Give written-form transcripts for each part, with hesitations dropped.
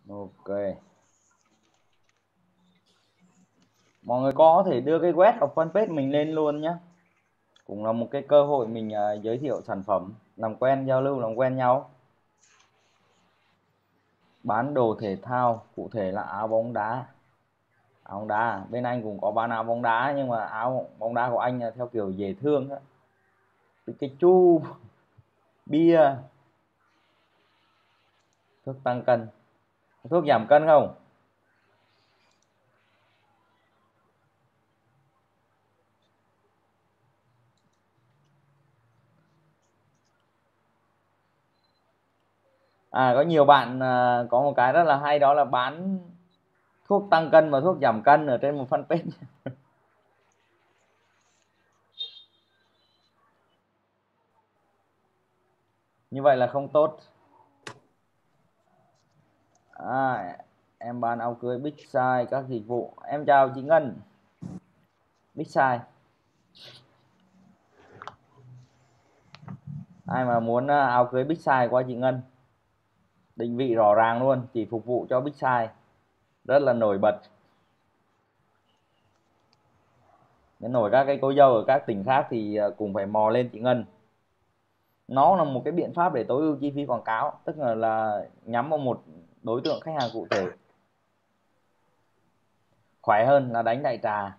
Ok, mọi người có thể đưa cái web hoặc fanpage mình lên luôn nhé, cũng là một cái cơ hội mình giới thiệu sản phẩm, làm quen, giao lưu, làm quen nhau. Bán đồ thể thao, cụ thể là áo bóng đá. Áo bóng đá bên anh cũng có bán áo bóng đá, nhưng mà áo bóng đá của anh là theo kiểu dễ thương đó. Pikachu, bia, thuốc tăng cân, thuốc giảm cân không? Có nhiều bạn có một cái rất là hay, đó là bán thuốc tăng cân và thuốc giảm cân ở trên một fanpage. Như vậy là không tốt. Em bán áo cưới big size, các dịch vụ. Em chào chị Ngân. Big size, ai mà muốn áo cưới big size qua chị Ngân, định vị rõ ràng luôn, chỉ phục vụ cho big size, rất là nổi bật. Nếu nổi các cái cô dâu ở các tỉnh khác thì cũng phải mò lên chị Ngân. Nó là một cái biện pháp để tối ưu chi phí quảng cáo, tức là nhắm vào một đối tượng khách hàng cụ thể. Khỏe hơn là đánh đại trà.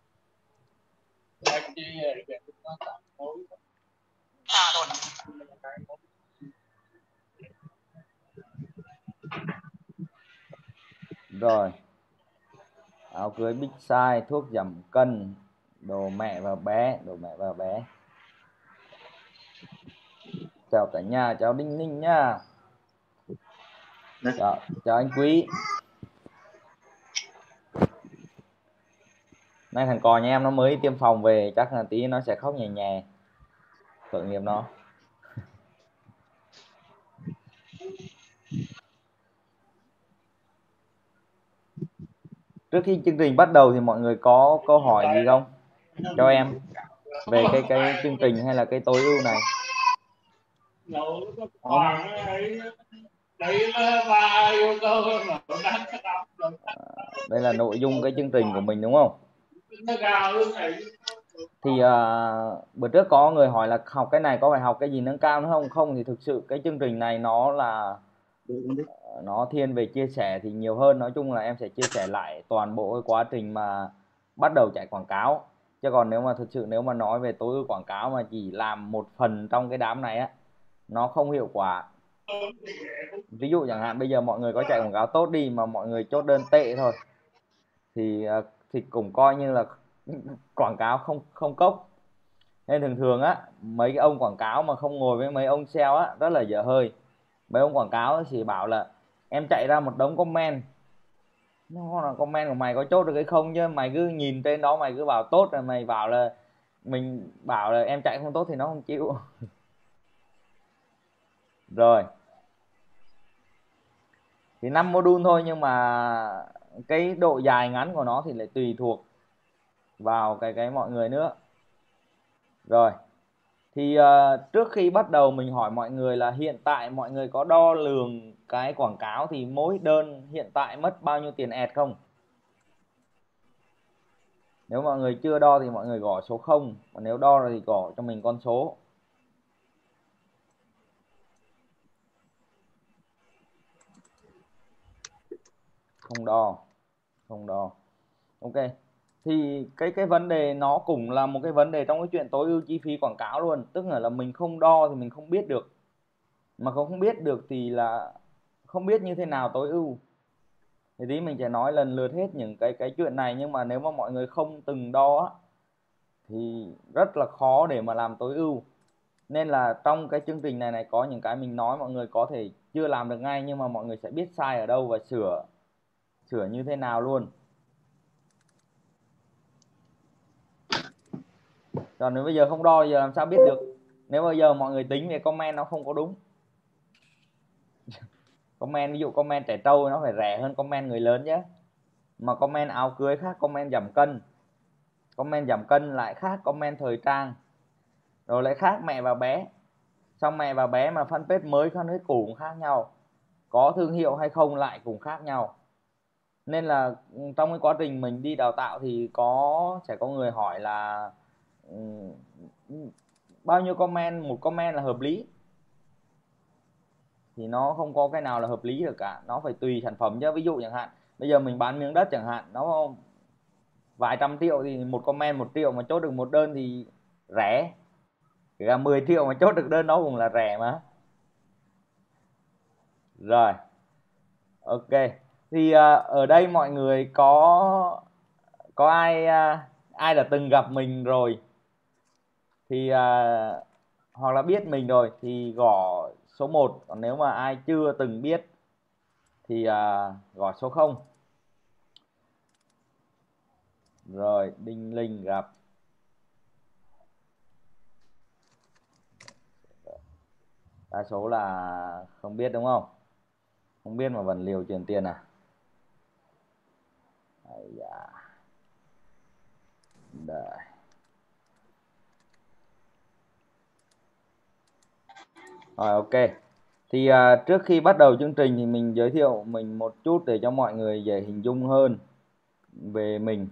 Rồi, áo cưới big size, thuốc giảm cân, đồ mẹ và bé, đồ mẹ và bé. Chào cả nhà, chào Đinh Ninh nha. Chào anh Quý. Nay thằng cò nhà em nó mới tiêm phòng về, chắc là tí nó sẽ khóc nhè nhè, tội nghiệp nó. Trước khi chương trình bắt đầu thì mọi người có câu hỏi gì không cho em về cái chương trình hay là cái tối ưu này? Đây là nội dung cái chương trình của mình đúng không? Thì bữa trước có người hỏi là học cái này có phải học cái gì nâng cao nữa không? Không, thì thực sự cái chương trình này nó thiên về chia sẻ thì nhiều hơn. Nói chung là em sẽ chia sẻ lại toàn bộ cái quá trình mà bắt đầu chạy quảng cáo, chứ còn nếu mà thực sự nếu mà nói về tối ưu quảng cáo mà chỉ làm một phần trong cái đám này á, nó không hiệu quả. Ví dụ chẳng hạn bây giờ mọi người có chạy quảng cáo tốt đi mà mọi người chốt đơn tệ thôi thì cũng coi như là quảng cáo không cốc. Nên thường thường á, mấy cái ông quảng cáo mà không ngồi với mấy ông sale á rất là dở hơi. Mấy ông quảng cáo chỉ bảo là em chạy ra một đống comment, nó là comment của mày có chốt được hay không, chứ mày cứ nhìn trên đó mày cứ bảo tốt, rồi mày bảo là mình bảo là em chạy không tốt thì nó không chịu. Rồi thì 5 module thôi, nhưng mà cái độ dài ngắn của nó thì lại tùy thuộc vào cái mọi người nữa. Rồi thì trước khi bắt đầu mình hỏi mọi người là hiện tại mọi người có đo lường cái quảng cáo thì mỗi đơn hiện tại mất bao nhiêu tiền ad không? Nếu mọi người chưa đo thì mọi người gõ số 0, còn nếu đo rồi thì gõ cho mình con số. Không đo, không đo. Ok, thì cái vấn đề nó cũng là một cái vấn đề trong cái chuyện tối ưu chi phí quảng cáo luôn, tức là mình không đo thì mình không biết được, mà không biết được thì là không biết như thế nào tối ưu. Thì tí mình sẽ nói lần lượt hết những cái chuyện này, nhưng mà nếu mà mọi người không từng đo thì rất là khó để mà làm tối ưu. Nên là trong cái chương trình này có những cái mình nói mọi người có thể chưa làm được ngay, nhưng mà mọi người sẽ biết sai ở đâu và sửa như thế nào luôn. Còn nếu bây giờ không đo giờ làm sao biết được? Nếu bây giờ mọi người tính về comment nó không có đúng. Comment ví dụ comment trẻ trâu nó phải rẻ hơn comment người lớn chứ. Mà comment áo cưới khác comment giảm cân, comment giảm cân lại khác comment thời trang, rồi lại khác mẹ và bé. Xong mẹ và bé mà fanpage mới fanpage cũ cũng khác nhau. có thương hiệu hay không lại cùng khác nhau. Nên là trong cái quá trình mình đi đào tạo thì sẽ có người hỏi là bao nhiêu comment, một comment là hợp lý, thì nó không có cái nào là hợp lý được cả, nó phải tùy sản phẩm chứ. Ví dụ chẳng hạn bây giờ mình bán miếng đất chẳng hạn, nó vài trăm triệu thì một comment 1 triệu mà chốt được một đơn thì rẻ, kể cả 10 triệu mà chốt được đơn đó cũng là rẻ mà. Rồi, ok, thì ở đây mọi người có ai đã từng gặp mình rồi thì hoặc là biết mình rồi thì gõ số 1, còn nếu mà ai chưa từng biết thì gõ số 0. Rồi, Đinh Linh gặp. Đa số là không biết đúng không? Không biết mà vẫn liều truyền tiền à? Dạ. Đấy. Rồi, ok. Thì trước khi bắt đầu chương trình thì mình giới thiệu mình một chút để cho mọi người dễ hình dung hơn về mình.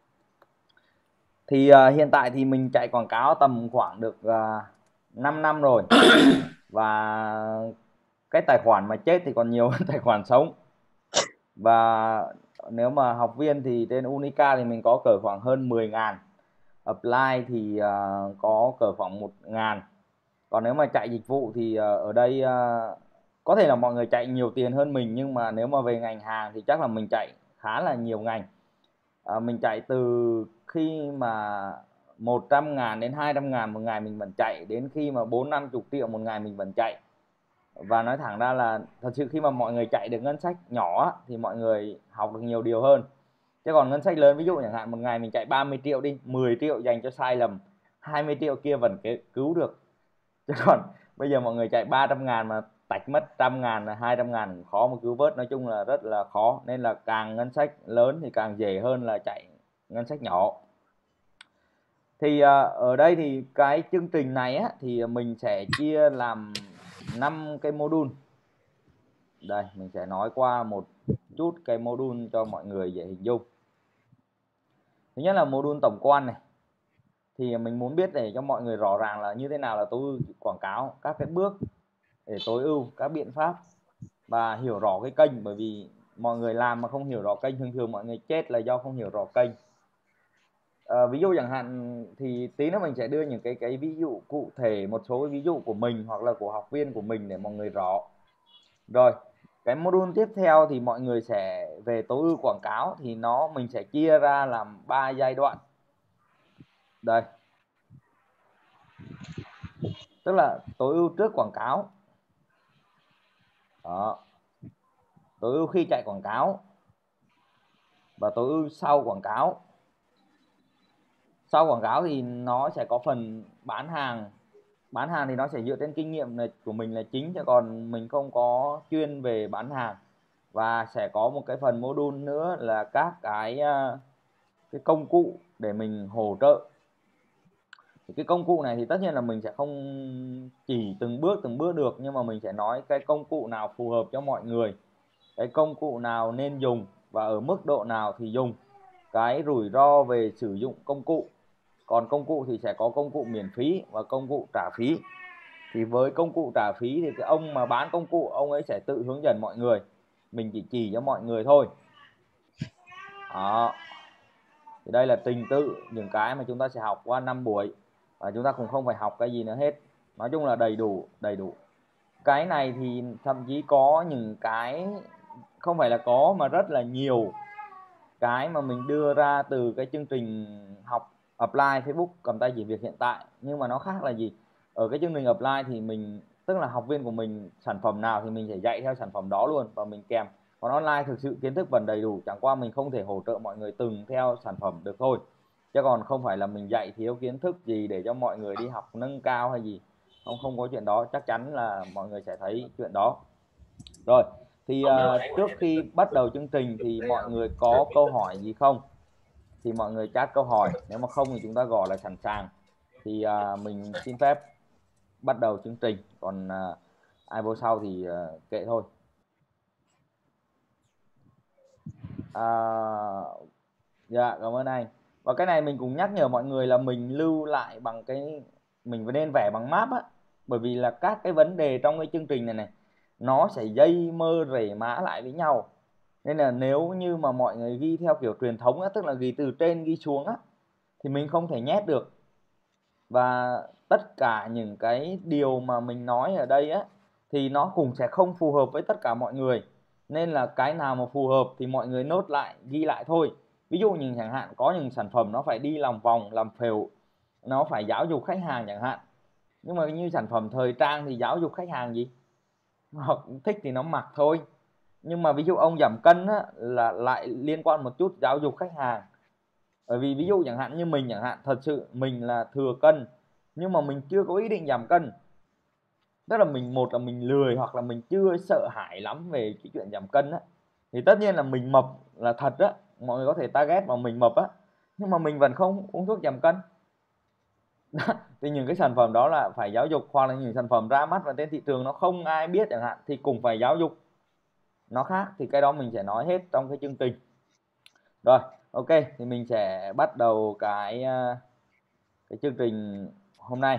Thì hiện tại thì mình chạy quảng cáo tầm khoảng được 5 năm rồi. Và cái tài khoản mà chết thì còn nhiều hơn tài khoản sống. Và nếu mà học viên thì trên Unica thì mình có cỡ khoảng hơn 10.000. Apply thì có cỡ khoảng 1.000. Còn nếu mà chạy dịch vụ thì ở đây có thể là mọi người chạy nhiều tiền hơn mình, nhưng mà nếu mà về ngành hàng thì chắc là mình chạy khá là nhiều ngành. Mình chạy từ khi mà 100.000 đến 200.000 một ngày mình vẫn chạy, đến khi mà 40-50 triệu một ngày mình vẫn chạy. Và nói thẳng ra là thật sự khi mà mọi người chạy được ngân sách nhỏ thì mọi người học được nhiều điều hơn. Chứ còn ngân sách lớn, ví dụ chẳng hạn một ngày mình chạy 30 triệu đi, 10 triệu dành cho sai lầm, 20 triệu kia vẫn cứu được. Chứ còn bây giờ mọi người chạy 300.000 mà tạch mất 100.000 là 200.000 khó mà cứu vớt, nói chung là rất là khó. Nên là càng ngân sách lớn thì càng dễ hơn là chạy ngân sách nhỏ. Thì ở đây thì cái chương trình này á, thì mình sẽ chia làm 5 cái module. Đây, mình sẽ nói qua một chút cái module cho mọi người dễ hình dung. Thứ nhất là module tổng quan này. Thì mình muốn biết để cho mọi người rõ ràng là như thế nào là tối ưu quảng cáo, các cái bước để tối ưu, các biện pháp và hiểu rõ cái kênh. Bởi vì mọi người làm mà không hiểu rõ kênh, thường thường mọi người chết là do không hiểu rõ kênh. Ví dụ chẳng hạn thì tí nữa mình sẽ đưa những cái ví dụ cụ thể, một số ví dụ của mình hoặc là của học viên của mình để mọi người rõ. Rồi, cái module tiếp theo thì mọi người sẽ về tối ưu quảng cáo, thì mình sẽ chia ra làm 3 giai đoạn. Đây, tức là tối ưu trước quảng cáo. Đó. Tối ưu khi chạy quảng cáo và tối ưu sau quảng cáo. Sau quảng cáo thì nó sẽ có phần bán hàng. Bán hàng thì nó sẽ dựa trên kinh nghiệm của mình là chính, chứ còn mình không có chuyên về bán hàng. Và sẽ có một cái phần module nữa là các cái công cụ để mình hỗ trợ. Cái công cụ này thì tất nhiên là mình sẽ không chỉ từng bước được, nhưng mà mình sẽ nói cái công cụ nào phù hợp cho mọi người, cái công cụ nào nên dùng và ở mức độ nào thì dùng, cái rủi ro về sử dụng công cụ. Còn công cụ thì sẽ có công cụ miễn phí và công cụ trả phí. Thì với công cụ trả phí thì cái ông mà bán công cụ, ông ấy sẽ tự hướng dẫn mọi người, mình chỉ cho mọi người thôi. Đó. Thì đây là trình tự những cái mà chúng ta sẽ học qua 5 buổi, và chúng ta cũng không phải học cái gì nữa hết. Nói chung là đầy đủ. Cái này thì thậm chí có những cái không phải là có, mà rất là nhiều cái mà mình đưa ra từ cái chương trình học Apply Facebook cầm tay chỉ việc hiện tại. Nhưng mà nó khác là gì? Ở cái chương trình Apply thì mình, tức là học viên của mình sản phẩm nào thì mình sẽ dạy theo sản phẩm đó luôn và mình kèm. Còn online thực sự kiến thức vẫn đầy đủ, chẳng qua mình không thể hỗ trợ mọi người từng theo sản phẩm được thôi. Chứ còn không phải là mình dạy thiếu kiến thức gì để cho mọi người đi học nâng cao hay gì. Không có chuyện đó, chắc chắn là mọi người sẽ thấy chuyện đó. Rồi, thì trước khi bắt đầu chương trình thì mọi người có câu hỏi gì không? Thì mọi người chat câu hỏi, nếu mà không thì chúng ta gọi là sẵn sàng. Thì mình xin phép bắt đầu chương trình, còn ai vô sau thì kệ thôi. Dạ cảm ơn anh. Và cái này mình cũng nhắc nhở mọi người là mình lưu lại bằng cái, mình nên vẽ bằng map á, bởi vì là các cái vấn đề trong cái chương trình này này nó sẽ dây mơ rễ mã lại với nhau, nên là nếu như mà mọi người ghi theo kiểu truyền thống á, tức là ghi từ trên ghi xuống á, thì mình không thể nhét được. Và tất cả những cái điều mà mình nói ở đây á thì nó cũng sẽ không phù hợp với tất cả mọi người, nên là cái nào mà phù hợp thì mọi người nốt lại ghi lại thôi. Ví dụ như chẳng hạn có những sản phẩm nó phải đi lòng vòng làm phèo, nó phải giáo dục khách hàng chẳng hạn, nhưng mà như sản phẩm thời trang thì giáo dục khách hàng gì, hoặc thích thì nó mặc thôi. Nhưng mà ví dụ ông giảm cân á, là lại liên quan một chút giáo dục khách hàng. Bởi vì ví dụ chẳng hạn như mình chẳng hạn, thật sự mình là thừa cân nhưng mà mình chưa có ý định giảm cân, tức là mình, một là mình lười hoặc là mình chưa sợ hãi lắm về cái chuyện giảm cân á, thì tất nhiên là mình mập là thật á, mọi người có thể target vào mình mập á, nhưng mà mình vẫn không uống thuốc giảm cân. Thì những cái sản phẩm đó là phải giáo dục, hoặc là những sản phẩm ra mắt và trên thị trường nó không ai biết chẳng hạn thì cũng phải giáo dục, nó khác. Thì cái đó mình sẽ nói hết trong cái chương trình. Rồi ok, thì mình sẽ bắt đầu cái chương trình hôm nay.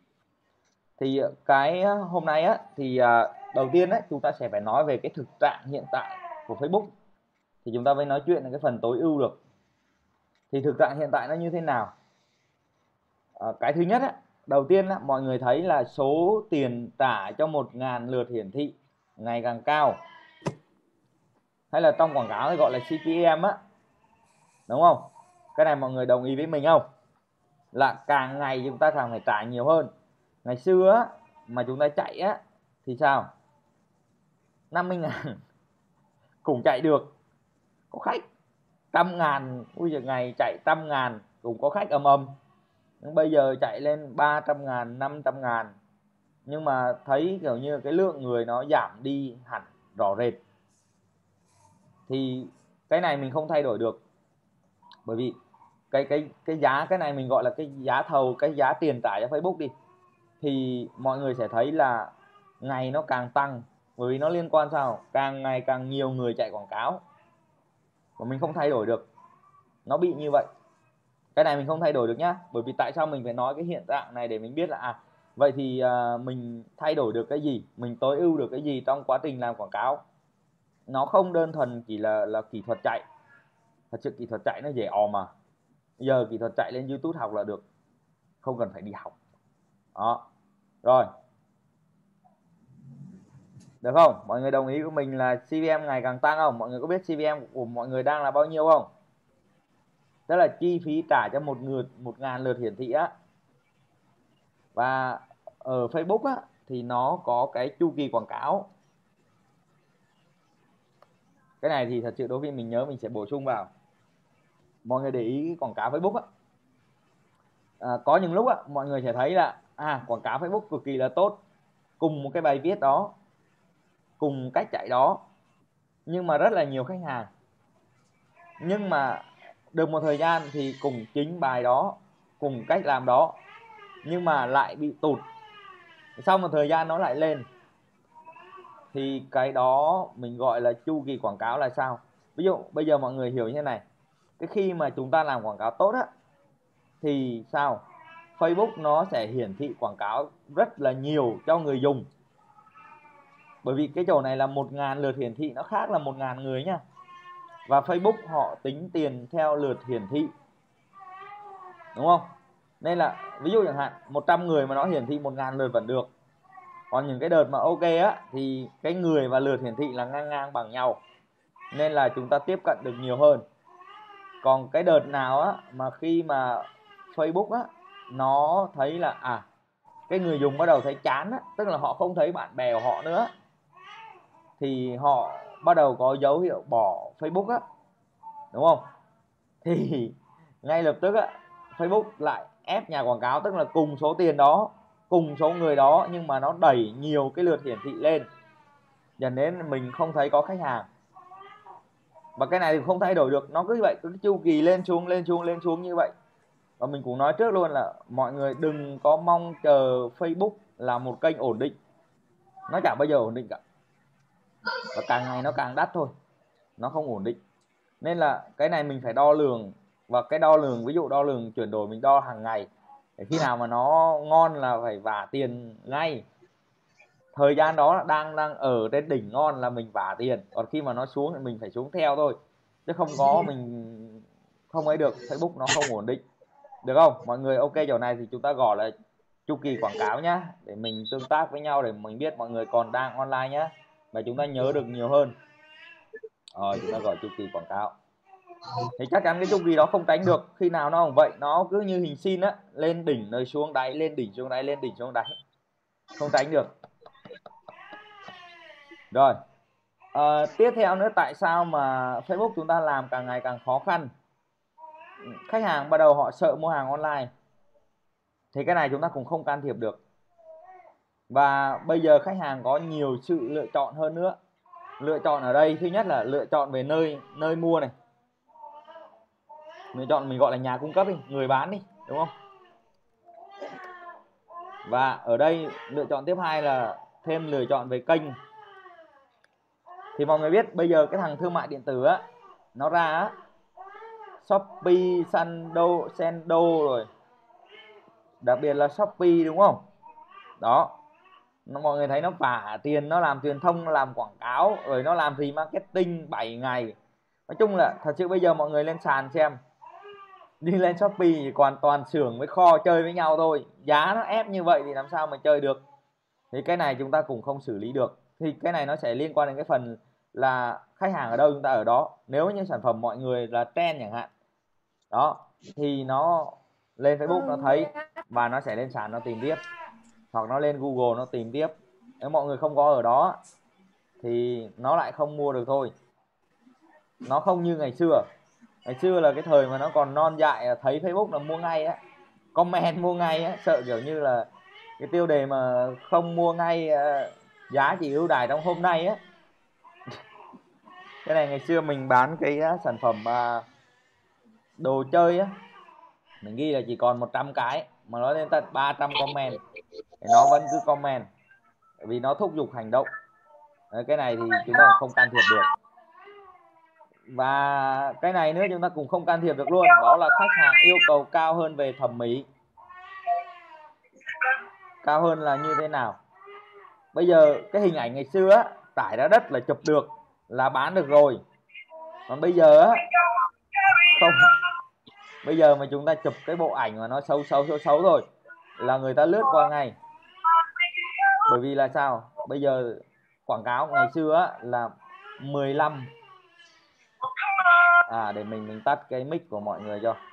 Thì cái hôm nay á thì đầu tiên á chúng ta sẽ phải nói về cái thực trạng hiện tại của Facebook, thì chúng ta mới nói chuyện là cái phần tối ưu được. Thì thực trạng hiện tại nó như thế nào? Cái thứ nhất á, đầu tiên á, mọi người thấy là số tiền trả cho 1.000 lượt hiển thị ngày càng cao, hay là trong quảng cáo thì gọi là CPM á, đúng không? Cái này mọi người đồng ý với mình không? Là càng ngày chúng ta càng phải trả nhiều hơn. Ngày xưa á, mà chúng ta chạy á thì sao? 50.000 cũng chạy được, có khách. 100.000, ui giờ ngày chạy 100.000 cũng có khách ầm ầm. Nhưng bây giờ chạy lên 300.000, 500.000, nhưng mà thấy kiểu như cái lượng người nó giảm đi hẳn rõ rệt. Thì cái này mình không thay đổi được, bởi vì cái giá, cái này mình gọi là cái giá thầu, cái giá tiền trả cho Facebook đi, thì mọi người sẽ thấy là ngày nó càng tăng, bởi vì nó liên quan sao? Càng ngày càng nhiều người chạy quảng cáo, và mình không thay đổi được, nó bị như vậy. Cái này mình không thay đổi được nhá, bởi vì tại sao mình phải nói cái hiện trạng này để mình biết là vậy thì mình thay đổi được cái gì, mình tối ưu được cái gì trong quá trình làm quảng cáo. Nó không đơn thuần chỉ là kỹ thuật chạy. Thật sự kỹ thuật chạy nó dễ mà. Giờ kỹ thuật chạy lên YouTube học là được, không cần phải đi học. Đó. Rồi. Được không? Mọi người đồng ý của mình là CPM ngày càng tăng không? Mọi người có biết CPM của mọi người đang là bao nhiêu không? Tức là chi phí trả cho 1.000 lượt hiển thị á. Và ở Facebook á thì nó có cái chu kỳ quảng cáo. Cái này thì thật sự đối với mình nhớ mình sẽ bổ sung vào. Mọi người để ý cái quảng cáo Facebook á. Có những lúc á mọi người sẽ thấy là quảng cáo Facebook cực kỳ là tốt, cùng một cái bài viết đó, cùng cách chạy đó, nhưng mà rất là nhiều khách hàng. Nhưng mà được một thời gian thì cùng chính bài đó, cùng cách làm đó, nhưng mà lại bị tụt. Sau một thời gian nó lại lên. Thì cái đó mình gọi là chu kỳ quảng cáo là sao? Ví dụ bây giờ mọi người hiểu như thế này, cái khi mà chúng ta làm quảng cáo tốt á thì sao? Facebook nó sẽ hiển thị quảng cáo rất là nhiều cho người dùng. Bởi vì cái chỗ này là 1.000 lượt hiển thị, nó khác là 1.000 người nhá. Và Facebook họ tính tiền theo lượt hiển thị, đúng không? Nên là ví dụ chẳng hạn 100 người mà nó hiển thị 1.000 lượt vẫn được. Còn những cái đợt mà ok á thì cái người và lượt hiển thị là ngang ngang bằng nhau, nên là chúng ta tiếp cận được nhiều hơn. Còn cái đợt nào á mà khi mà Facebook á nó thấy là cái người dùng bắt đầu thấy chán á, tức là họ không thấy bạn bè của họ nữa, thì họ bắt đầu có dấu hiệu bỏ Facebook á, đúng không? Thì ngay lập tức á Facebook lại ép nhà quảng cáo, tức là cùng số tiền đó, cùng số người đó, nhưng mà nó đẩy nhiều cái lượt hiển thị lên, dẫn đến mình không thấy có khách hàng. Và cái này thì không thay đổi được, nó cứ như vậy, cứ chu kỳ lên xuống lên xuống lên xuống như vậy. Và mình cũng nói trước luôn là mọi người đừng có mong chờ Facebook là một kênh ổn định, nó chả bao giờ ổn định cả, và càng ngày nó càng đắt thôi, nó không ổn định. Nên là cái này mình phải đo lường, và cái đo lường, ví dụ đo lường chuyển đổi mình đo hàng ngày. Để khi nào mà nó ngon là phải vả tiền ngay. Thời gian đó đang ở trên đỉnh ngon là mình vả tiền, còn khi mà nó xuống thì mình phải xuống theo thôi, chứ không có mình không ấy được. Facebook nó không ổn định, được không mọi người? Ok, chỗ này thì chúng ta gọi là chu kỳ quảng cáo nhá, để mình tương tác với nhau, để mình biết mọi người còn đang online nhá, và chúng ta nhớ được nhiều hơn. Rồi chúng ta gọi chu kỳ quảng cáo. Thì chắc chắn cái chu kỳ đó không tránh được, khi nào nó cũng vậy, nó cứ như hình sin á, lên đỉnh rồi xuống đáy, lên đỉnh xuống đáy, lên đỉnh xuống đáy, không tránh được. Rồi tiếp theo nữa, tại sao mà Facebook chúng ta làm càng ngày càng khó khăn? Khách hàng bắt đầu họ sợ mua hàng online, thì cái này chúng ta cũng không can thiệp được. Và bây giờ khách hàng có nhiều sự lựa chọn hơn nữa. Lựa chọn ở đây, thứ nhất là lựa chọn về nơi mua này, lựa chọn mình gọi là nhà cung cấp đi, người bán đi, đúng không? Và ở đây lựa chọn tiếp hai là thêm lựa chọn về kênh. Thì mọi người biết bây giờ cái thằng thương mại điện tử á, nó ra á, Shopee, Sendo rồi, đặc biệt là Shopee, đúng không? Đó, mọi người thấy nó vả tiền, nó làm truyền thông, nó làm quảng cáo, rồi nó làm gì marketing 7 ngày. Nói chung là thật sự bây giờ mọi người lên sàn xem, đi lên Shopee thì toàn xưởng với kho chơi với nhau thôi, giá nó ép như vậy thì làm sao mà chơi được. Thì cái này chúng ta cũng không xử lý được. Thì cái này nó sẽ liên quan đến cái phần là khách hàng ở đâu chúng ta ở đó. Nếu như sản phẩm mọi người là trend chẳng hạn đó, thì nó lên Facebook nó thấy và nó sẽ lên sàn nó tìm tiếp, hoặc nó lên Google nó tìm tiếp. Nếu mọi người không có ở đó thì nó lại không mua được thôi. Nó không như ngày xưa. Ngày xưa là cái thời mà nó còn non dại, thấy Facebook là mua ngay á, comment mua ngay á, sợ kiểu như là cái tiêu đề mà không mua ngay, giá chỉ ưu đãi trong hôm nay á. Cái này ngày xưa mình bán cái sản phẩm đồ chơi á, mình ghi là chỉ còn 100 cái mà nó lên tận 300 comment thì nó vẫn cứ comment, vì nó thúc giục hành động. Đấy, cái này thì chúng ta không can thiệp được. Và cái này nữa chúng ta cũng không can thiệp được luôn, đó là khách hàng yêu cầu cao hơn về thẩm mỹ. Cao hơn là như thế nào? Bây giờ cái hình ảnh ngày xưa á, tải ra đất là chụp được là bán được rồi. Còn bây giờ á, không. Bây giờ mà chúng ta chụp cái bộ ảnh mà nó xấu rồi là người ta lướt qua ngay. Bởi vì là sao? Bây giờ quảng cáo ngày xưa á, là 15. Để mình tắt cái mic của mọi người cho.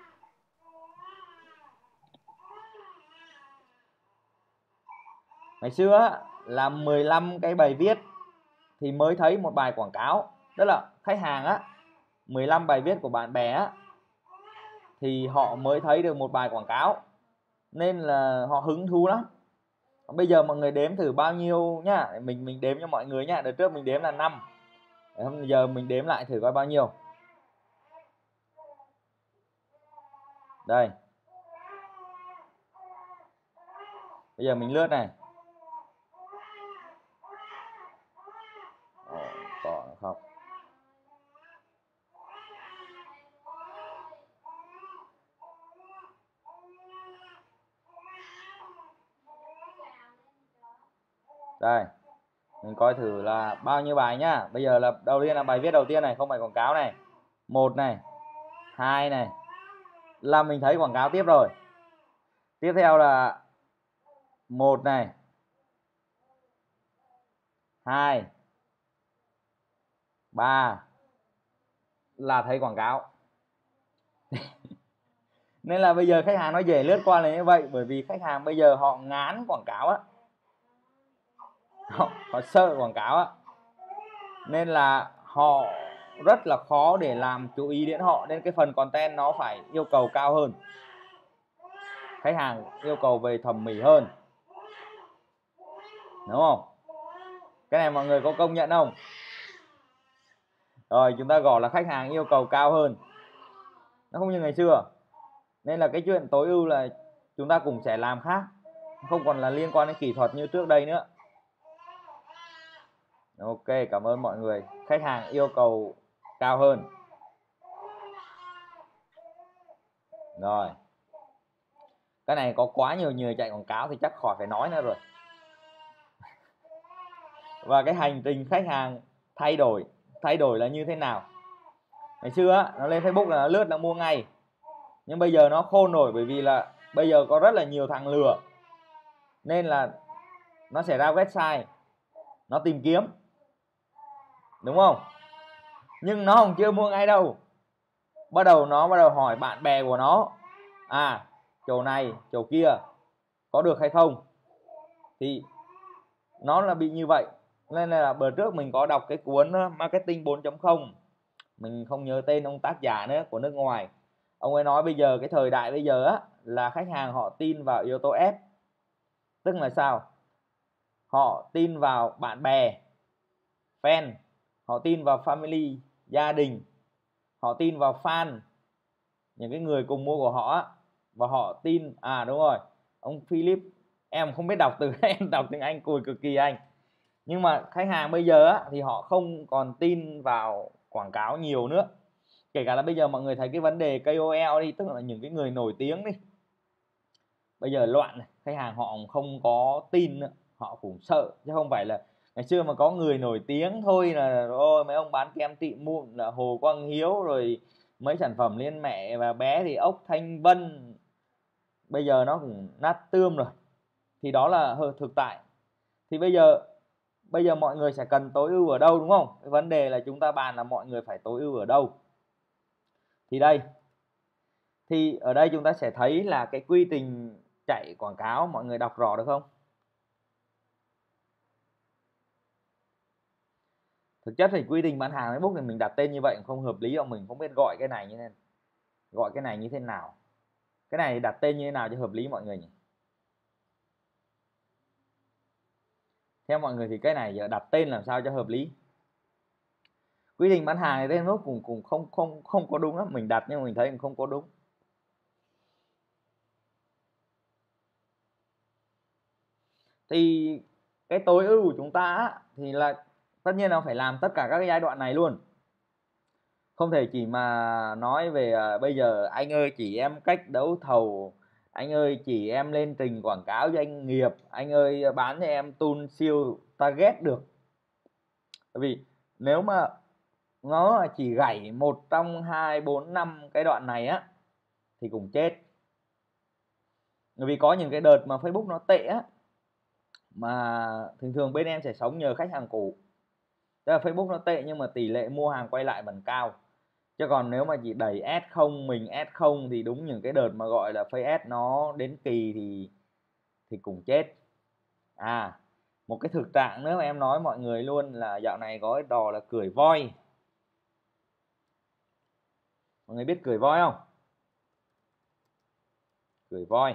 Ngày xưa á, là 15 cái bài viết thì mới thấy một bài quảng cáo. Tức là khách hàng á, 15 bài viết của bạn bè á, thì họ mới thấy được một bài quảng cáo, nên là họ hứng thú lắm. Bây giờ mọi người đếm thử bao nhiêu nhá, mình đếm cho mọi người nhá. Đợt trước mình đếm là 5, bây giờ mình đếm lại thử coi bao nhiêu. Đây, bây giờ mình lướt này, có không? Đây, mình coi thử là bao nhiêu bài nhá. Bây giờ là đầu tiên là bài viết đầu tiên này, không phải quảng cáo này. 1 này, 2 này, là mình thấy quảng cáo tiếp rồi. Tiếp theo là 1 này, 2, 3 là thấy quảng cáo. Nên là bây giờ khách hàng nó dễ lướt qua là như vậy, bởi vì khách hàng bây giờ họ ngán quảng cáo á, họ sợ quảng cáo á, nên là họ rất là khó để làm chú ý đến họ. Nên cái phần content nó phải yêu cầu cao hơn, khách hàng yêu cầu về thẩm mỹ hơn, đúng không? Cái này mọi người có công nhận không? Rồi chúng ta gọi là khách hàng yêu cầu cao hơn, nó không như ngày xưa. Nên là cái chuyện tối ưu là chúng ta cũng sẽ làm khác, không còn là liên quan đến kỹ thuật như trước đây nữa. Ok, cảm ơn mọi người. Khách hàng yêu cầu cao hơn. Rồi, cái này có quá nhiều người chạy quảng cáo thì chắc khỏi phải nói nữa rồi. Và cái hành trình khách hàng thay đổi là như thế nào? Ngày xưa á, nó lên Facebook là nó lướt là mua ngay, nhưng bây giờ nó khôn rồi, bởi vì là bây giờ có rất là nhiều thằng lừa, nên là nó sẽ ra website, nó tìm kiếm, đúng không? Nhưng nó không chưa mua ngay đâu, bắt đầu hỏi bạn bè của nó, chỗ này chỗ kia có được hay không, thì nó là bị như vậy. Nên là bữa trước mình có đọc cái cuốn Marketing 4.0, mình không nhớ tên ông tác giả nữa, của nước ngoài. Ông ấy nói bây giờ cái thời đại bây giờ á, là khách hàng họ tin vào yếu tố S. Tức là sao? Họ tin vào bạn bè, fan, họ tin vào family, gia đình, họ tin vào fan, những cái người cùng mua của họ á, và họ tin, đúng rồi, ông Philip, em không biết đọc từ em đọc tiếng Anh cùi cực kỳ anh. Nhưng mà khách hàng bây giờ á, thì họ không còn tin vào quảng cáo nhiều nữa. Kể cả là bây giờ mọi người thấy cái vấn đề KOL đi, tức là những cái người nổi tiếng đi, bây giờ loạn này, khách hàng họ không có tin nữa, họ cũng sợ, chứ không phải là ngày xưa mà có người nổi tiếng thôi là ôi mấy ông bán kem tị mụn là Hồ Quang Hiếu, rồi mấy sản phẩm liên mẹ và bé thì ốc Thanh Vân, bây giờ nó cũng nát tươm rồi. Thì đó là thực tại. Thì bây giờ mọi người sẽ cần tối ưu ở đâu, đúng không? Cái vấn đề là chúng ta bàn là mọi người phải tối ưu ở đâu. Thì ở đây chúng ta sẽ thấy là cái quy trình chạy quảng cáo, mọi người đọc rõ được không? Thực chất thì quy trình bán hàng Facebook thì mình đặt tên như vậy cũng không hợp lý đâu, mình không biết gọi cái này như thế nào. Cái này đặt tên như thế nào cho hợp lý mọi người nhỉ? Theo mọi người thì cái này giờ đặt tên làm sao cho hợp lý? Quy trình bán hàng thì tên Facebook cũng không có đúng lắm, mình đặt nhưng mình thấy cũng không có đúng. Thì cái tối ưu của chúng ta thì là tất nhiên là phải làm tất cả các cái giai đoạn này luôn. Không thể chỉ mà nói về bây giờ anh ơi chỉ em cách đấu thầu, anh ơi chỉ em lên trình quảng cáo doanh nghiệp, anh ơi bán cho em tool siêu target được. Bởi vì nếu mà nó chỉ gảy 1 trong 2, 4, 5 cái đoạn này á thì cũng chết. Bởi vì có những cái đợt mà Facebook nó tệ á, mà thường thường bên em sẽ sống nhờ khách hàng cũ. Tức là Facebook nó tệ nhưng mà tỷ lệ mua hàng quay lại vẫn cao. Chứ còn nếu mà chỉ đẩy ad không, mình ad không thì đúng những cái đợt mà gọi là face ad nó đến kỳ thì cũng chết. Một cái thực trạng nữa mà em nói mọi người luôn là dạo này có cái đò là cười voi. Mọi người biết cười voi không? Cười voi,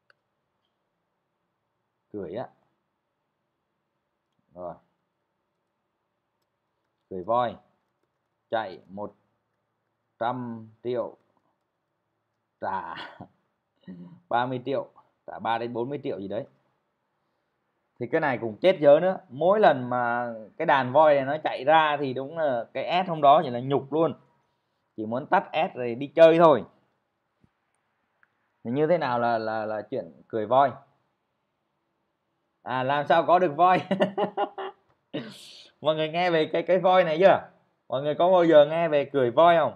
cười á, rồi cười voi chạy 100 triệu trả 30 triệu, trả 3 đến 40 triệu gì đấy. Thì cái này cũng chết dớ nữa. Mỗi lần mà cái đàn voi này nó chạy ra thì đúng là cái ad hôm đó chỉ là nhục luôn, chỉ muốn tắt ad rồi đi chơi thôi. Thì như thế nào là chuyện cười voi? Làm sao có được voi? Mọi người nghe về cái voi này chưa? Mọi người có bao giờ nghe về cười voi không?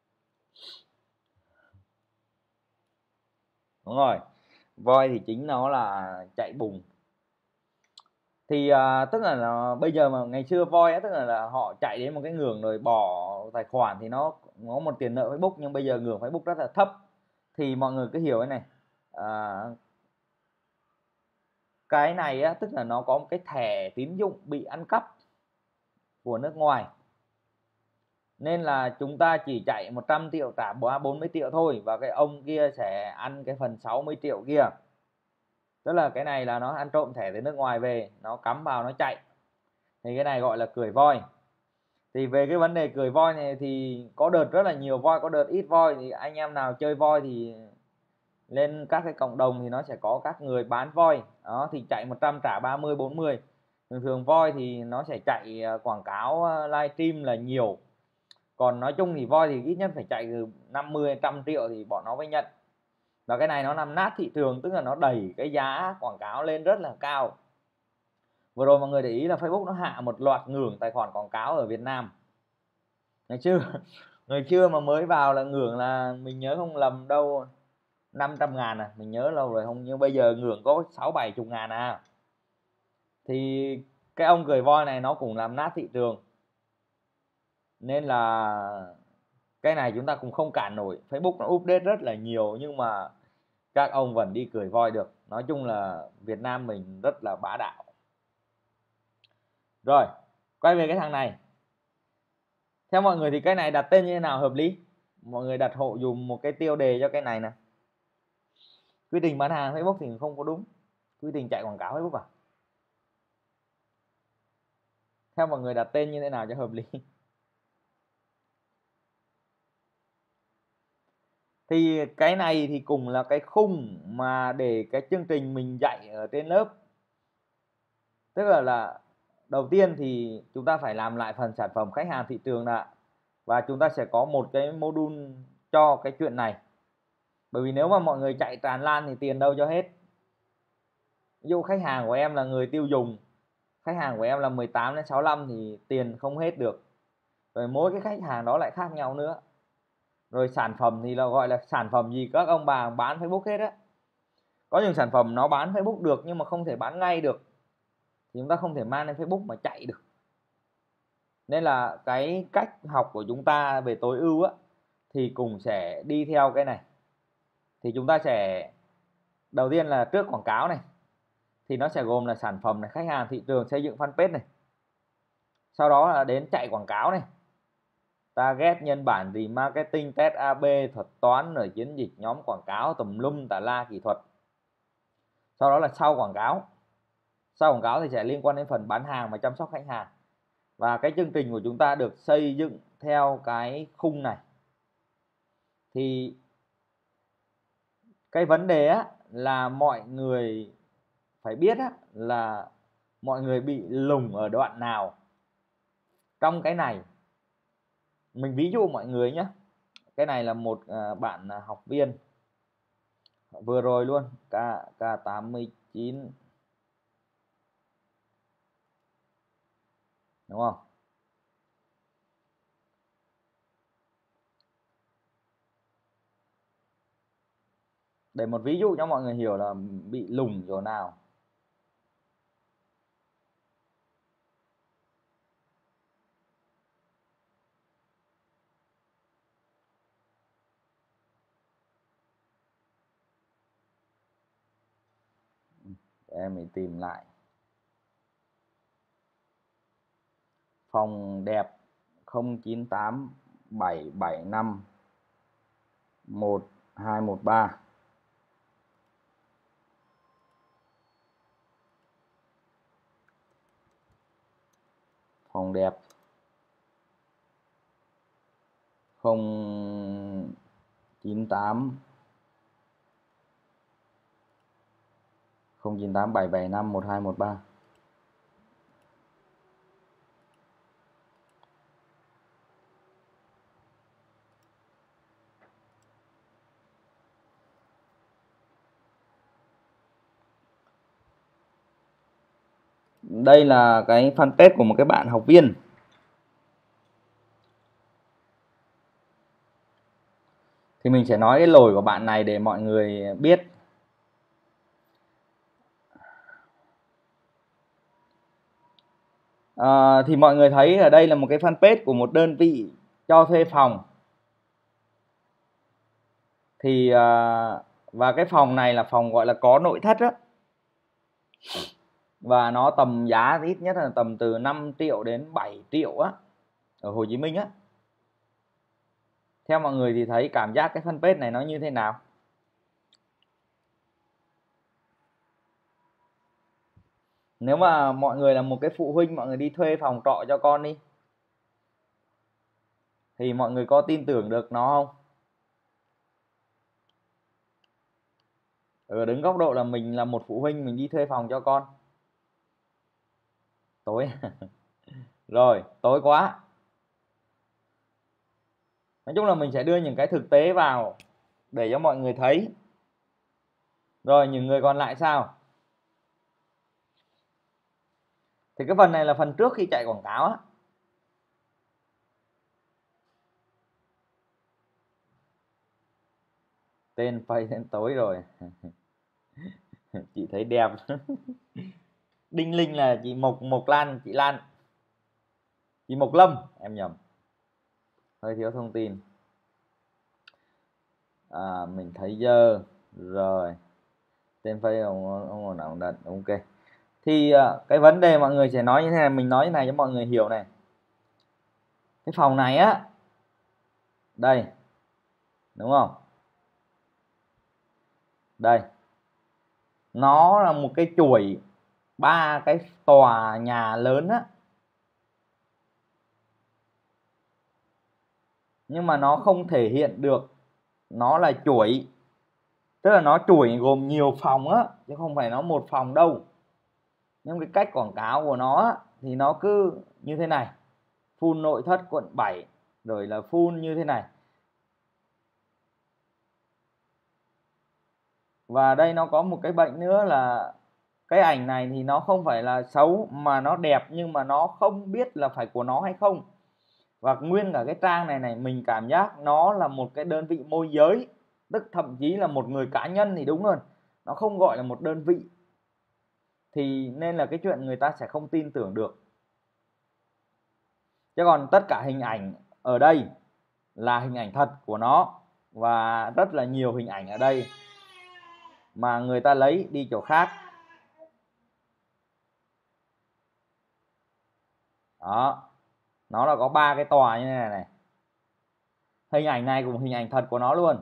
Đúng rồi, voi thì chính nó là chạy bùng. Thì tức là bây giờ mà ngày xưa voi á, tức là họ chạy đến một cái ngưỡng rồi bỏ tài khoản thì nó có một tiền nợ Facebook, nhưng bây giờ ngưỡng Facebook rất là thấp. Thì mọi người cứ hiểu cái này, cái này á, tức là nó có một cái thẻ tín dụng bị ăn cắp của nước ngoài, nên là chúng ta chỉ chạy 100 triệu trả 40 triệu thôi, và cái ông kia sẽ ăn cái phần 60 triệu kia. Tức là cái này là nó ăn trộm thẻ từ nước ngoài về, nó cắm vào nó chạy. Thì cái này gọi là cười voi. Thì về cái vấn đề cười voi này thì có đợt rất là nhiều voi, có đợt ít voi. Thì anh em nào chơi voi thì lên các cái cộng đồng thì nó sẽ có các người bán voi đó, thì chạy 100 trả 30 40. Thường thường voi thì nó sẽ chạy quảng cáo livestream là nhiều, còn nói chung thì voi thì ít nhất phải chạy từ 50 100 triệu thì bọn nó mới nhận. Và cái này nó làm nát thị trường, tức là nó đẩy cái giá quảng cáo lên rất là cao. Vừa rồi mọi người để ý là Facebook nó hạ một loạt ngưỡng tài khoản quảng cáo ở Việt Nam. Ngày xưa mà mới vào là ngưỡng là mình nhớ không lầm đâu 500.000 à, mình nhớ lâu rồi không, nhưng bây giờ ngưỡng có 60-70 ngàn à. Thì cái ông cười voi này nó cũng làm nát thị trường, nên là cái này chúng ta cũng không cản nổi. Facebook nó update rất là nhiều nhưng mà các ông vẫn đi cười voi được. Nói chung là Việt Nam mình rất là bá đạo. Rồi, quay về cái thằng này. Theo mọi người thì cái này đặt tên như thế nào hợp lý? Mọi người đặt hộ dùng một cái tiêu đề cho cái này nè. Quy trình bán hàng Facebook thì không có đúng. Quy trình chạy quảng cáo Facebook à? Theo mọi người đặt tên như thế nào cho hợp lý? Thì cái này thì cũng là cái khung mà để cái chương trình mình dạy ở trên lớp. Tức là đầu tiên thì chúng ta phải làm lại phần sản phẩm, khách hàng, thị trường đã. Và chúng ta sẽ có một cái module cho cái chuyện này. Bởi vì nếu mà mọi người chạy tràn lan thì tiền đâu cho hết. Ví dụ khách hàng của em là người tiêu dùng, khách hàng của em là 18 đến 65 thì tiền không hết được. Rồi mỗi cái khách hàng đó lại khác nhau nữa. Rồi sản phẩm thì là gọi là sản phẩm gì các ông bà bán Facebook hết á. Có những sản phẩm nó bán Facebook được nhưng mà không thể bán ngay được, thì chúng ta không thể mang lên Facebook mà chạy được. Nên là cái cách học của chúng ta về tối ưu á thì cũng sẽ đi theo cái này. Thì chúng ta sẽ đầu tiên là trước quảng cáo này thì nó sẽ gồm là sản phẩm này, khách hàng, thị trường, xây dựng fanpage này. Sau đó là đến chạy quảng cáo này, target, nhân bản, remarketing, test AB, thuật toán, rồi chiến dịch, nhóm quảng cáo, tùm lum tà la kỹ thuật. Sau đó là sau quảng cáo. Sau quảng cáo thì sẽ liên quan đến phần bán hàng và chăm sóc khách hàng. Và cái chương trình của chúng ta được xây dựng theo cái khung này. Thì cái vấn đề á, là mọi người phải biết á, là mọi người bị lùng ở đoạn nào trong cái này. Mình ví dụ mọi người nhé. Cái này là một bạn học viên vừa rồi luôn, K89, đúng không? Để một ví dụ cho mọi người hiểu là bị lùng chỗ nào. Để em mình tìm lại. Phòng đẹp 098 775 1213. Phòng đẹp 098 775 1213. Đây là cái fanpage của một cái bạn học viên. Thì mình sẽ nói cái lỗi của bạn này để mọi người biết. Thì mọi người thấy ở đây là một cái fanpage của một đơn vị cho thuê phòng. Thì và cái phòng này là phòng gọi là có nội thất á. Và nó tầm giá ít nhất là tầm từ 5 triệu đến 7 triệu á, ở Hồ Chí Minh á. Theo mọi người thì thấy cảm giác cái fanpage này nó như thế nào? Nếu mà mọi người là một cái phụ huynh, mọi người đi thuê phòng trọ cho con đi, thì mọi người có tin tưởng được nó không? Đứng góc độ là mình là một phụ huynh, mình đi thuê phòng cho con. Tối rồi, tối quá. Nói chung là mình sẽ đưa những cái thực tế vào để cho mọi người thấy Rồi những người còn lại sao? Thì cái phần này là phần trước khi chạy quảng cáo á. Tên Face đến tối rồi. Chị thấy đẹp. Đinh Linh là chị Mộc Lan, chị Lan. Chị Mộc Lâm, em nhầm. Hơi thiếu thông tin. Mình thấy giờ rồi. Tên Face ông nào đặt ok. Thì cái vấn đề mọi người sẽ nói như thế này, mình nói như này cho mọi người hiểu này. Cái phòng này á, đây, đúng không? Đây, nó là một cái chuỗi 3 cái tòa nhà lớn á, nhưng mà nó không thể hiện được nó là chuỗi, tức là nó chuỗi gồm nhiều phòng á, chứ không phải nó một phòng đâu. Nhưng cái cách quảng cáo của nó á, thì nó cứ như thế này: full nội thất quận 7, rồi là full như thế này. Và đây nó có một cái bệnh nữa là cái ảnh này thì nó không phải là xấu mà nó đẹp, nhưng mà nó không biết là phải của nó hay không. Và nguyên cả cái trang này mình cảm giác nó là một cái đơn vị môi giới, tức thậm chí là một người cá nhân thì đúng hơn, nó không gọi là một đơn vị, thì nên là cái chuyện người ta sẽ không tin tưởng được. Chứ còn tất cả hình ảnh ở đây là hình ảnh thật của nó, và rất là nhiều hình ảnh ở đây mà người ta lấy đi chỗ khác. Đó, nó là có 3 cái tòa như thế này này. Hình ảnh này cũng hình ảnh thật của nó luôn.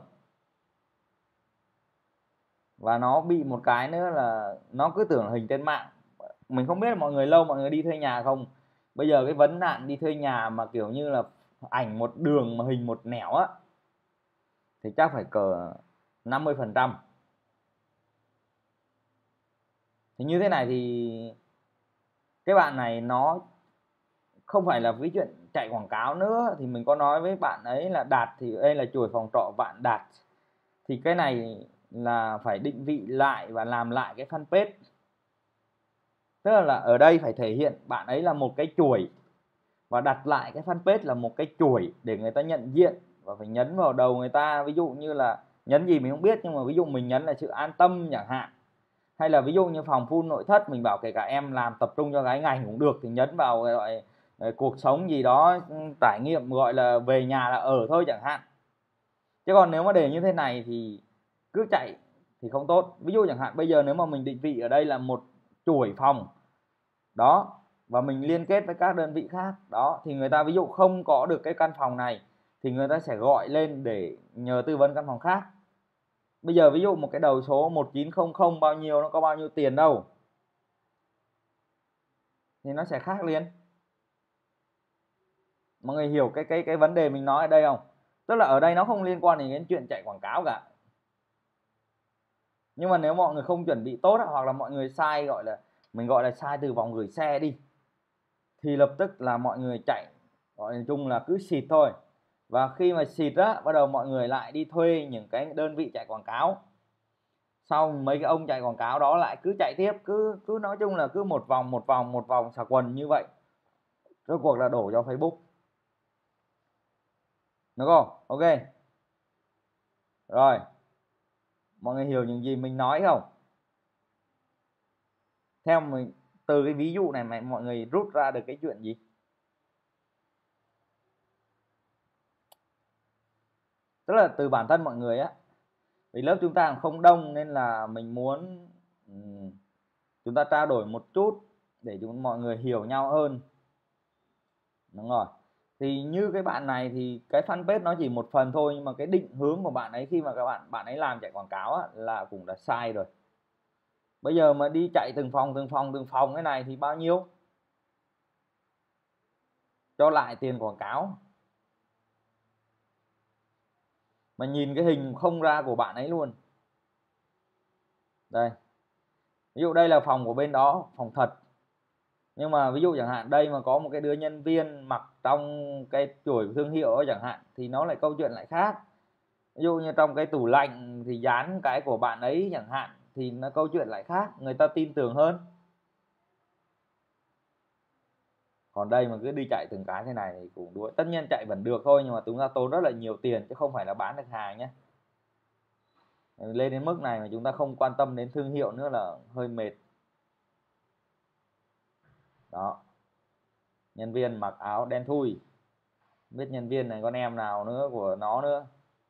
Và nó bị một cái nữa là nó cứ tưởng là hình trên mạng. Mình không biết là mọi người lâu mọi người đi thuê nhà không. Bây giờ cái vấn nạn đi thuê nhà mà kiểu như là ảnh một đường mà hình một nẻo á, thì chắc phải cỡ 50%. Thì như thế này thì cái bạn này nó không phải là ví chuyện chạy quảng cáo nữa. Thì mình có nói với bạn ấy là Đạt, thì đây là chuỗi phòng trọ bạn Đạt, thì cái này là phải định vị lại và làm lại cái fanpage. Tức là ở đây phải thể hiện bạn ấy là một cái chuỗi, và đặt lại cái fanpage là một cái chuỗi để người ta nhận diện, và phải nhấn vào đầu người ta. Ví dụ như là nhấn gì mình không biết, nhưng mà ví dụ mình nhấn là sự an tâm chẳng hạn, hay là ví dụ như phòng full nội thất, mình bảo kể cả em làm tập trung cho gái ngành cũng được, thì nhấn vào gọi cuộc sống gì đó, trải nghiệm gọi là về nhà là ở thôi chẳng hạn. Chứ còn nếu mà để như thế này thì cứ chạy thì không tốt. Ví dụ chẳng hạn bây giờ nếu mà mình định vị ở đây là một chuỗi phòng đó, và mình liên kết với các đơn vị khác đó, thì người ta ví dụ không có được cái căn phòng này thì người ta sẽ gọi lên để nhờ tư vấn căn phòng khác. Bây giờ ví dụ một cái đầu số 1900 bao nhiêu, nó có bao nhiêu tiền đâu, thì nó sẽ khác liền. Mọi người hiểu cái vấn đề mình nói ở đây không? Tức là ở đây nó không liên quan đến chuyện chạy quảng cáo cả. Nhưng mà nếu mọi người không chuẩn bị tốt, hoặc là mọi người sai, gọi là mình gọi là sai từ vòng gửi xe đi, thì lập tức là mọi người chạy, gọi chung là cứ xịt thôi. Và khi mà xịt á, bắt đầu mọi người lại đi thuê những cái đơn vị chạy quảng cáo. Sau mấy cái ông chạy quảng cáo đó lại cứ chạy tiếp, cứ nói chung là cứ một vòng xà quần như vậy, rốt cuộc là đổ cho Facebook, đúng không? Ok rồi, mọi người hiểu những gì mình nói không? Theo mình, từ cái ví dụ này mà mọi người rút ra được cái chuyện gì? Tức là từ bản thân mọi người á, vì lớp chúng ta không đông nên là mình muốn chúng ta trao đổi một chút để mọi người hiểu nhau hơn. Đúng rồi. Thì như cái bạn này thì cái fanpage nó chỉ một phần thôi, nhưng mà cái định hướng của bạn ấy khi mà các bạn ấy làm chạy quảng cáo á, là cũng đã sai rồi. Bây giờ mà đi chạy từng phòng cái này thì bao nhiêu? Cho lại tiền quảng cáo. Mà nhìn cái hình không ra của bạn ấy luôn. Đây. Ví dụ đây là phòng của bên đó, phòng thật. Nhưng mà ví dụ chẳng hạn đây mà có một cái đứa nhân viên mặc trong cái chuỗi thương hiệu đó chẳng hạn, thì nó lại câu chuyện lại khác. Ví dụ như trong cái tủ lạnh thì dán cái của bạn ấy chẳng hạn, thì nó câu chuyện lại khác, người ta tin tưởng hơn. Còn đây mà cứ đi chạy từng cái thế này thì cũng đuối. Tất nhiên chạy vẫn được thôi, nhưng mà chúng ta tốn rất là nhiều tiền chứ không phải là bán được hàng nhé. Lên đến mức này mà chúng ta không quan tâm đến thương hiệu nữa là hơi mệt. Đó, nhân viên mặc áo đen thui, biết nhân viên này con em nào nữa của nó nữa.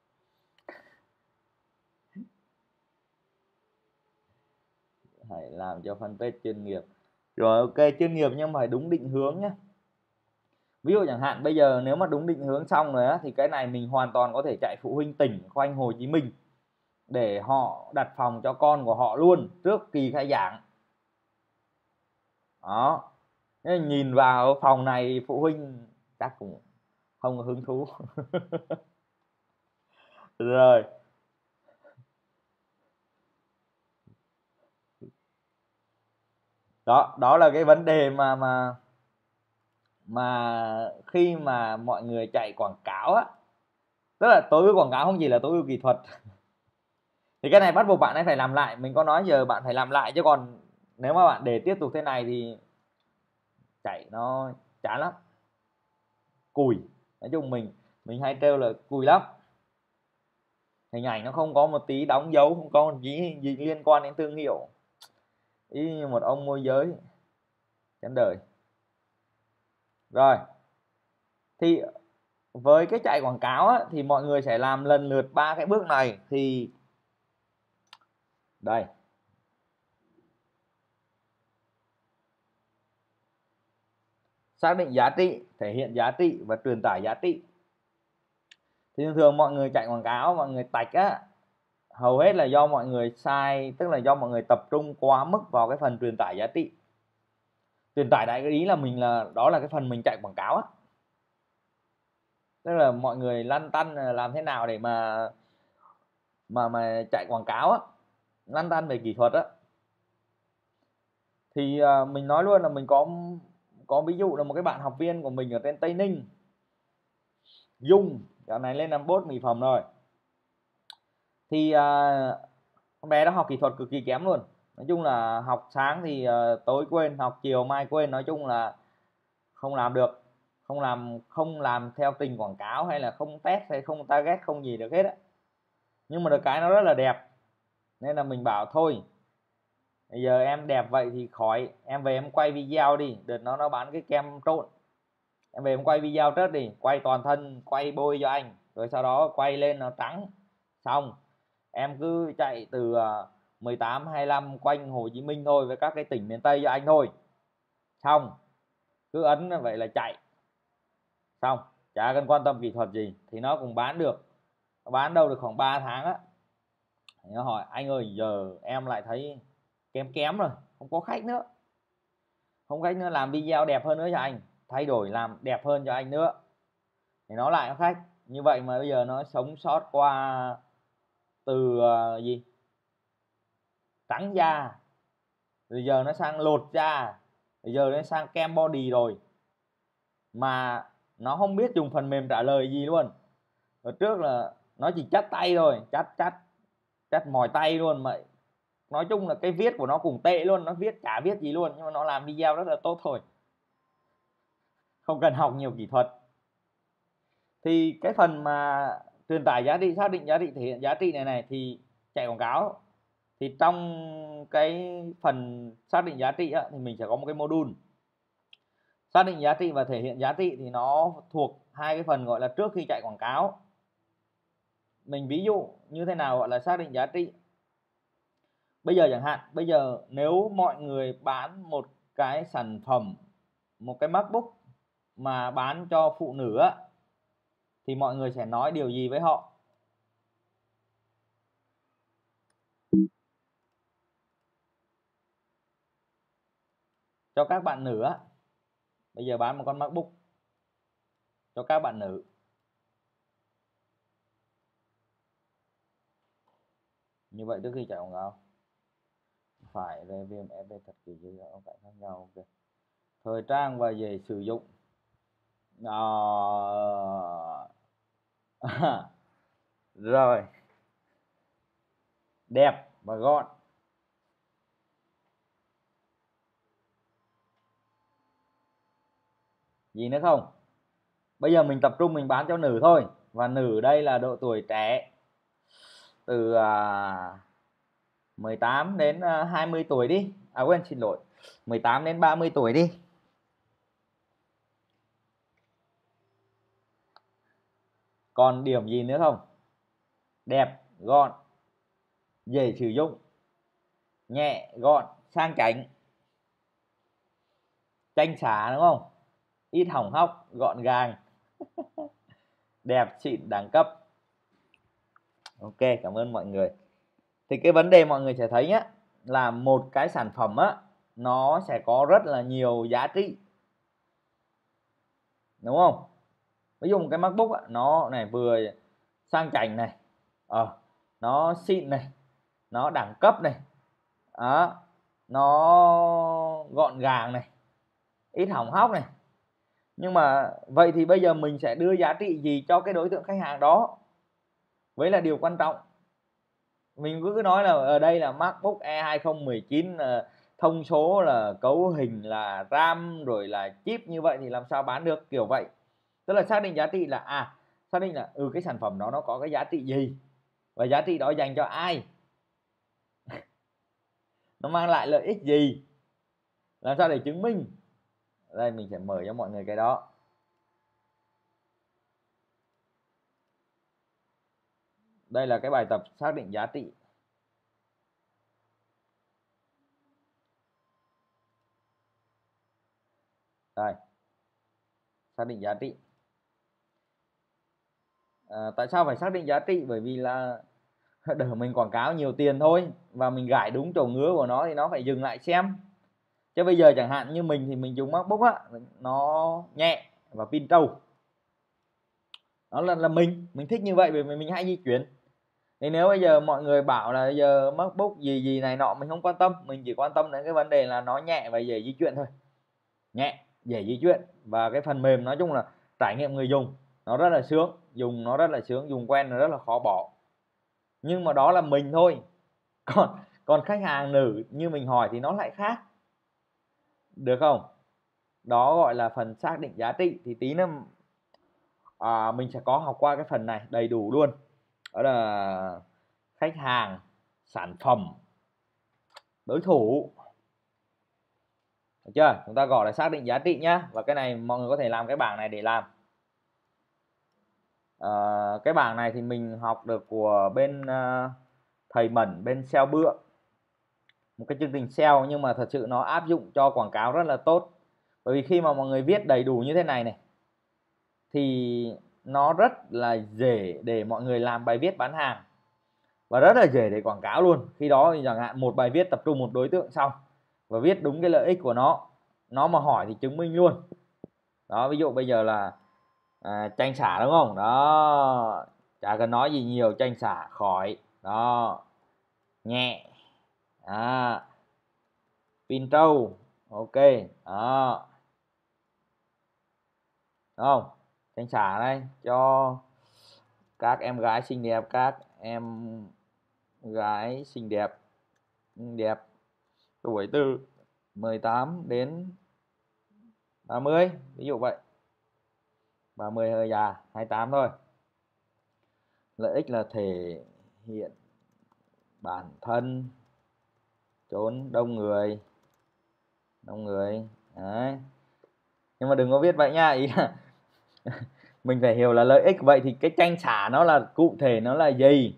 Phải làm cho fanpage chuyên nghiệp. Rồi ok, chuyên nghiệp nhưng mà phải đúng định hướng nhé. Ví dụ chẳng hạn bây giờ nếu mà đúng định hướng xong rồi á, thì cái này mình hoàn toàn có thể chạy phụ huynh tỉnh khoanh Hồ Chí Minh để họ đặt phòng cho con của họ luôn trước kỳ khai giảng. Đó, nên nhìn vào phòng này phụ huynh chắc cũng không có hứng thú. Rồi, đó là cái vấn đề mà khi mà mọi người chạy quảng cáo á, tức là tối ưu quảng cáo không chỉ là tối ưu kỹ thuật. Thì cái này bắt buộc bạn ấy phải làm lại, mình có nói giờ bạn phải làm lại, chứ còn nếu mà bạn để tiếp tục thế này thì chạy nó chán lắm, cùi. Nói chung mình hay trêu là cùi lắm, hình ảnh nó không có một tí đóng dấu, không có một gì liên quan đến thương hiệu, y như một ông môi giới chán đời. Rồi thì với cái chạy quảng cáo á, thì mọi người sẽ làm lần lượt 3 cái bước này. Thì đây, xác định giá trị, thể hiện giá trị và truyền tải giá trị. Thì thường thường mọi người chạy quảng cáo, mọi người tạch á, hầu hết là do mọi người sai, tức là do mọi người tập trung quá mức vào cái phần truyền tải giá trị. Truyền tải đại ý là đó là cái phần mình chạy quảng cáo á, tức là mọi người lăn tăn làm thế nào để mà chạy quảng cáo á, lăn tăn về kỹ thuật á. Thì mình nói luôn là mình có ví dụ là một cái bạn học viên của mình ở trên Tây Ninh, Dung, dạo này lên làm bốt mì phẩm rồi. Thì con bé đó học kỹ thuật cực kỳ kém luôn. Nói chung là học sáng thì tối quên, học chiều mai quên, nói chung là không làm được, không làm theo trình quảng cáo, hay là không test, hay không target, không gì được hết á. Nhưng mà được cái nó rất là đẹp, nên là mình bảo thôi bây giờ em đẹp vậy thì khỏi, em về em quay video đi. Đợt nó bán cái kem trộn, em về em quay video trước đi, quay toàn thân, quay bôi cho anh, rồi sau đó quay lên nó trắng. Xong em cứ chạy từ 18 25 quanh Hồ Chí Minh thôi, với các cái tỉnh miền Tây cho anh thôi. Xong cứ ấn vậy là chạy. Xong chả cần quan tâm kỹ thuật gì thì nó cũng bán được. Nó bán đâu được khoảng 3 tháng á, nó hỏi anh ơi giờ em lại thấy kém kém rồi, không có khách nữa, không khách nữa, làm video đẹp hơn nữa cho anh, thay đổi làm đẹp hơn cho anh nữa thì nó lại có khách. Như vậy mà bây giờ nó sống sót qua từ trắng da, rồi giờ nó sang lột da, rồi giờ nó sang kem body rồi, mà nó không biết dùng phần mềm trả lời gì luôn. Rồi trước là nó chỉ chắt tay thôi, chắt mỏi tay luôn. Mà nói chung là cái viết của nó cũng tệ luôn, nó chả viết gì luôn, nhưng mà nó làm video rất là tốt thôi, không cần học nhiều kỹ thuật. Thì cái phần mà truyền tải giá trị, xác định giá trị, thể hiện giá trị này thì chạy quảng cáo, thì trong cái phần xác định giá trị á, thì mình sẽ có một cái module xác định giá trị và thể hiện giá trị. Thì nó thuộc hai cái phần gọi là trước khi chạy quảng cáo. Mình ví dụ như thế nào gọi là xác định giá trị. Bây giờ chẳng hạn, bây giờ nếu mọi người bán một cái sản phẩm, một cái MacBook mà bán cho phụ nữ á, thì mọi người sẽ nói điều gì với họ? Cho các bạn nữ á, bây giờ bán một con MacBook cho các bạn nữ, như vậy trước khi chạy quảng cáo phải review FB thật kỳ dữ ở cạnh khác nhau. Ok, thời trang và giày sử dụng. Rồi, đẹp và gọn, Gì nữa không? Bây giờ mình tập trung mình bán cho nữ thôi, và nữ đây là độ tuổi trẻ từ 18 đến 20 tuổi đi. Quên, xin lỗi, 18 đến 30 tuổi đi. Còn điểm gì nữa không? Đẹp, gọn, dễ sử dụng, nhẹ, gọn, sang chảnh, chanh xả đúng không? Ít hỏng hóc, gọn gàng, đẹp, xịn, đẳng cấp. Ok, cảm ơn mọi người. Thì cái vấn đề mọi người sẽ thấy nhé, là một cái sản phẩm á, nó sẽ có rất là nhiều giá trị, đúng không? Ví dụ một cái MacBook á, nó này vừa sang chảnh này, nó xịn này, nó đẳng cấp này, nó gọn gàng này, ít hỏng hóc này. Nhưng mà vậy thì bây giờ mình sẽ đưa giá trị gì cho cái đối tượng khách hàng đó? Với là điều quan trọng. Mình cứ nói là ở đây là MacBook Air 2019 là thông số là cấu hình là RAM rồi là chip, như vậy thì làm sao bán được kiểu vậy. Tức là xác định giá trị là xác định là cái sản phẩm đó nó có cái giá trị gì và giá trị đó dành cho ai, nó mang lại lợi ích gì, làm sao để chứng minh. Đây mình sẽ mở cho mọi người cái đó. Đây là cái bài tập xác định giá trị. Đây, xác định giá trị. Tại sao phải xác định giá trị? Bởi vì là để mình quảng cáo nhiều tiền thôi, và mình gãi đúng chỗ ngứa của nó thì nó phải dừng lại xem. Chứ bây giờ chẳng hạn như mình thì mình dùng MacBook á, nó nhẹ và pin trâu, đó là mình thích như vậy, bởi vì mình hay di chuyển. Thì nếu bây giờ mọi người bảo là bây giờ MacBook gì gì này nọ, mình không quan tâm, mình chỉ quan tâm đến cái vấn đề là nó nhẹ và dễ di chuyển thôi. Nhẹ, dễ di chuyển, và cái phần mềm nói chung là trải nghiệm người dùng nó rất là sướng, dùng quen nó rất là khó bỏ. Nhưng mà đó là mình thôi. Còn khách hàng nữ như mình hỏi thì nó lại khác, được không? Đó gọi là phần xác định giá trị. Thì tí nữa mình sẽ có học qua cái phần này đầy đủ luôn. Đó là khách hàng, sản phẩm, đối thủ. Được chưa? Chúng ta gọi là xác định giá trị nhá. Và cái này mọi người có thể làm cái bảng này để làm. Cái bảng này thì mình học được của bên thầy Mẩn, bên Sale Bựa, một cái chương trình sale, nhưng mà thật sự nó áp dụng cho quảng cáo rất là tốt. Bởi vì khi mà mọi người viết đầy đủ như thế này này thì nó rất là dễ để mọi người làm bài viết bán hàng, và rất là dễ để quảng cáo luôn. Khi đó thì chẳng hạn một bài viết tập trung một đối tượng xong và viết đúng cái lợi ích của nó mà hỏi thì chứng minh luôn. Đó, ví dụ bây giờ là chanh xả đúng không? Đó, chả cần nói gì nhiều, chanh xả khỏi. Đó, nhẹ, pin trâu, ok. Đó, đúng không? Chanh xả đây cho các em gái xinh đẹp, các em gái xinh đẹp tuổi từ 18 đến 30, ví dụ vậy. 30 hơi già, 28 thôi. Lợi ích là thể hiện bản thân, trốn đông người. Đấy. Nhưng mà đừng có viết vậy nha, ý là mình phải hiểu là lợi ích. Vậy thì cái chanh xả nó là cụ thể nó là gì?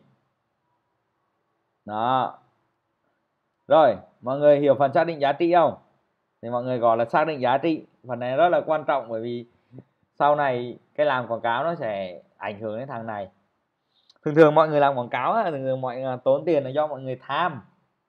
Đó. Rồi, mọi người hiểu phần xác định giá trị không? Thì mọi người gọi là xác định giá trị. Phần này rất là quan trọng, bởi vì sau này cái làm quảng cáo nó sẽ ảnh hưởng đến thằng này. Thường mọi người làm quảng cáo thường mọi người tốn tiền là do mọi người tham.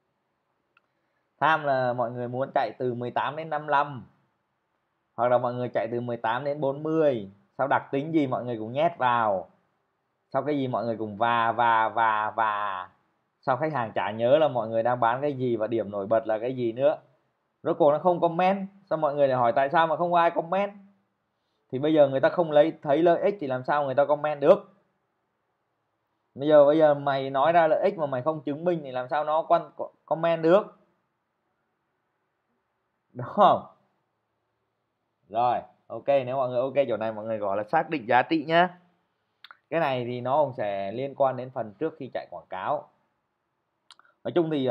Tham là mọi người muốn chạy từ 18 đến 55, hoặc là mọi người chạy từ 18 đến 40. Sau đặc tính gì mọi người cũng nhét vào, sau cái gì mọi người cũng và sau khách hàng chả nhớ là mọi người đang bán cái gì và điểm nổi bật là cái gì nữa. Rốt cuộc nó không comment. Sao mọi người lại hỏi tại sao mà không có ai comment? Thì bây giờ người ta không thấy lợi ích thì làm sao người ta comment được? Bây giờ mày nói ra lợi ích mà mày không chứng minh thì làm sao nó comment được, đúng không? Rồi, Ok, nếu mọi người ok chỗ này mọi người gọi là xác định giá trị nhá. Cái này thì nó cũng sẽ liên quan đến phần trước khi chạy quảng cáo. Nói chung thì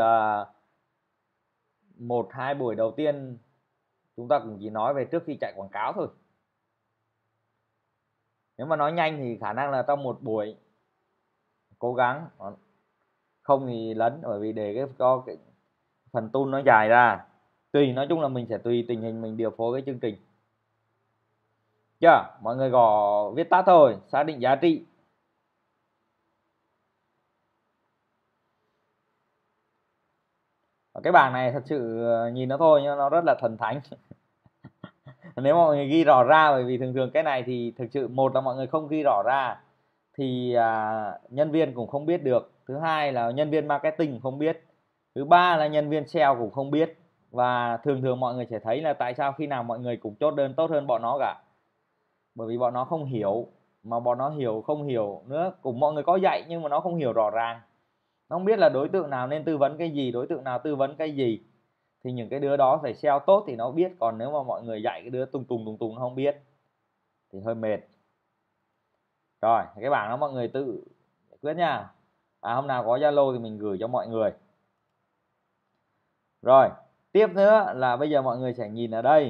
1-2 buổi đầu tiên chúng ta cũng chỉ nói về trước khi chạy quảng cáo thôi. Nếu mà nói nhanh thì khả năng là trong một buổi cố gắng, không thì lấn, bởi vì để cái phần tool nó dài ra. Tùy, nói chung là mình sẽ tùy tình hình mình điều phối cái chương trình. Chưa? Mọi người gõ viết tắt thôi, xác định giá trị. Cái bảng này thật sự nhìn nó thôi nhưng nó rất là thần thánh. Nếu mọi người ghi rõ ra, bởi vì thường thường cái này thì thực sự một là mọi người không ghi rõ ra thì nhân viên cũng không biết được, thứ hai là nhân viên marketing cũng không biết, thứ ba là nhân viên sale cũng không biết. Và thường thường mọi người sẽ thấy là tại sao khi nào mọi người cũng chốt đơn tốt hơn bọn nó cả, bởi vì bọn nó không hiểu, mà bọn nó hiểu không hiểu nữa, cũng mọi người có dạy nhưng mà nó không hiểu rõ ràng, nó không biết là đối tượng nào nên tư vấn cái gì, đối tượng nào tư vấn cái gì. Thì những cái đứa đó phải sale tốt thì nó biết, còn nếu mà mọi người dạy cái đứa tung tùng nó không biết thì hơi mệt. Rồi cái bảng đó mọi người tự giải quyết nha. Hôm nào có Zalo thì mình gửi cho mọi người. Rồi tiếp nữa là bây giờ mọi người sẽ nhìn ở đây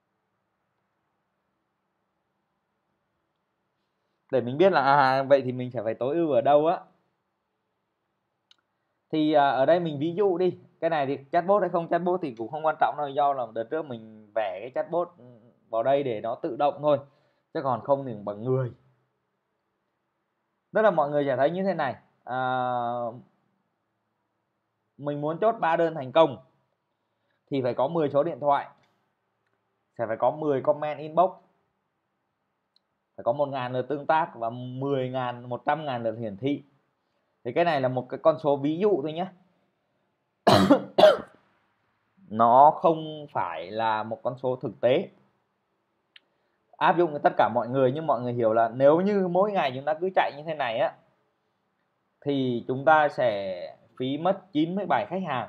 để mình biết là vậy thì mình sẽ phải tối ưu ở đâu á. Thì ở đây mình ví dụ đi, cái này thì chatbot hay không chatbot thì cũng không quan trọng đâu, do là đợt trước mình vẽ cái chatbot vào đây để nó tự động thôi, chứ còn không thì bằng người. Tức là mọi người sẽ thấy như thế này, mình muốn chốt 3 đơn thành công thì phải có 10 số điện thoại, sẽ phải có 10 comment inbox, phải có 1.000 lượt tương tác và 10.000 100.000 lượt hiển thị. Thì cái này là một cái con số ví dụ thôi nhé. Nó không phải là một con số thực tế áp dụng với tất cả mọi người, nhưng mọi người hiểu là nếu như mỗi ngày chúng ta cứ chạy như thế này á thì chúng ta sẽ phí mất 97 khách hàng.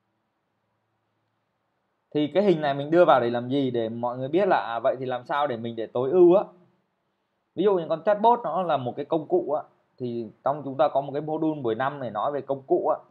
Thì cái hình này mình đưa vào để làm gì, để mọi người biết là vậy thì làm sao để mình để tối ưu á. Ví dụ như con chatbot nó là một cái công cụ á, thì trong chúng ta có một cái module buổi 5 này nói về công cụ á,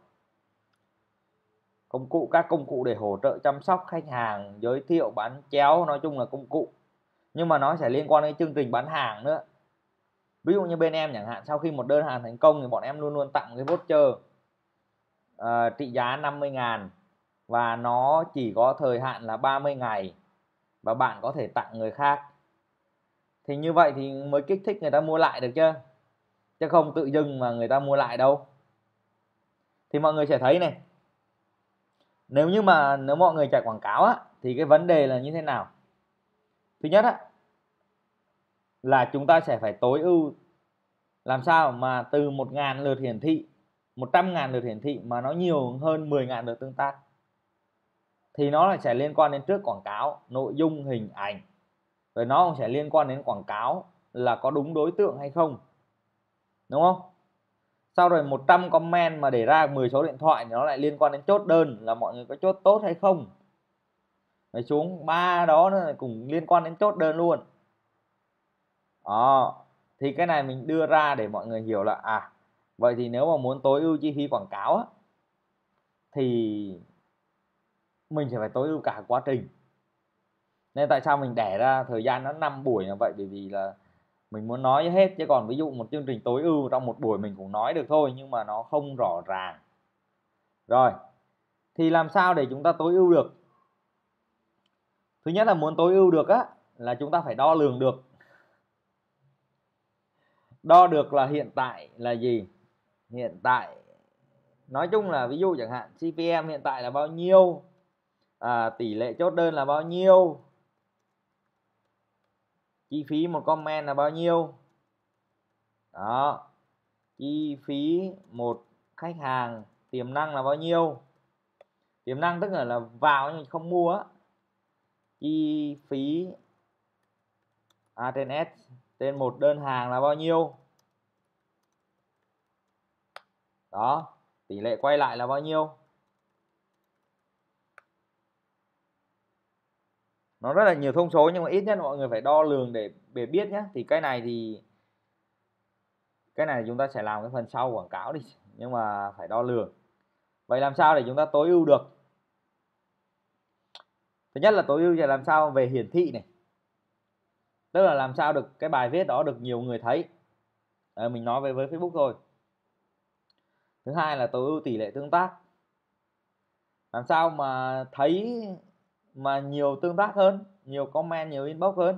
các công cụ để hỗ trợ chăm sóc khách hàng, giới thiệu, bán chéo, nói chung là công cụ, nhưng mà nó sẽ liên quan đến chương trình bán hàng nữa. Ví dụ như bên em chẳng hạn, sau khi một đơn hàng thành công thì bọn em luôn luôn tặng cái voucher trị giá 50.000 và nó chỉ có thời hạn là 30 ngày và bạn có thể tặng người khác. Thì như vậy thì mới kích thích người ta mua lại được chứ không tự dưng mà người ta mua lại đâu. Thì mọi người sẽ thấy này, nếu mọi người chạy quảng cáo á, thì cái vấn đề là như thế nào. Thứ nhất á, là chúng ta sẽ phải tối ưu làm sao mà từ 1.000 lượt hiển thị, 100.000 lượt hiển thị mà nó nhiều hơn 10.000 lượt tương tác, thì nó sẽ liên quan đến trước quảng cáo, nội dung, hình ảnh, rồi nó cũng sẽ liên quan đến quảng cáo là có đúng đối tượng hay không, đúng không? Sau rồi 100 comment mà để ra 10 số điện thoại thì nó lại liên quan đến chốt đơn là mọi người có chốt tốt hay không. Rồi xuống 3 đó nữa cũng liên quan đến chốt đơn luôn. Đó, thì cái này mình đưa ra để mọi người hiểu là vậy thì nếu mà muốn tối ưu chi phí quảng cáo á, thì mình sẽ phải tối ưu cả quá trình. Nên tại sao mình đẻ ra thời gian nó 5 buổi là vậy, bởi vì là mình muốn nói hết, chứ còn ví dụ một chương trình tối ưu trong một buổi mình cũng nói được thôi, nhưng mà nó không rõ ràng. Rồi thì làm sao để chúng ta tối ưu được? Thứ nhất là muốn tối ưu được á, là chúng ta phải đo lường được. Đo được là hiện tại là gì? Hiện tại nói chung là ví dụ chẳng hạn CPM hiện tại là bao nhiêu, tỷ lệ chốt đơn là bao nhiêu, chi phí một comment là bao nhiêu. Đó, chi phí một khách hàng tiềm năng là bao nhiêu. Tiềm năng tức là vào nhưng không mua á. Chi phí trên S trên một đơn hàng là bao nhiêu. Đó, tỷ lệ quay lại là bao nhiêu. nó rất là nhiều thông số, nhưng mà ít nhất mọi người phải đo lường để biết nhé. Thì cái này chúng ta sẽ làm cái phần sau quảng cáo đi, nhưng mà phải đo lường. Vậy làm sao để chúng ta tối ưu được? Thứ nhất là tối ưu là làm sao về hiển thị này, tức là làm sao được cái bài viết đó được nhiều người thấy. Mình nói về với Facebook thôi. Thứ hai là tối ưu tỷ lệ tương tác, làm sao mà thấy mà nhiều tương tác hơn, nhiều comment, nhiều inbox hơn.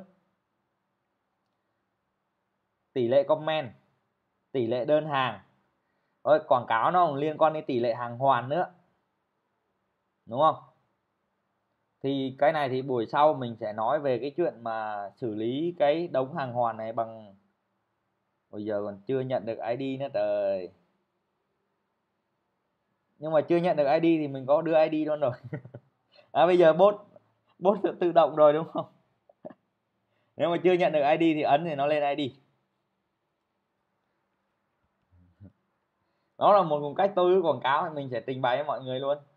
Tỷ lệ comment, tỷ lệ đơn hàng. Rồi quảng cáo nó còn liên quan đến tỷ lệ hàng hoàn nữa, đúng không? Thì cái này thì buổi sau mình sẽ nói về cái chuyện mà xử lý cái đống hàng hoàn này bằng, bây giờ còn chưa nhận được ID nữa trời. Nhưng mà chưa nhận được ID thì mình có đưa ID luôn rồi. Bây giờ bot tự động rồi đúng không? Nếu mà chưa nhận được ID thì ấn thì nó lên ID. Đó là một cách tối ưu quảng cáo, mình sẽ trình bày với mọi người luôn.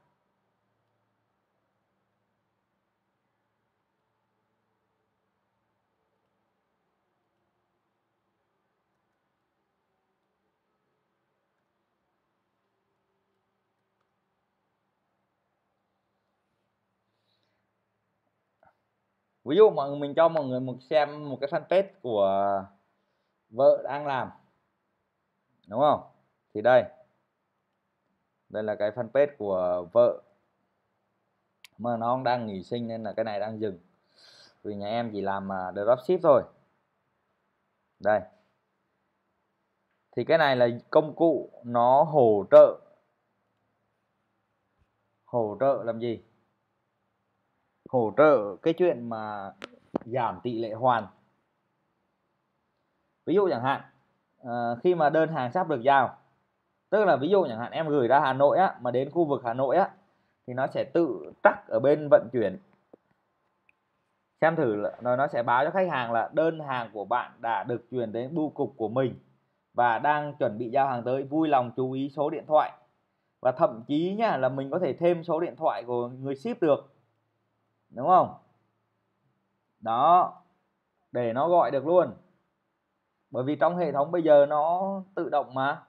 Ví dụ mình cho mọi người xem một cái fanpage của vợ đang làm, đúng không? Thì đây là cái fanpage của vợ, mà nó đang nghỉ sinh nên là cái này đang dừng, vì nhà em chỉ làm dropship thôi. Đây thì cái này là công cụ nó hỗ trợ làm gì? Hỗ trợ cái chuyện mà giảm tỷ lệ hoàn. Ví dụ chẳng hạn khi mà đơn hàng sắp được giao, tức là ví dụ chẳng hạn em gửi ra Hà Nội á, mà đến khu vực Hà Nội á, thì nó sẽ tự track ở bên vận chuyển, xem thử rồi nó sẽ báo cho khách hàng là đơn hàng của bạn đã được chuyển đến bưu cục của mình và đang chuẩn bị giao hàng tới, vui lòng chú ý số điện thoại. Và thậm chí nhá, là mình có thể thêm số điện thoại của người ship được, đúng không? Đó, để nó gọi được luôn, bởi vì trong hệ thống bây giờ nó tự động mà.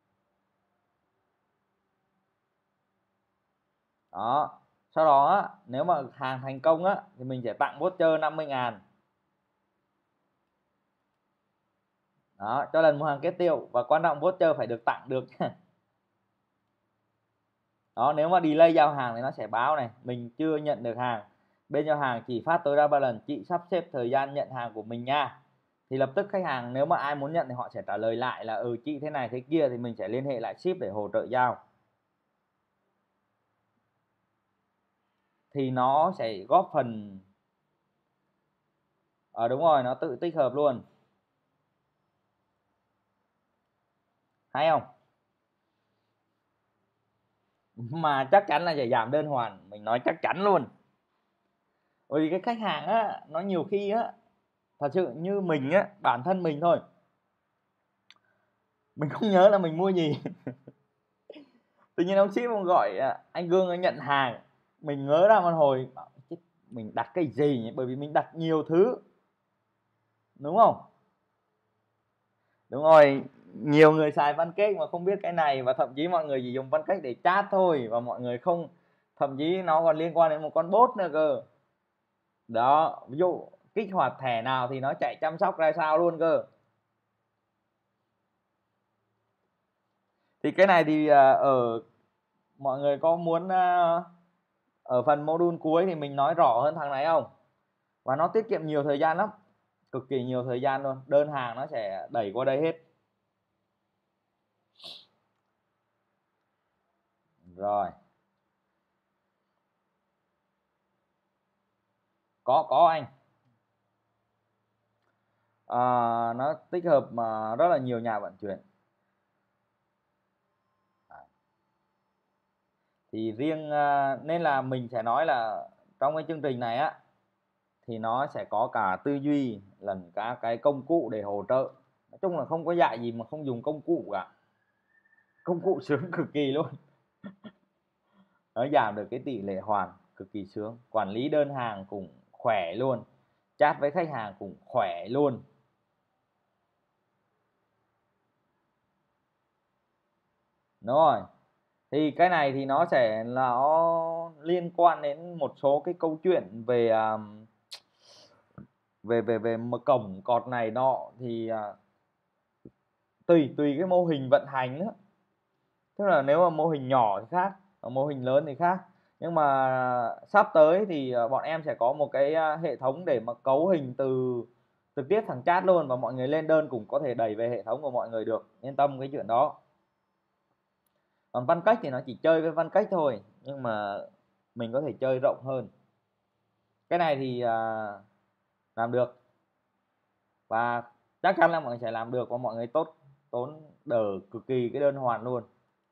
Đó, sau đó á, nếu mà hàng thành công á, thì mình sẽ tặng voucher 50.000. Đó, cho lần mua hàng kết tiêu, và quan trọng voucher phải được tặng được. Đó, nếu mà delay giao hàng thì nó sẽ báo này, mình chưa nhận được hàng, bên giao hàng chỉ phát tối đa 3 lần, chị sắp xếp thời gian nhận hàng của mình nha. Thì lập tức khách hàng nếu mà ai muốn nhận thì họ sẽ trả lời lại là chị thế này thế kia, thì mình sẽ liên hệ lại ship để hỗ trợ giao. Thì nó sẽ góp phần, đúng rồi, nó tự tích hợp luôn. Hay không? Mà chắc chắn là sẽ giảm đơn hoàn, mình nói chắc chắn luôn. Bởi vì cái khách hàng á, nó nhiều khi á, thật sự như mình á, bản thân mình thôi, mình không nhớ là mình mua gì. Tự nhiên ông ship ông gọi anh Gương anh nhận hàng, mình ngớ ra một hồi, mình đặt cái gì nhỉ? Bởi vì mình đặt nhiều thứ, đúng không? Đúng rồi, nhiều người xài Pancake mà không biết cái này, và thậm chí mọi người chỉ dùng Pancake để chat thôi, và mọi người không, thậm chí nó còn liên quan đến một con bot nữa cơ. Đó, ví dụ kích hoạt thẻ nào thì nó chạy chăm sóc ra sao luôn cơ. Thì cái này thì ở mọi người có muốn ở phần module cuối thì mình nói rõ hơn thằng này không? Và nó tiết kiệm nhiều thời gian lắm, cực kỳ nhiều thời gian luôn, đơn hàng nó sẽ đẩy qua đây hết. Rồi, có anh. Nó tích hợp mà rất là nhiều nhà vận chuyển. Thì riêng nên là mình sẽ nói là trong cái chương trình này á, thì nó sẽ có cả tư duy lẫn cả cái công cụ để hỗ trợ. Nói chung là không có dạy gì mà không dùng công cụ cả, công cụ sướng cực kỳ luôn. Nó giảm được cái tỷ lệ hoàn, cực kỳ sướng, quản lý đơn hàng cũng khỏe luôn, chat với khách hàng cũng khỏe luôn. Đúng rồi. Thì cái này thì nó sẽ nó liên quan đến một số cái câu chuyện về về cổng cọt này nọ, thì tùy cái mô hình vận hành nữa. Tức là nếu mà mô hình nhỏ thì khác, mô hình lớn thì khác. Nhưng mà sắp tới thì bọn em sẽ có một cái hệ thống để mà cấu hình từ trực tiếp thằng chat luôn, và mọi người lên đơn cũng có thể đẩy về hệ thống của mọi người được, yên tâm cái chuyện đó. Còn văn cách thì nó chỉ chơi với văn cách thôi, nhưng mà mình có thể chơi rộng hơn. Cái này thì làm được, và chắc chắn là mọi người sẽ làm được, và mọi người tốn đỡ cực kỳ cái đơn hoàn luôn.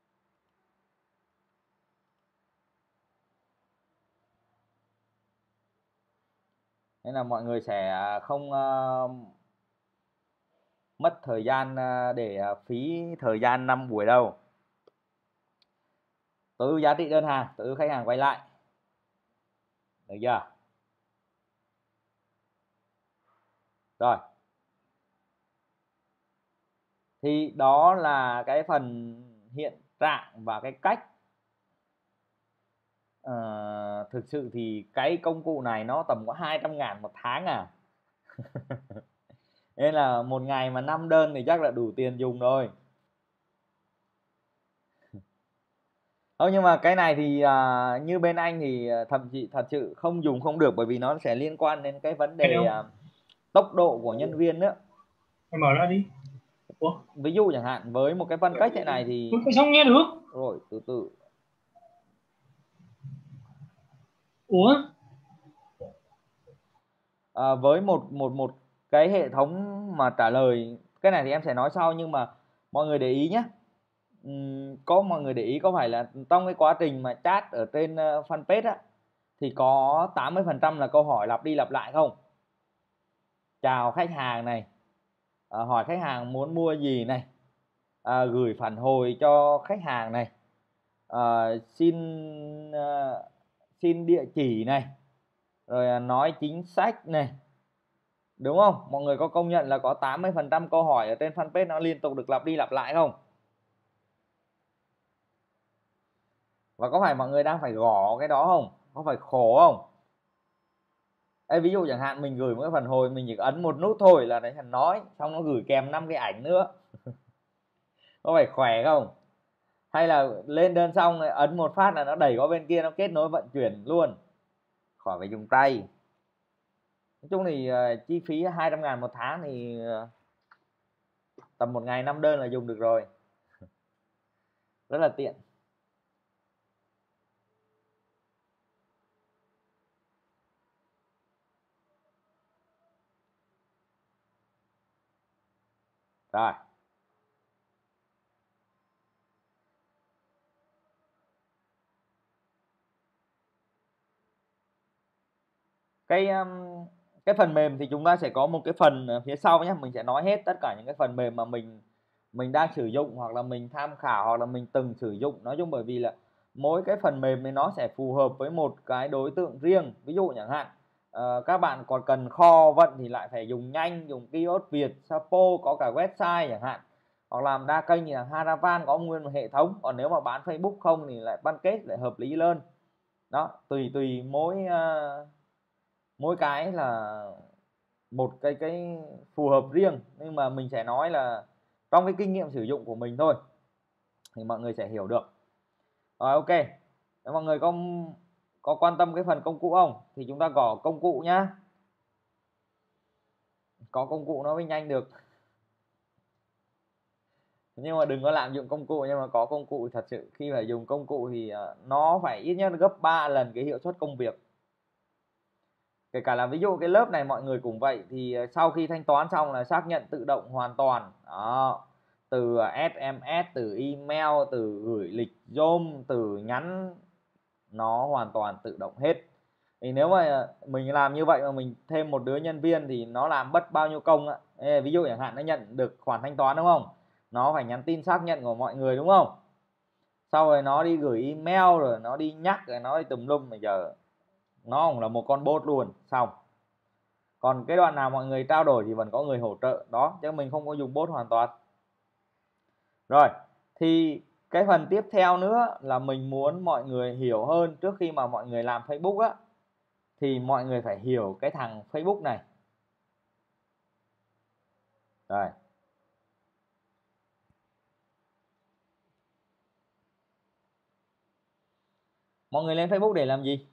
Nên là mọi người sẽ không mất thời gian để phí thời gian 5 buổi đâu. Tối ưu giá trị đơn hàng, tối ưu khách hàng quay lại, được chưa? Rồi, thì đó là cái phần hiện trạng và cái cách. Thực sự thì cái công cụ này nó tầm có 200.000 một tháng à. Nên là một ngày mà 5 đơn thì chắc là đủ tiền dùng rồi. Nhưng mà cái này thì như bên anh thì thậm chí thật sự không dùng không được, bởi vì nó sẽ liên quan đến cái vấn đề tốc độ của nhân viên nữa. Em mở ra đi. Ủa? Ví dụ chẳng hạn với một cái phân cách thế này thì sao nghe được? rồi từ Ủa? với một cái hệ thống mà trả lời cái này thì em sẽ nói sau, nhưng mà mọi người để ý nhé. Có mọi người để ý có phải là trong cái quá trình mà chat ở trên fanpage á, thì có 80% là câu hỏi lặp đi lặp lại không? Chào khách hàng này, hỏi khách hàng muốn mua gì này, gửi phản hồi cho khách hàng này, xin địa chỉ này, rồi nói chính sách này, đúng không? Mọi người có công nhận là có 80% câu hỏi ở trên fanpage nó liên tục được lặp đi lặp lại không? Và có phải mọi người đang phải gõ cái đó không? Có phải khổ không? Ví dụ chẳng hạn mình gửi một cái phản hồi, mình chỉ ấn một nút thôi là nó thành nói, xong nó gửi kèm 5 cái ảnh nữa. Có phải khỏe không? Hay là lên đơn xong ấn một phát là nó đẩy qua bên kia, nó kết nối vận chuyển luôn, khỏi phải dùng tay. Nói chung thì chi phí 200.000 một tháng thì tầm một ngày 5 đơn là dùng được rồi, rất là tiện. Rồi, cái phần mềm thì chúng ta sẽ có một cái phần phía sau nhé. Mình sẽ nói hết tất cả những cái phần mềm mà mình đang sử dụng, hoặc là mình tham khảo, hoặc là mình từng sử dụng. Nói chung bởi vì là mỗi cái phần mềm thì nó sẽ phù hợp với một cái đối tượng riêng. Ví dụ chẳng hạn các bạn còn cần kho vận thì lại phải dùng Nhanh, dùng Kiosk Việt, Sapo có cả website chẳng hạn, hoặc làm đa kênh như là Haravan có nguyên một hệ thống. Còn nếu mà bán Facebook không thì lại Pancake lại hợp lý hơn. Đó, tùy mỗi cái là một cái phù hợp riêng, nhưng mà mình sẽ nói là trong cái kinh nghiệm sử dụng của mình thôi thì mọi người sẽ hiểu được. Rồi, ok. Nếu mọi người có quan tâm cái phần công cụ không thì chúng ta gõ công cụ nhá. Có công cụ nó mới nhanh được, nhưng mà đừng có lạm dụng công cụ. Nhưng mà có công cụ thật sự, khi phải dùng công cụ thì nó phải ít nhất gấp 3 lần cái hiệu suất công việc. Kể cả là ví dụ cái lớp này mọi người cũng vậy, thì sau khi thanh toán xong là xác nhận tự động hoàn toàn đó, từ SMS, từ email, từ gửi lịch Zoom, từ nhắn, nó hoàn toàn tự động hết. Thì nếu mà mình làm như vậy mà mình thêm một đứa nhân viên thì nó làm mất bao nhiêu công ạ. Ví dụ chẳng hạn nó nhận được khoản thanh toán đúng không, nó phải nhắn tin xác nhận của mọi người đúng không, sau rồi nó đi gửi email, rồi nó đi nhắc, rồi nó đi tùm lum. Bây giờ nó cũng là một con bot luôn, xong. Còn cái đoạn nào mọi người trao đổi thì vẫn có người hỗ trợ đó, chứ mình không có dùng bot hoàn toàn. Rồi, thì cái phần tiếp theo nữa là mình muốn mọi người hiểu hơn. Trước khi mà mọi người làm Facebook á, thì mọi người phải hiểu cái thằng Facebook này. Rồi. Mọi người lên Facebook để làm gì?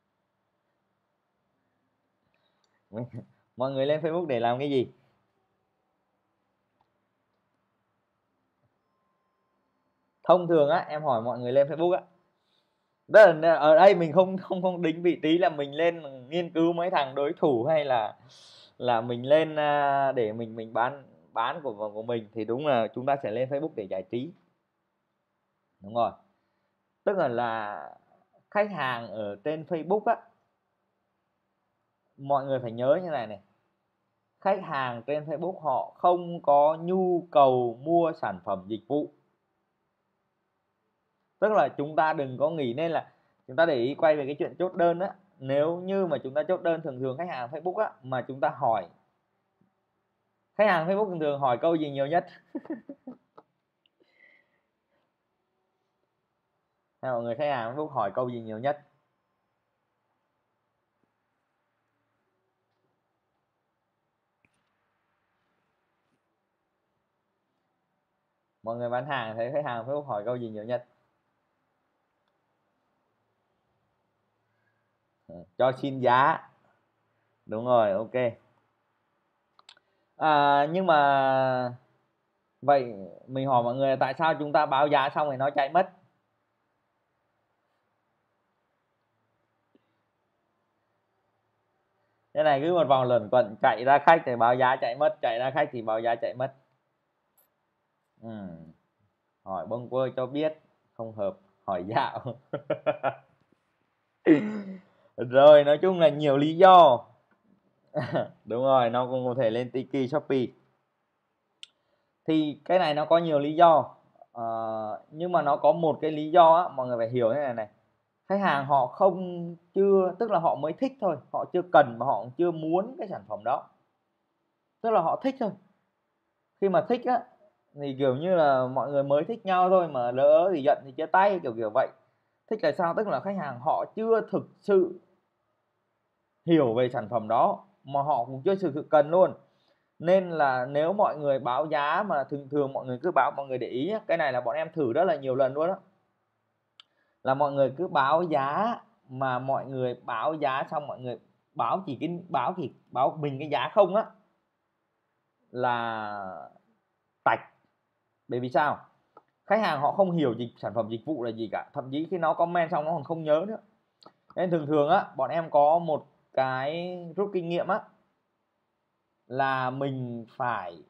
Mọi người lên Facebook để làm cái gì? Thông thường á, em hỏi mọi người lên Facebook á, đó là ở đây mình không đính vị trí là mình lên nghiên cứu mấy thằng đối thủ hay là mình lên để mình bán của mình, thì đúng là chúng ta sẽ lên Facebook để giải trí. Đúng rồi. Tức là khách hàng ở trên Facebook á, mọi người phải nhớ như này này. Khách hàng trên Facebook họ không có nhu cầu mua sản phẩm dịch vụ. Tức là chúng ta đừng có nghĩ, nên là chúng ta để ý quay về cái chuyện chốt đơn á. Nếu như mà chúng ta chốt đơn, thường thường khách hàng Facebook á, mà chúng ta hỏi, khách hàng Facebook thường thường hỏi câu gì nhiều nhất? Mọi người, khách hàng Facebook hỏi câu gì nhiều nhất? Mọi người bán hàng thấy khách hàng Facebook hỏi câu gì nhiều nhất? Cho xin giá. Đúng rồi, ok. Nhưng mà vậy mình hỏi mọi người là tại sao chúng ta báo giá xong rồi nó chạy mất? Cái này cứ một vòng luẩn quẩn, chạy ra khách thì báo giá chạy mất, chạy ra khách thì báo giá chạy mất. Hỏi bông quơ cho biết, không hợp hỏi dạo. Rồi, nói chung là nhiều lý do. Đúng rồi, nó cũng có thể lên Tiki, Shopee. Thì cái này nó có nhiều lý do. Nhưng mà nó có một cái lý do á, mọi người phải hiểu thế này này. Khách hàng họ chưa, tức là họ mới thích thôi, họ chưa cần mà họ cũng chưa muốn cái sản phẩm đó. Tức là họ thích thôi. Khi mà thích á, thì kiểu như là mọi người mới thích nhau thôi, mà lỡ thì giận thì chia tay, kiểu vậy. Thích là sao? Tức là khách hàng họ chưa thực sự hiểu về sản phẩm đó, mà họ cũng chưa thực sự cần luôn. Nên là nếu mọi người báo giá mà thường mọi người cứ báo, mọi người để ý nhé, cái này là bọn em thử rất là nhiều lần luôn đó, là mọi người cứ báo giá, mà mọi người báo giá xong mọi người báo báo mình cái giá không á, là tạch. Bởi vì sao? Khách hàng họ không hiểu sản phẩm dịch vụ là gì cả, thậm chí khi nó comment xong nó còn không nhớ nữa. Nên thường á, bọn em có một cái rút kinh nghiệm á, là mình phải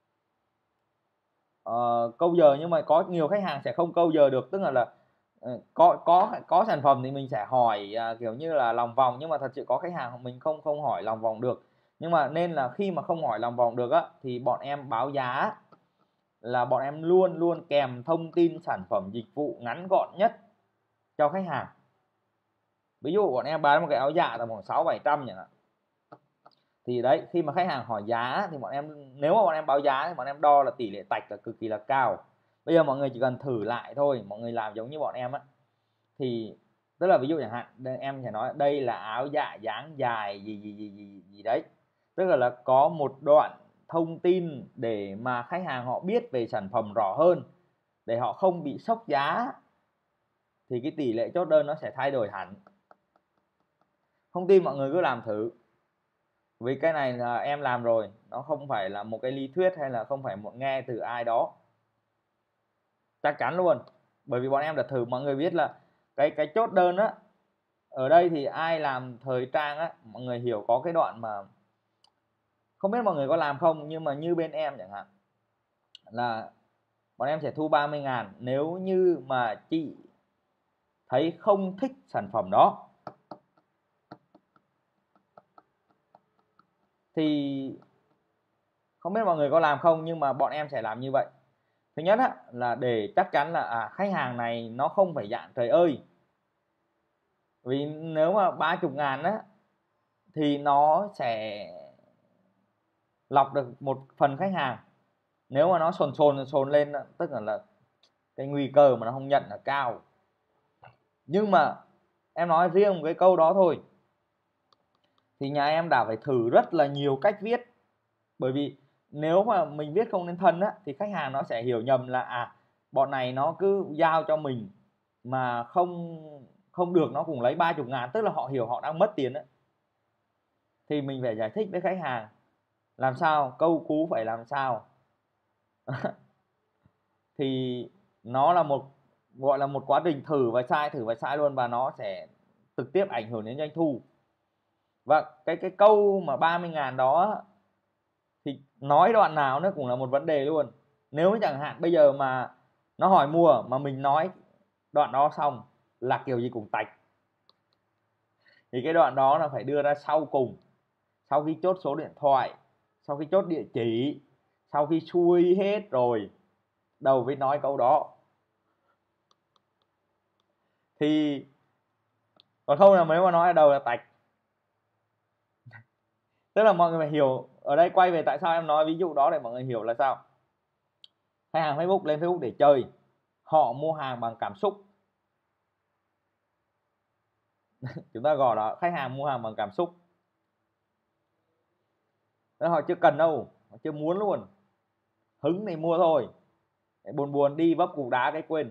câu giờ, nhưng mà có nhiều khách hàng sẽ không câu giờ được. Tức là có sản phẩm thì mình sẽ hỏi kiểu như là lòng vòng, nhưng mà thật sự có khách hàng mình không hỏi lòng vòng được. Nhưng mà nên là khi mà không hỏi lòng vòng được á, thì bọn em báo giá là bọn em luôn luôn kèm thông tin sản phẩm dịch vụ ngắn gọn nhất cho khách hàng. Ví dụ bọn em bán một cái áo dạ tầm khoảng 600-700 chẳng hạn, thì đấy, khi mà khách hàng hỏi giá thì nếu mà bọn em báo giá thì bọn em đo là tỷ lệ tạch là cực kỳ là cao. Bây giờ mọi người chỉ cần thử lại thôi, mọi người làm giống như bọn em á, thì tức là ví dụ chẳng hạn em sẽ nói đây là áo dạ dáng dài gì đấy, tức là có một đoạn thông tin để mà khách hàng họ biết về sản phẩm rõ hơn, để họ không bị sốc giá, thì cái tỷ lệ chốt đơn nó sẽ thay đổi hẳn. Không tin mọi người cứ làm thử, vì cái này là em làm rồi, nó không phải là một cái lý thuyết hay là không phải một nghe từ ai đó, chắc chắn luôn. Bởi vì bọn em đã thử, mọi người biết là cái chốt đơn á, ở đây thì ai làm thời trang á, mọi người hiểu có cái đoạn mà không biết mọi người có làm không, nhưng mà như bên em chẳng hạn, là bọn em sẽ thu 30.000 nếu như mà chị thấy không thích sản phẩm đó. Thì không biết mọi người có làm không, nhưng mà bọn em sẽ làm như vậy. Thứ nhất á, là để chắc chắn là khách hàng này nó không phải dạng trời ơi, Vì nếu mà 30.000 á thì nó sẽ lọc được một phần khách hàng. Nếu mà nó sồn lên tức là cái nguy cơ mà nó không nhận là cao. Nhưng mà em nói riêng một cái câu đó thôi thì nhà em đã phải thử rất là nhiều cách viết. Bởi vì nếu mà mình viết không nên thân á thì khách hàng nó sẽ hiểu nhầm là bọn này nó cứ giao cho mình mà không được nó cũng lấy 30.000, tức là họ hiểu họ đang mất tiền á. Thì mình phải giải thích với khách hàng làm sao, câu cú phải làm sao thì nó là gọi là một quá trình thử và sai luôn, và nó sẽ trực tiếp ảnh hưởng đến doanh thu. Và cái câu mà 30.000 đó thì nói đoạn nào nó cũng là một vấn đề luôn. Nếu chẳng hạn bây giờ mà nó hỏi mua mà mình nói đoạn đó xong là kiểu gì cũng tạch, thì cái đoạn đó là phải đưa ra sau cùng, sau khi chốt số điện thoại, sau khi chốt địa chỉ, sau khi xuôi hết rồi đầu mới nói câu đó. Thì còn không là nếu mà nói ở đầu là tạch. Tức là mọi người phải hiểu, ở đây quay về tại sao em nói ví dụ đó để mọi người hiểu là sao. Khách hàng Facebook lên Facebook để chơi, họ mua hàng bằng cảm xúc. Chúng ta gọi là khách hàng mua hàng bằng cảm xúc. Nên họ chưa cần đâu, họ chưa muốn luôn, hứng thì mua thôi, buồn đi vấp cục đá cái quên.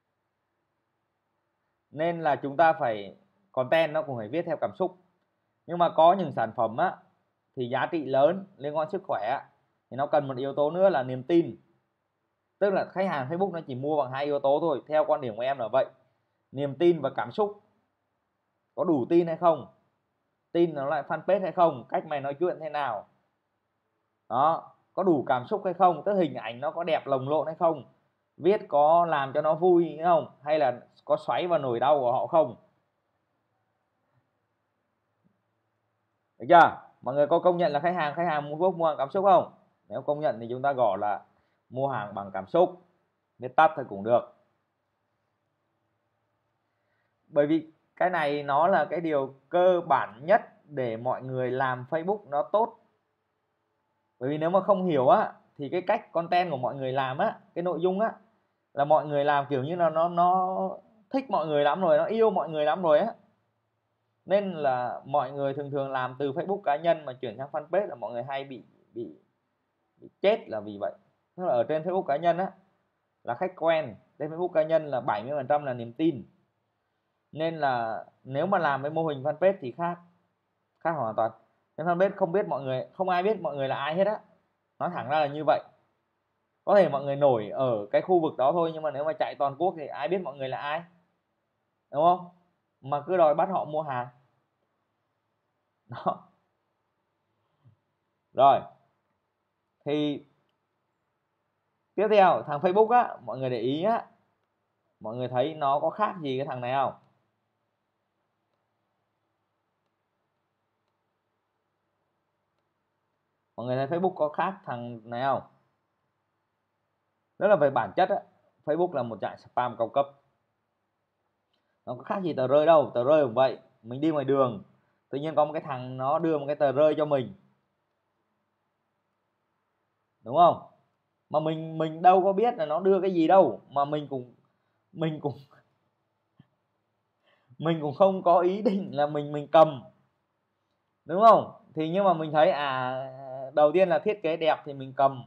Nên là chúng ta phải content nó cũng phải viết theo cảm xúc. Nhưng mà có những sản phẩm á thì giá trị lớn liên quan sức khỏe thì nó cần một yếu tố nữa là niềm tin. Tức là khách hàng Facebook nó chỉ mua bằng hai yếu tố thôi, theo quan điểm của em là vậy: niềm tin và cảm xúc. Có đủ tin hay không, tin nó lại fanpage hay không, cách mày nói chuyện thế nào đó, có đủ cảm xúc hay không, tức hình ảnh nó có đẹp lồng lộn hay không, viết có làm cho nó vui hay không, hay là có xoáy vào nỗi đau của họ không. Được chưa? Mọi người có công nhận là khách hàng mua Facebook mua hàng cảm xúc không? Nếu công nhận thì chúng ta gọi là mua hàng bằng cảm xúc, viết tắt thôi cũng được. Bởi vì cái này nó là cái điều cơ bản nhất để mọi người làm Facebook nó tốt. Bởi vì nếu mà không hiểu á thì cái cách content của mọi người làm á, cái nội dung á là mọi người làm kiểu như là nó thích mọi người lắm rồi, nó yêu mọi người lắm rồi á. Nên là mọi người thường thường làm từ Facebook cá nhân mà chuyển sang fanpage là mọi người hay bị chết là vì vậy. Tức là ở trên Facebook cá nhân á là khách quen, trên Facebook cá nhân là 70% là niềm tin. Nên là nếu mà làm với mô hình fanpage thì khác hoàn toàn. Trên fanpage không biết mọi người, không ai biết mọi người là ai hết á, nói thẳng ra là như vậy. Có thể mọi người nổi ở cái khu vực đó thôi, nhưng mà nếu mà chạy toàn quốc thì ai biết mọi người là ai, đúng không? Mà cứ đòi bắt họ mua hàng đó. Rồi thì tiếp theo thằng Facebook á, mọi người để ý á, mọi người thấy nó có khác gì cái thằng này không? Mọi người thấy Facebook có khác thằng này không? Rất là về bản chất á, Facebook là một dạng spam cao cấp. Nó có khác gì tờ rơi đâu, tờ rơi cũng vậy. Mình đi ngoài đường tự nhiên có một cái thằng nó đưa một cái tờ rơi cho mình, đúng không? Mà mình đâu có biết là nó đưa cái gì đâu, mà mình cũng mình cũng không có ý định là mình cầm, đúng không? Thì nhưng mà mình thấy đầu tiên là thiết kế đẹp thì mình cầm.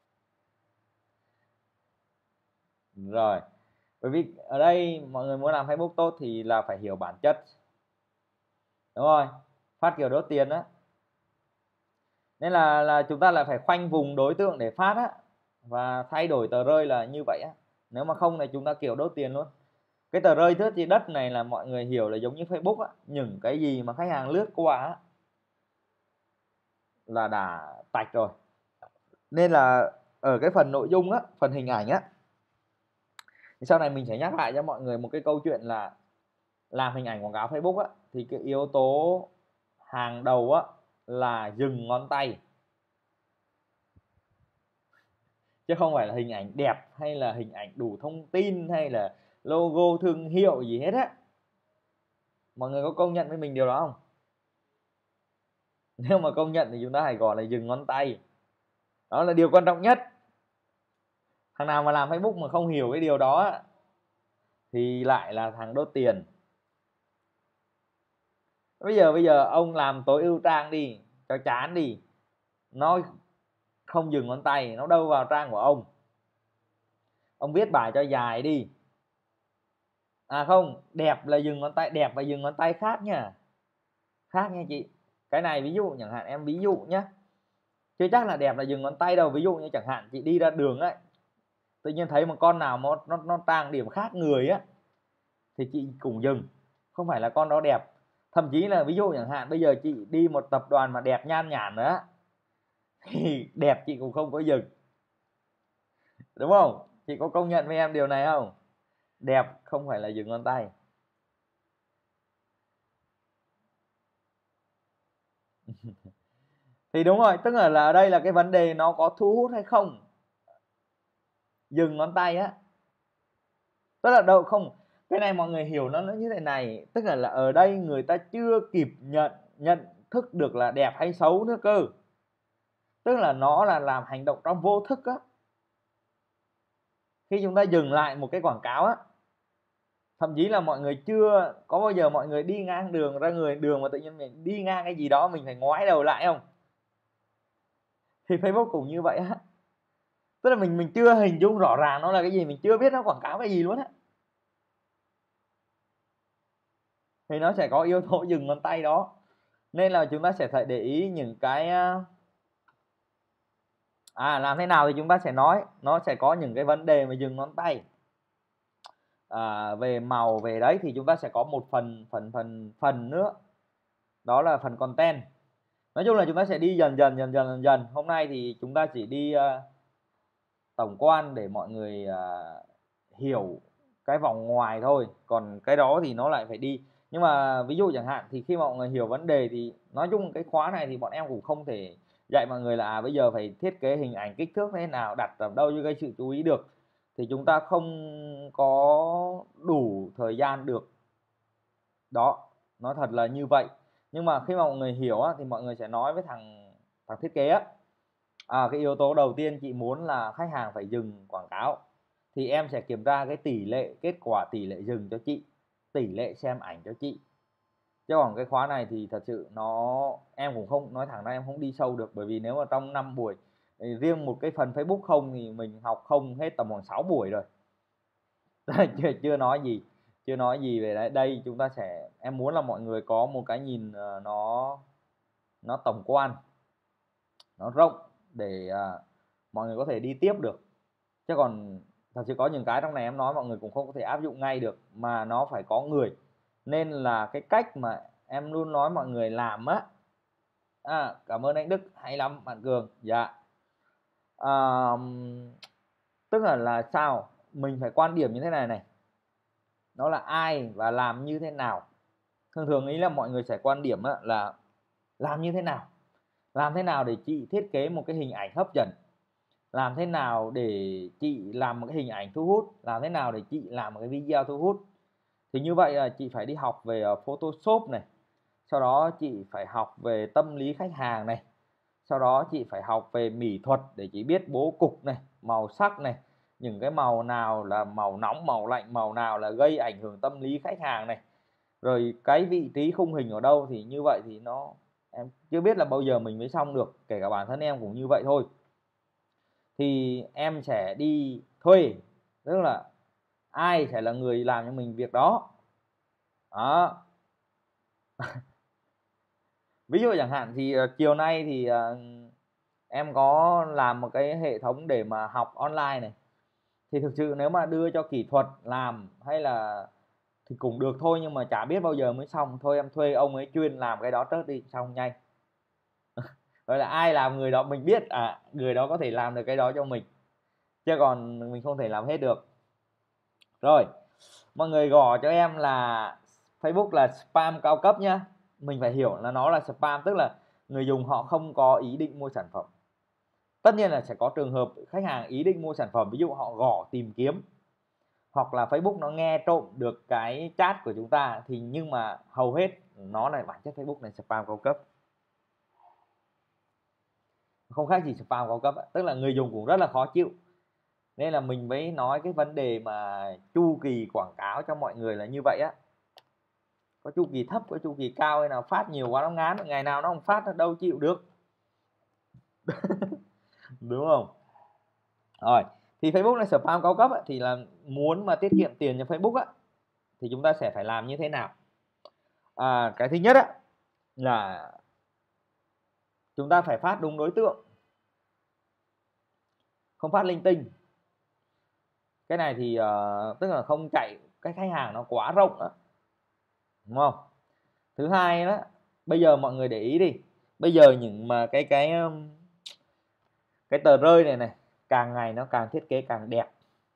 Rồi, bởi vì ở đây mọi người muốn làm Facebook tốt thì là phải hiểu bản chất, đúng rồi, phát kiểu đốt tiền á. Nên là chúng ta lại phải khoanh vùng đối tượng để phát á, và thay đổi tờ rơi là như vậy á. Nếu mà không thì chúng ta kiểu đốt tiền luôn. Cái tờ rơi thước trên đất này là mọi người hiểu là giống như Facebook á, những cái gì mà khách hàng lướt qua á là đã tạch rồi. Nên là ở cái phần nội dung á, phần hình ảnh á, thì sau này mình sẽ nhắc lại cho mọi người một cái câu chuyện là làm hình ảnh quảng cáo Facebook á, thì cái yếu tố hàng đầu á là dừng ngón tay, chứ không phải là hình ảnh đẹp hay là hình ảnh đủ thông tin hay là logo thương hiệu gì hết á. Mọi người có công nhận với mình điều đó không? Nếu mà công nhận thì chúng ta hãy gọi là dừng ngón tay. Đó là điều quan trọng nhất. Thằng nào mà làm Facebook mà không hiểu cái điều đó thì lại là thằng đốt tiền. Bây giờ ông làm tối ưu trang đi, cho chán đi, nó không dừng ngón tay, nó đâu vào trang của ông viết bài cho dài đi. Không, đẹp là dừng ngón tay, đẹp và dừng ngón tay khác nha, khác nha chị. Cái này ví dụ chẳng hạn, em ví dụ nhé, chứ chắc là đẹp là dừng ngón tay đâu. Ví dụ như chẳng hạn chị đi ra đường ấy, tự nhiên thấy một con nào mà nó trang điểm khác người á thì chị cũng dừng, không phải là con đó đẹp. Thậm chí là ví dụ chẳng hạn bây giờ chị đi một tập đoàn mà đẹp nhan nhản nữa thì đẹp chị cũng không có dừng, đúng không? Chị có công nhận với em điều này không? Đẹp không phải là dừng ngón tay. Thì đúng rồi, tức là ở đây là cái vấn đề nó có thu hút hay không, dừng ngón tay á. Tức là đâu không, cái này mọi người hiểu nó như thế này, tức là ở đây người ta chưa kịp nhận thức được là đẹp hay xấu nữa cơ. Tức là nó là làm hành động trong vô thức á. Khi chúng ta dừng lại một cái quảng cáo á, thậm chí là mọi người chưa có bao giờ mọi người đi ngang đường, ra người đường mà tự nhiên mình đi ngang cái gì đó mình phải ngoái đầu lại không? Thì Facebook cũng như vậy á. Tức là mình chưa hình dung rõ ràng nó là cái gì, mình chưa biết nó quảng cáo cái gì luôn á, thì nó sẽ có yếu tố dừng ngón tay đó. Nên là chúng ta sẽ phải để ý những cái làm thế nào thì chúng ta sẽ nói, nó sẽ có những cái vấn đề mà dừng ngón tay. Về màu, về đấy thì chúng ta sẽ có một phần nữa, đó là phần content. Nói chung là chúng ta sẽ đi dần dần. Hôm nay thì chúng ta chỉ đi tổng quan để mọi người hiểu cái vòng ngoài thôi, còn cái đó thì nó lại phải đi. Nhưng mà ví dụ chẳng hạn thì khi mọi người hiểu vấn đề thì nói chung cái khóa này thì bọn em cũng không thể dạy mọi người là bây giờ phải thiết kế hình ảnh kích thước thế nào, đặt ở đâu cho gây sự chú ý được, thì chúng ta không có đủ thời gian được đó, nói thật là như vậy. Nhưng mà khi mà mọi người hiểu thì mọi người sẽ nói với thằng thiết kế á, cái yếu tố đầu tiên chị muốn là khách hàng phải dừng quảng cáo, thì em sẽ kiểm tra cái tỷ lệ kết quả, tỷ lệ dừng cho chị, tỷ lệ xem ảnh cho chị. Chứ còn cái khóa này thì thật sự em cũng không nói thẳng ra, em không đi sâu được, bởi vì nếu mà trong 5 buổi riêng một cái phần Facebook không thì mình học không hết tầm khoảng 6 buổi rồi. chưa nói gì về đấy. Đây chúng ta sẽ, em muốn là mọi người có một cái nhìn nó tổng quan, nó rộng để mọi người có thể đi tiếp được. Chứ còn thật sự có những cái trong này em nói mọi người cũng không có thể áp dụng ngay được, mà nó phải có người. Nên là cái cách mà em luôn nói mọi người làm á, cảm ơn anh Đức, hay lắm bạn Cường. Dạ, tức là sao, mình phải quan điểm như thế này này, nó là ai và làm như thế nào. Thường ý là mọi người sẽ quan điểm là làm như thế nào, làm thế nào để chị thiết kế một cái hình ảnh hấp dẫn, làm thế nào để chị làm một cái hình ảnh thu hút, làm thế nào để chị làm một cái video thu hút. Thì như vậy là chị phải đi học về Photoshop này, sau đó chị phải học về tâm lý khách hàng này, sau đó chị phải học về mỹ thuật để chị biết bố cục này, màu sắc này, những cái màu nào là màu nóng, màu lạnh, màu nào là gây ảnh hưởng tâm lý khách hàng này, rồi cái vị trí khung hình ở đâu. Thì như vậy thì em chưa biết là bao giờ mình mới xong được, kể cả bản thân em cũng như vậy thôi. Thì em sẽ đi thuê, tức là ai sẽ là người làm cho mình việc đó. Ví dụ chẳng hạn thì chiều nay thì em có làm một cái hệ thống để mà học online này, thì thực sự nếu mà đưa cho kỹ thuật làm hay là thì cũng được thôi, nhưng mà chả biết bao giờ mới xong. Thôi em thuê ông ấy chuyên làm cái đó trước đi, xong nhanh. Rồi là ai làm người đó mình biết, người đó có thể làm được cái đó cho mình, chứ còn mình không thể làm hết được. Rồi, mọi người gõ cho em là Facebook là spam cao cấp nhá. Mình phải hiểu là nó là spam, tức là người dùng họ không có ý định mua sản phẩm. Tất nhiên là sẽ có trường hợp khách hàng ý định mua sản phẩm, ví dụ họ gõ tìm kiếm, hoặc là Facebook nó nghe trộm được cái chat của chúng ta, thì nhưng mà hầu hết nó là bản chất Facebook này spam cao cấp, không khác gì spam cao cấp, tức là người dùng cũng rất là khó chịu. Nên là mình mới nói cái vấn đề mà chu kỳ quảng cáo cho mọi người là như vậy á. Có chu kỳ thấp, có chu kỳ cao, hay nào phát nhiều quá nó ngán, ngày nào nó không phát nó đâu chịu được. Đúng không? Rồi, thì Facebook là spam cao cấp thì là muốn mà tiết kiệm tiền cho Facebook á, thì chúng ta sẽ phải làm như thế nào? Cái thứ nhất á, là chúng ta phải phát đúng đối tượng, không phát linh tinh. Cái này thì tức là không chạy cái khách hàng nó quá rộng đó, đúng không? Thứ hai đó, bây giờ mọi người để ý đi, bây giờ những mà cái tờ rơi này này càng ngày nó càng thiết kế càng đẹp,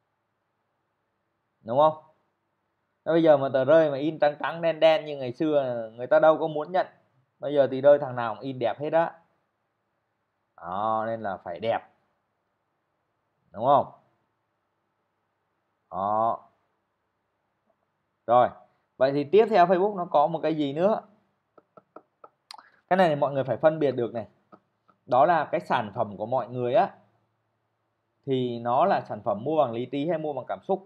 đúng không? Bây giờ mà tờ rơi mà in trắng trắng đen đen như ngày xưa người ta đâu có muốn nhận. Bây giờ thì rơi thằng nào cũng in đẹp hết á. Đó, nên là phải đẹp, đúng không? Đó. Rồi, vậy thì tiếp theo Facebook nó có một cái gì nữa? Cái này thì mọi người phải phân biệt được này. Đó là cái sản phẩm của mọi người á, thì nó là sản phẩm mua bằng lý trí hay mua bằng cảm xúc,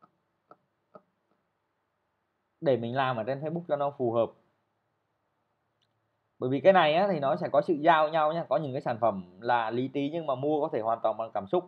để mình làm ở trên Facebook cho nó phù hợp. Bởi vì cái này á, thì nó sẽ có sự giao nhau nhé. Có những cái sản phẩm là lý trí nhưng mà mua có thể hoàn toàn bằng cảm xúc.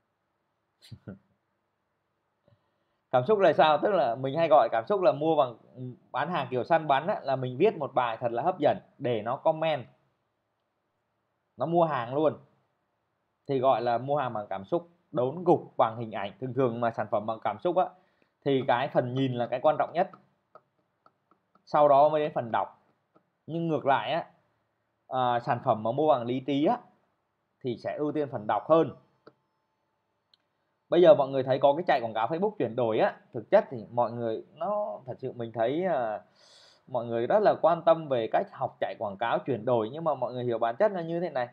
Cảm xúc là sao? Tức là mình hay gọi cảm xúc là mua bằng, bán hàng kiểu săn bắn á, là mình viết một bài thật là hấp dẫn để nó comment, nó mua hàng luôn, thì gọi là mua hàng bằng cảm xúc. Đốn gục bằng hình ảnh. Thường thường mà sản phẩm bằng cảm xúc á, thì cái phần nhìn là cái quan trọng nhất, sau đó mới đến phần đọc. Nhưng ngược lại á, sản phẩm mà mua bằng lý trí á, thì sẽ ưu tiên phần đọc hơn. Bây giờ mọi người thấy có cái chạy quảng cáo Facebook chuyển đổi á, thực chất thì mọi người nó thật sự mình thấy mọi người rất là quan tâm về cách học chạy quảng cáo chuyển đổi, nhưng mà mọi người hiểu bản chất là như thế này.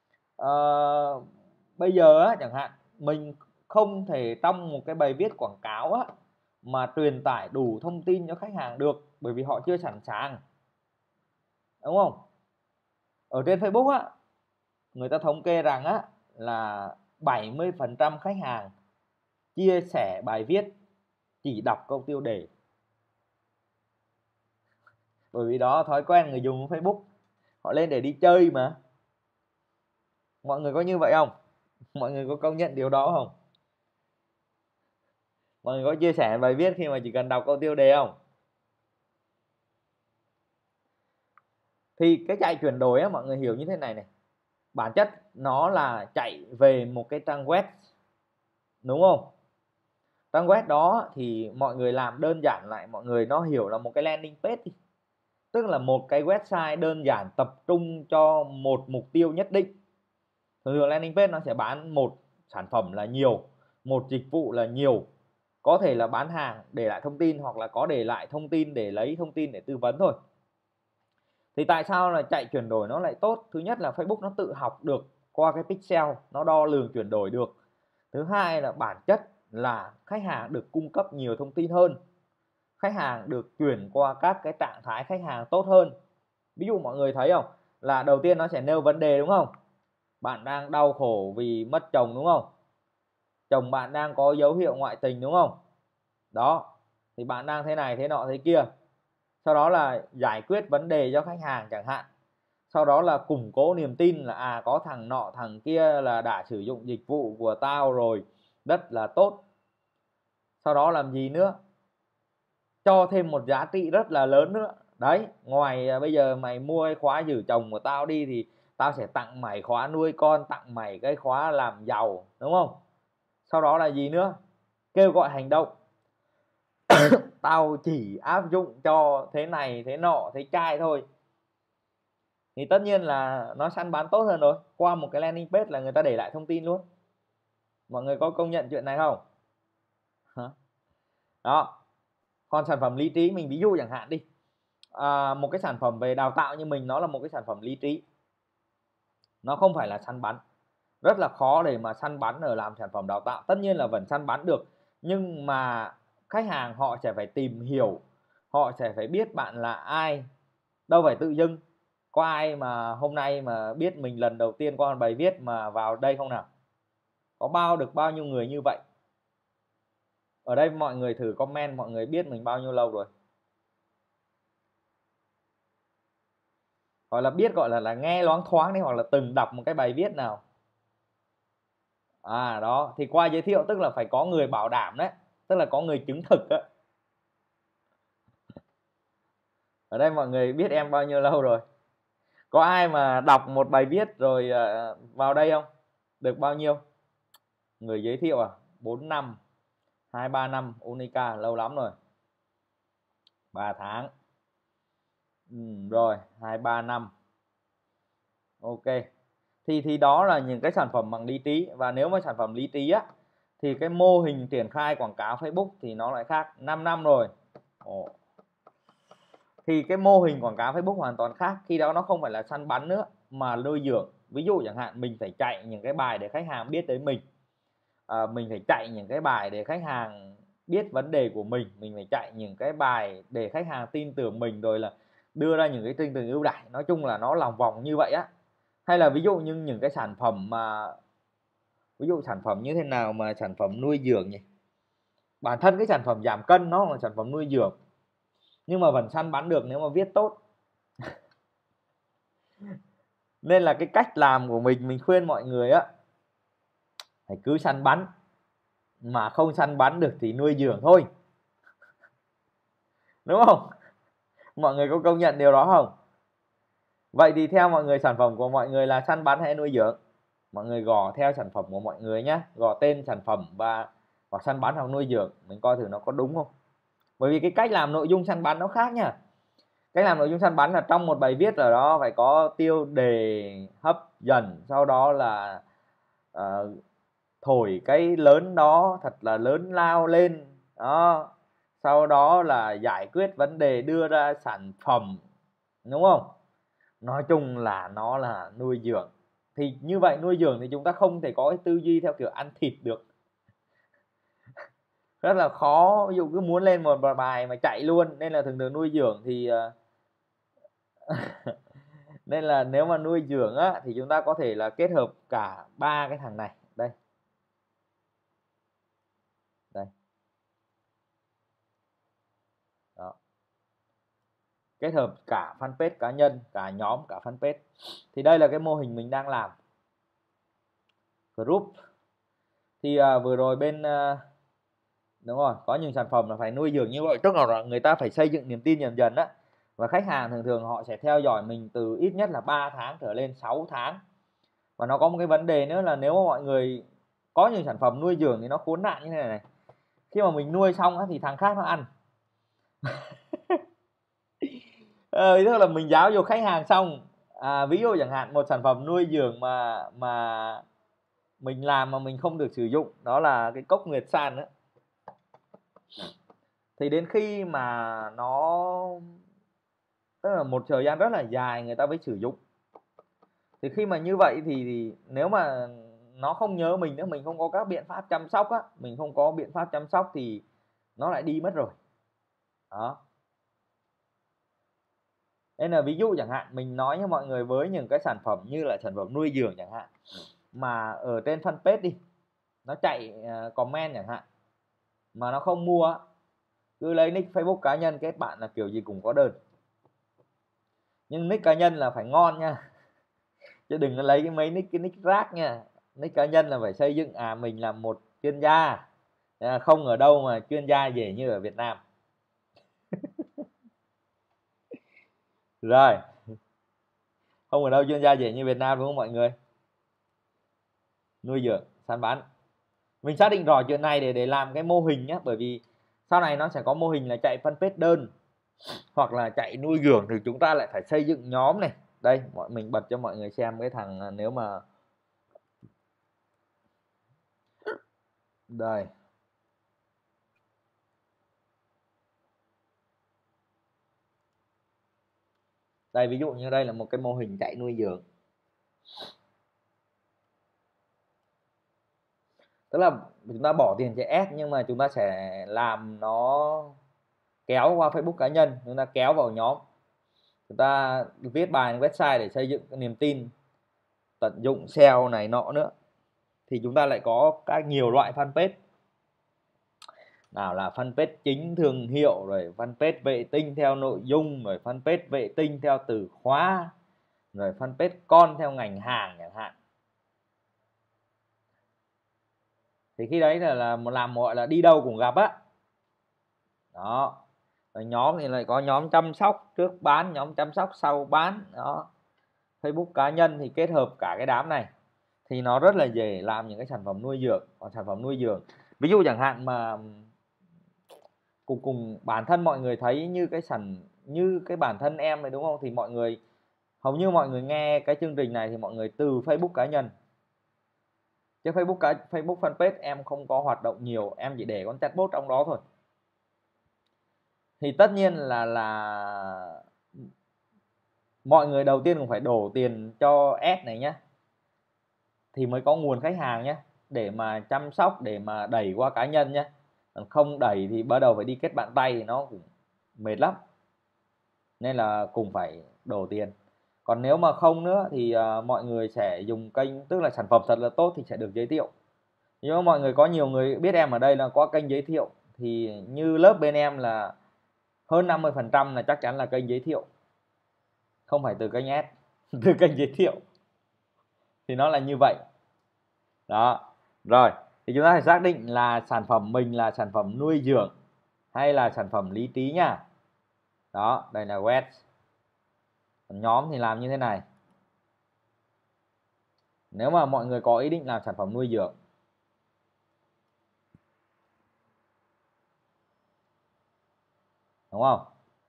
Bây giờ á, chẳng hạn mình không thể trong một cái bài viết quảng cáo á, mà truyền tải đủ thông tin cho khách hàng được, bởi vì họ chưa sẵn sàng, đúng không? Ở trên Facebook á, người ta thống kê rằng á, là 70% khách hàng chia sẻ bài viết chỉ đọc câu tiêu đề. Bởi vì đó thói quen người dùng Facebook, họ lên để đi chơi mà. Mọi người có như vậy không? Mọi người có công nhận điều đó không? Mọi người có chia sẻ bài viết khi mà chỉ cần đọc câu tiêu đề không? Thì cái chạy chuyển đổi á, mọi người hiểu như thế này này. Bản chất nó là chạy về một cái trang web, đúng không? Trang web đó thì mọi người làm đơn giản lại, mọi người nó hiểu là một cái landing page đi. Tức là một cái website đơn giản tập trung cho một mục tiêu nhất định. Thường landing page nó sẽ bán một sản phẩm là nhiều, một dịch vụ là nhiều, có thể là bán hàng để lại thông tin, hoặc là có để lại thông tin để lấy thông tin để tư vấn thôi. Thì tại sao là chạy chuyển đổi nó lại tốt? Thứ nhất là Facebook nó tự học được qua cái pixel, nó đo lường chuyển đổi được. Thứ hai là bản chất là khách hàng được cung cấp nhiều thông tin hơn, khách hàng được chuyển qua các cái trạng thái khách hàng tốt hơn. Ví dụ mọi người thấy không, là đầu tiên nó sẽ nêu vấn đề, đúng không? Bạn đang đau khổ vì mất chồng, đúng không? Chồng bạn đang có dấu hiệu ngoại tình, đúng không? Đó, thì bạn đang thế này thế nọ thế kia. Sau đó là giải quyết vấn đề cho khách hàng chẳng hạn. Sau đó là củng cố niềm tin là có thằng nọ thằng kia là đã sử dụng dịch vụ của tao rồi, rất là tốt. Sau đó làm gì nữa? Cho thêm một giá trị rất là lớn nữa. Đấy, ngoài bây giờ mày mua cái khóa giữ chồng của tao đi thì tao sẽ tặng mày khóa nuôi con, tặng mày cái khóa làm giàu, đúng không? Sau đó là gì nữa? Kêu gọi hành động. Tao chỉ áp dụng cho thế này thế nọ thế chai thôi. Thì tất nhiên là nó săn bán tốt hơn rồi. Qua một cái landing page là người ta để lại thông tin luôn. Mọi người có công nhận chuyện này không? Đó. Còn sản phẩm lý trí, mình ví dụ chẳng hạn đi, một cái sản phẩm về đào tạo như mình, nó là một cái sản phẩm lý trí, nó không phải là săn bắn. Rất là khó để mà săn bắn ở làm sản phẩm đào tạo. Tất nhiên là vẫn săn bắn được, nhưng mà khách hàng họ sẽ phải tìm hiểu, họ sẽ phải biết bạn là ai, đâu phải tự dưng. Có ai mà hôm nay mà biết mình lần đầu tiên qua một bài viết mà vào đây không nào? Có được bao nhiêu người như vậy? Ở đây mọi người thử comment, mọi người biết mình bao nhiêu lâu rồi? Gọi là biết, gọi là nghe loáng thoáng đi, hoặc là từng đọc một cái bài viết nào. Đó, thì qua giới thiệu tức là phải có người bảo đảm đấy, tức là có người chứng thực đó. Ở đây mọi người biết em bao nhiêu lâu rồi? Có ai mà đọc một bài viết rồi vào đây không? Được bao nhiêu? Người giới thiệu 4 năm, 2-3 năm, Unica lâu lắm rồi. 3 tháng. Rồi, 2-3 năm. Ok. Thì đó là những cái sản phẩm bằng lý trí. Và nếu mà sản phẩm lý trí á thì cái mô hình triển khai quảng cáo Facebook thì nó lại khác. 5 năm rồi. Thì cái mô hình quảng cáo Facebook hoàn toàn khác. Khi đó nó không phải là săn bắn nữa mà nuôi dưỡng. Ví dụ chẳng hạn mình phải chạy những cái bài để khách hàng biết tới mình. Mình phải chạy những cái bài để khách hàng biết vấn đề của mình. Mình phải chạy những cái bài để khách hàng tin tưởng mình, rồi là đưa ra những cái chương trình ưu đãi. Nói chung là nó lòng vòng như vậy á. Hay là ví dụ như những cái sản phẩm mà, ví dụ sản phẩm như thế nào mà sản phẩm nuôi dưỡng nhỉ? Bản thân cái sản phẩm giảm cân nó là sản phẩm nuôi dưỡng, nhưng mà vẫn săn bắn được nếu mà viết tốt. Nên là cái cách làm của mình khuyên mọi người á, phải cứ săn bắn, mà không săn bắn được thì nuôi dưỡng thôi. Đúng không? Mọi người có công nhận điều đó không? Vậy thì theo mọi người, sản phẩm của mọi người là săn bắn hay nuôi dưỡng? Mọi người gõ theo sản phẩm của mọi người nhé, gõ tên sản phẩm và hoặc săn bắn hoặc nuôi dưỡng, mình coi thử nó có đúng không. Bởi vì cái cách làm nội dung săn bắn nó khác nha. Cách làm nội dung săn bắn là trong một bài viết ở đó phải có tiêu đề hấp dẫn, sau đó là thổi cái lớn đó thật là lớn lao lên đó, sau đó là giải quyết vấn đề, đưa ra sản phẩm, đúng không? Nói chung là nó là nuôi dưỡng. Thì như vậy nuôi dưỡng thì chúng ta không thể có cái tư duy theo kiểu ăn thịt được, rất là khó. Ví dụ cứ muốn lên một bài mà chạy luôn, nên là thường thường nuôi dưỡng thì nên là nếu mà nuôi dưỡng á thì chúng ta có thể là kết hợp cả ba cái thằng này. Đây, đây đó, kết hợp cả fanpage cá nhân, cả nhóm, cả fanpage. Thì đây là cái mô hình mình đang làm. Group thì vừa rồi bên đúng rồi, có những sản phẩm là phải nuôi dưỡng như vậy, tức là người ta phải xây dựng niềm tin dần dần đó. Và khách hàng thường thường họ sẽ theo dõi mình từ ít nhất là 3 tháng trở lên 6 tháng. Và nó có một cái vấn đề nữa là nếu mà mọi người có những sản phẩm nuôi dưỡng thì nó khốn nạn như thế này. Khi mà mình nuôi xong thì thằng khác nó ăn. Tức là mình giáo dục khách hàng xong, ví dụ chẳng hạn một sản phẩm nuôi dưỡng mà mình làm mà mình không được sử dụng, đó là cái cốc Nguyệt San đó. Thì đến khi mà nó, tức là một thời gian rất là dài người ta mới sử dụng, thì khi mà như vậy thì nếu mà nó không nhớ mình nữa, mình không có các biện pháp chăm sóc á, mình không có biện pháp chăm sóc thì nó lại đi mất rồi đó. Nên là ví dụ chẳng hạn mình nói với mọi người với những cái sản phẩm như là sản phẩm nuôi dưỡng chẳng hạn, mà ở trên fanpage đi, nó chạy comment chẳng hạn, mà nó không mua, cứ lấy nick Facebook cá nhân kết bạn là kiểu gì cũng có đơn. Nhưng nick cá nhân là phải ngon nha, chứ đừng có lấy cái nick rác nha. Nick cá nhân là phải xây dựng mình là một chuyên gia, không ở đâu mà chuyên gia dễ như ở Việt Nam. Rồi, không ở đâu chuyên gia dễ như Việt Nam, đúng không mọi người? Nuôi dưỡng, săn bắn, mình xác định rõ chuyện này để làm cái mô hình nhé. Bởi vì sau này nó sẽ có mô hình là chạy fanpage đơn hoặc là chạy nuôi dưỡng, thì chúng ta lại phải xây dựng nhóm này. Đây, mình bật cho mọi người xem cái thằng, nếu mà đây, đây ví dụ như đây là một cái mô hình chạy nuôi dưỡng. Tức là chúng ta bỏ tiền chạy ads nhưng mà chúng ta sẽ làm nó kéo qua Facebook cá nhân, chúng ta kéo vào nhóm, chúng ta viết bài website để xây dựng cái niềm tin, tận dụng SEO này nọ nữa, thì chúng ta lại có các nhiều loại fanpage. Nào là fanpage chính thương hiệu, rồi fanpage vệ tinh theo nội dung, rồi fanpage vệ tinh theo từ khóa, rồi fanpage con theo ngành hàng chẳng hạn. Thì khi đấy là làm gọi là đi đâu cũng gặp á. Đó. Rồi nhóm thì lại có nhóm chăm sóc trước bán, nhóm chăm sóc sau bán. Đó. Facebook cá nhân thì kết hợp cả cái đám này, thì nó rất là dễ làm những cái sản phẩm nuôi dưỡng. Còn sản phẩm nuôi dưỡng, ví dụ chẳng hạn mà cùng bản thân mọi người thấy như cái bản thân em này đúng không, thì mọi người hầu như mọi người nghe cái chương trình này thì mọi người từ Facebook cá nhân, chứ Facebook fanpage em không có hoạt động nhiều, em chỉ để con chatbot trong đó thôi. Thì tất nhiên là mọi người đầu tiên cũng phải đổ tiền cho ads này nhé, thì mới có nguồn khách hàng nhé, để mà chăm sóc, để mà đẩy qua cá nhân nhé. Không đẩy thì bắt đầu phải đi kết bạn tay thì nó cũng mệt lắm, nên là cùng phải đổ tiền. Còn nếu mà không nữa thì mọi người sẽ dùng kênh, tức là sản phẩm thật là tốt thì sẽ được giới thiệu. Nhưng mà mọi người có nhiều người biết em ở đây là có kênh giới thiệu, thì như lớp bên em là hơn 50% là chắc chắn là kênh giới thiệu, không phải từ kênh ads, từ kênh giới thiệu, thì nó là như vậy. Đó. Rồi thì chúng ta phải xác định là sản phẩm mình là sản phẩm nuôi dưỡng hay là sản phẩm lý trí nha. Đó, đây là web. Nhóm thì làm như thế này. Nếu mà mọi người có ý định làm sản phẩm nuôi dưỡng, đúng không?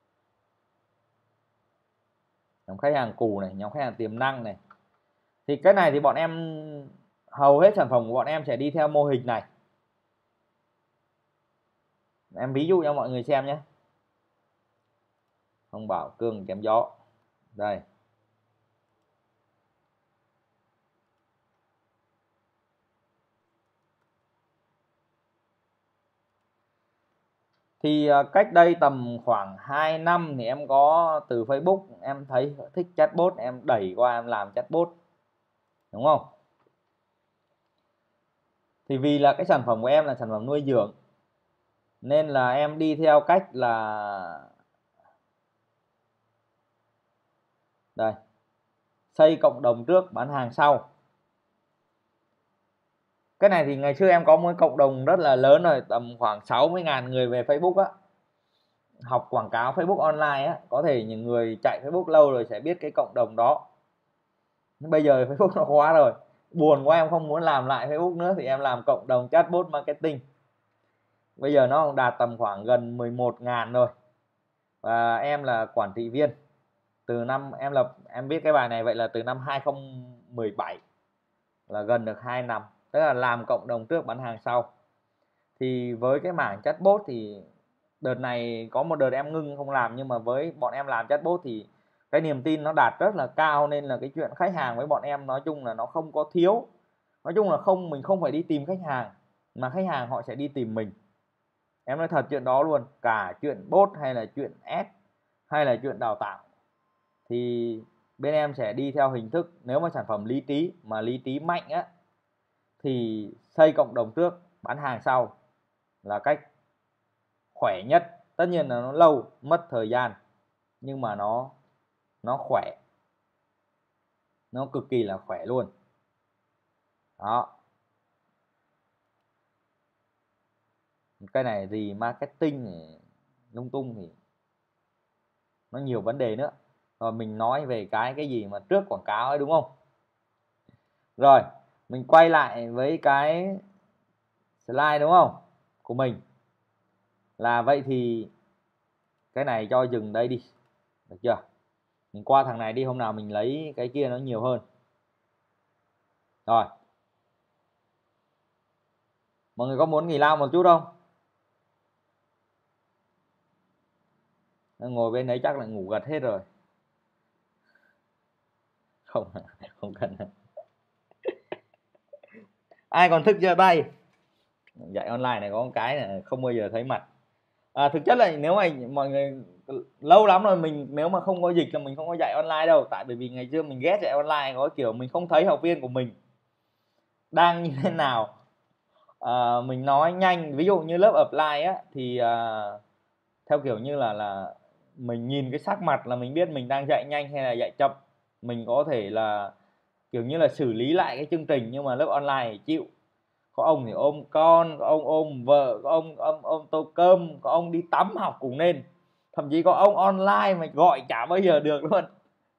Nhóm khách hàng cũ này, nhóm khách hàng tiềm năng này, thì cái này thì bọn em hầu hết sản phẩm của bọn em sẽ đi theo mô hình này. Em ví dụ cho mọi người xem nhé. Không bảo cương chém gió. Đây. Thì cách đây tầm khoảng 2 năm thì em có từ Facebook, em thấy thích chatbot, em đẩy qua em làm chatbot, đúng không? Thì vì là cái sản phẩm của em là sản phẩm nuôi dưỡng, nên là em đi theo cách là đây, xây cộng đồng trước, bán hàng sau. Cái này thì ngày xưa em có một cộng đồng rất là lớn rồi, tầm khoảng 60.000 người về Facebook á, học quảng cáo Facebook online á, có thể những người chạy Facebook lâu rồi sẽ biết cái cộng đồng đó. Bây giờ Facebook nó khóa rồi, buồn quá em không muốn làm lại Facebook nữa, thì em làm cộng đồng chatbot marketing. Bây giờ nó đạt tầm khoảng gần 11.000 rồi, và em là quản trị viên. Từ năm em viết cái bài này vậy là từ năm 2017, là gần được 2 năm, tức là làm cộng đồng trước bán hàng sau. Thì với cái mảng chatbot thì đợt này có một đợt em ngưng không làm, nhưng mà với bọn em làm chatbot thì cái niềm tin nó đạt rất là cao, nên là cái chuyện khách hàng với bọn em nói chung là nó không có thiếu. Nói chung là mình không phải đi tìm khách hàng, mà khách hàng họ sẽ đi tìm mình. Em nói thật chuyện đó luôn, cả chuyện bot hay là chuyện ads hay là chuyện đào tạo, thì bên em sẽ đi theo hình thức, nếu mà sản phẩm lý trí mà lý trí mạnh á, thì xây cộng đồng trước, bán hàng sau là cách khỏe nhất. Tất nhiên là nó lâu, mất thời gian, nhưng mà nó khỏe, nó cực kỳ là khỏe luôn. Đó. Cái này gì marketing lung tung thì nó nhiều vấn đề nữa. Rồi mình nói về cái gì mà trước quảng cáo ấy, đúng không? Rồi mình quay lại với cái slide, đúng không, của mình. Là vậy thì cái này cho dừng đây đi, được chưa? Mình qua thằng này đi, hôm nào mình lấy cái kia nó nhiều hơn. Rồi, mọi người có muốn nghỉ lao một chút không? Ngồi bên đấy chắc là ngủ gật hết rồi. Không, không cần. Ai còn thức giơ tay. Dạy online này có một cái là không bao giờ thấy mặt. Thực chất là nếu mà mọi người lâu lắm rồi mình nếu mà không có dịch là mình không có dạy online đâu, tại bởi vì ngày xưa mình ghét dạy online, có kiểu mình không thấy học viên của mình đang như thế nào. Mình nói nhanh, ví dụ như lớp apply á thì theo kiểu như là mình nhìn cái sắc mặt là mình biết mình đang dạy nhanh hay là dạy chậm. Mình có thể là kiểu như là xử lý lại cái chương trình, nhưng mà lớp online thì chịu. Có ông thì ôm con, có ông ôm vợ, có ông ôm tô cơm, có ông đi tắm học cùng nên, thậm chí có ông online mà gọi chả bao giờ được luôn.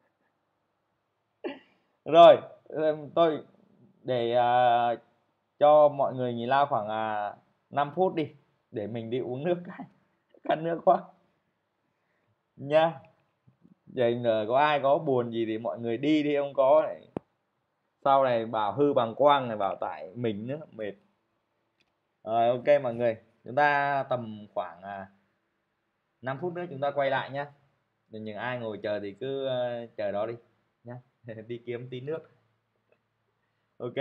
Rồi tôi để cho mọi người nghỉ lao khoảng 5 phút đi, để mình đi uống nước cái khát nước quá nha. Vậy giờ có ai có buồn gì thì mọi người đi đi, không có này sau này bảo hư bằng quang này bảo tại mình nữa mệt. Rồi ok mọi người, chúng ta tầm khoảng 5 phút nữa chúng ta quay lại nhé. Những ai ngồi chờ thì cứ chờ đó đi nhé. Đi kiếm tí nước. Ok.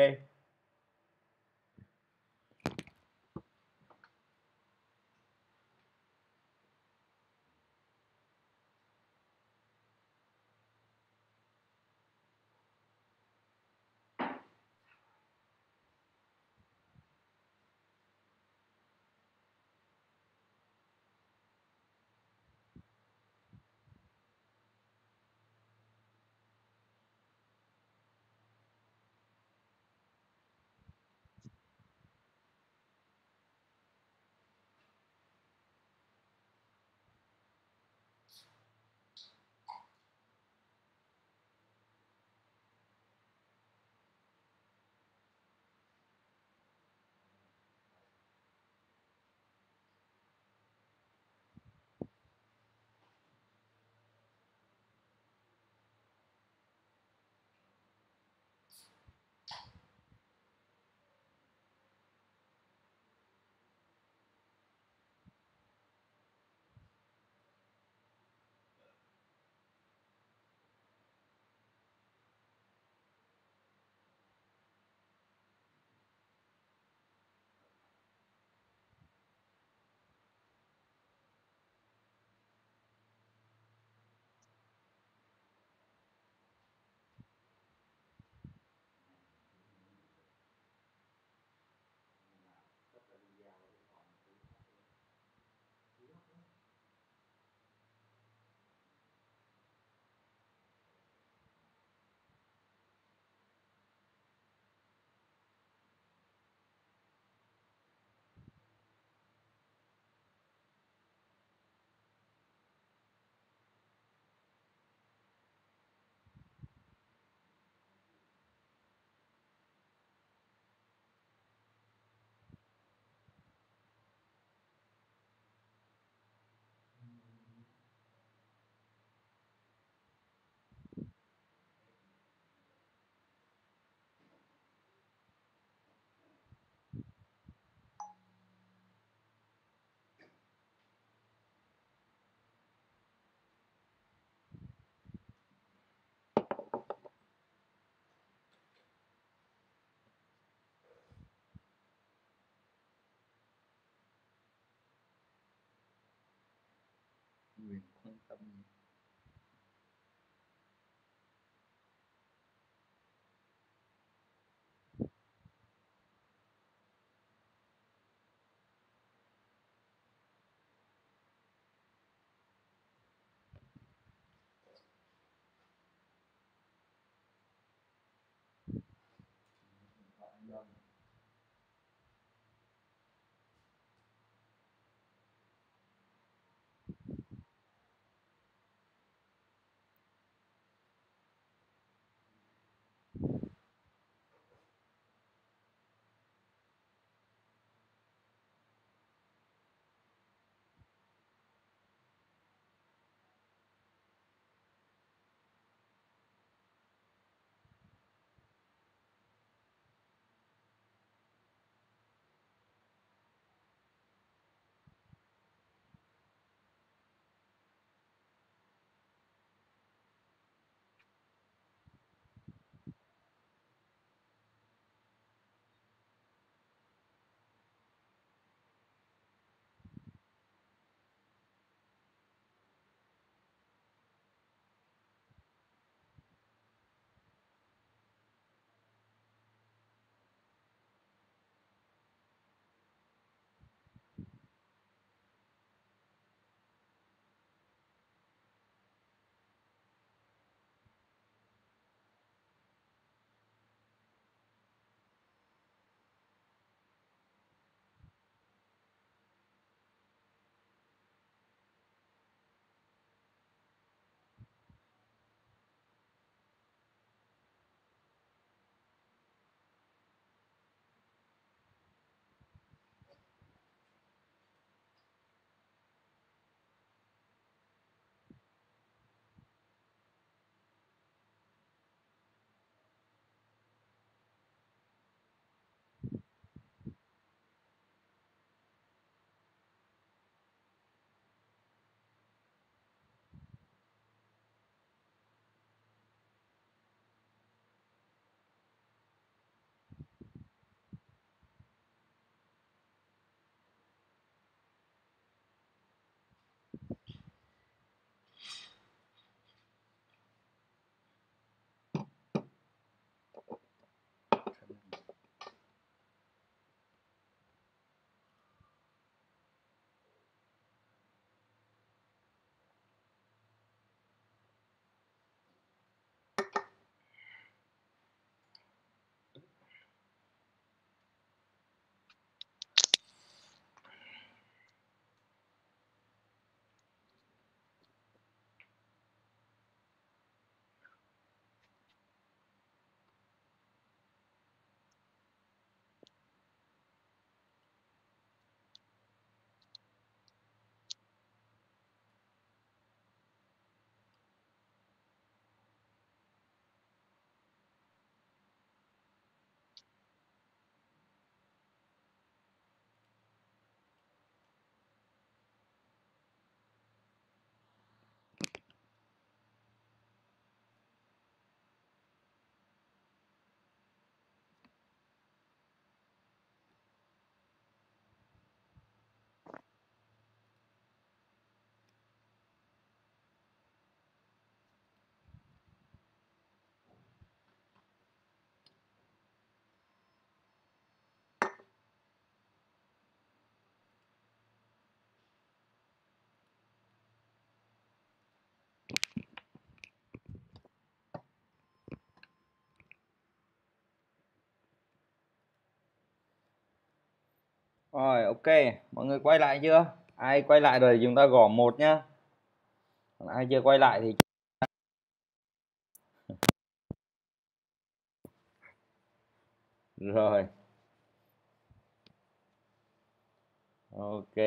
Quyền quan tâm. Rồi, ok, mọi người quay lại chưa? Ai quay lại rồi thì chúng ta gõ 1 nhá. Còn ai chưa quay lại thì rồi. Ok.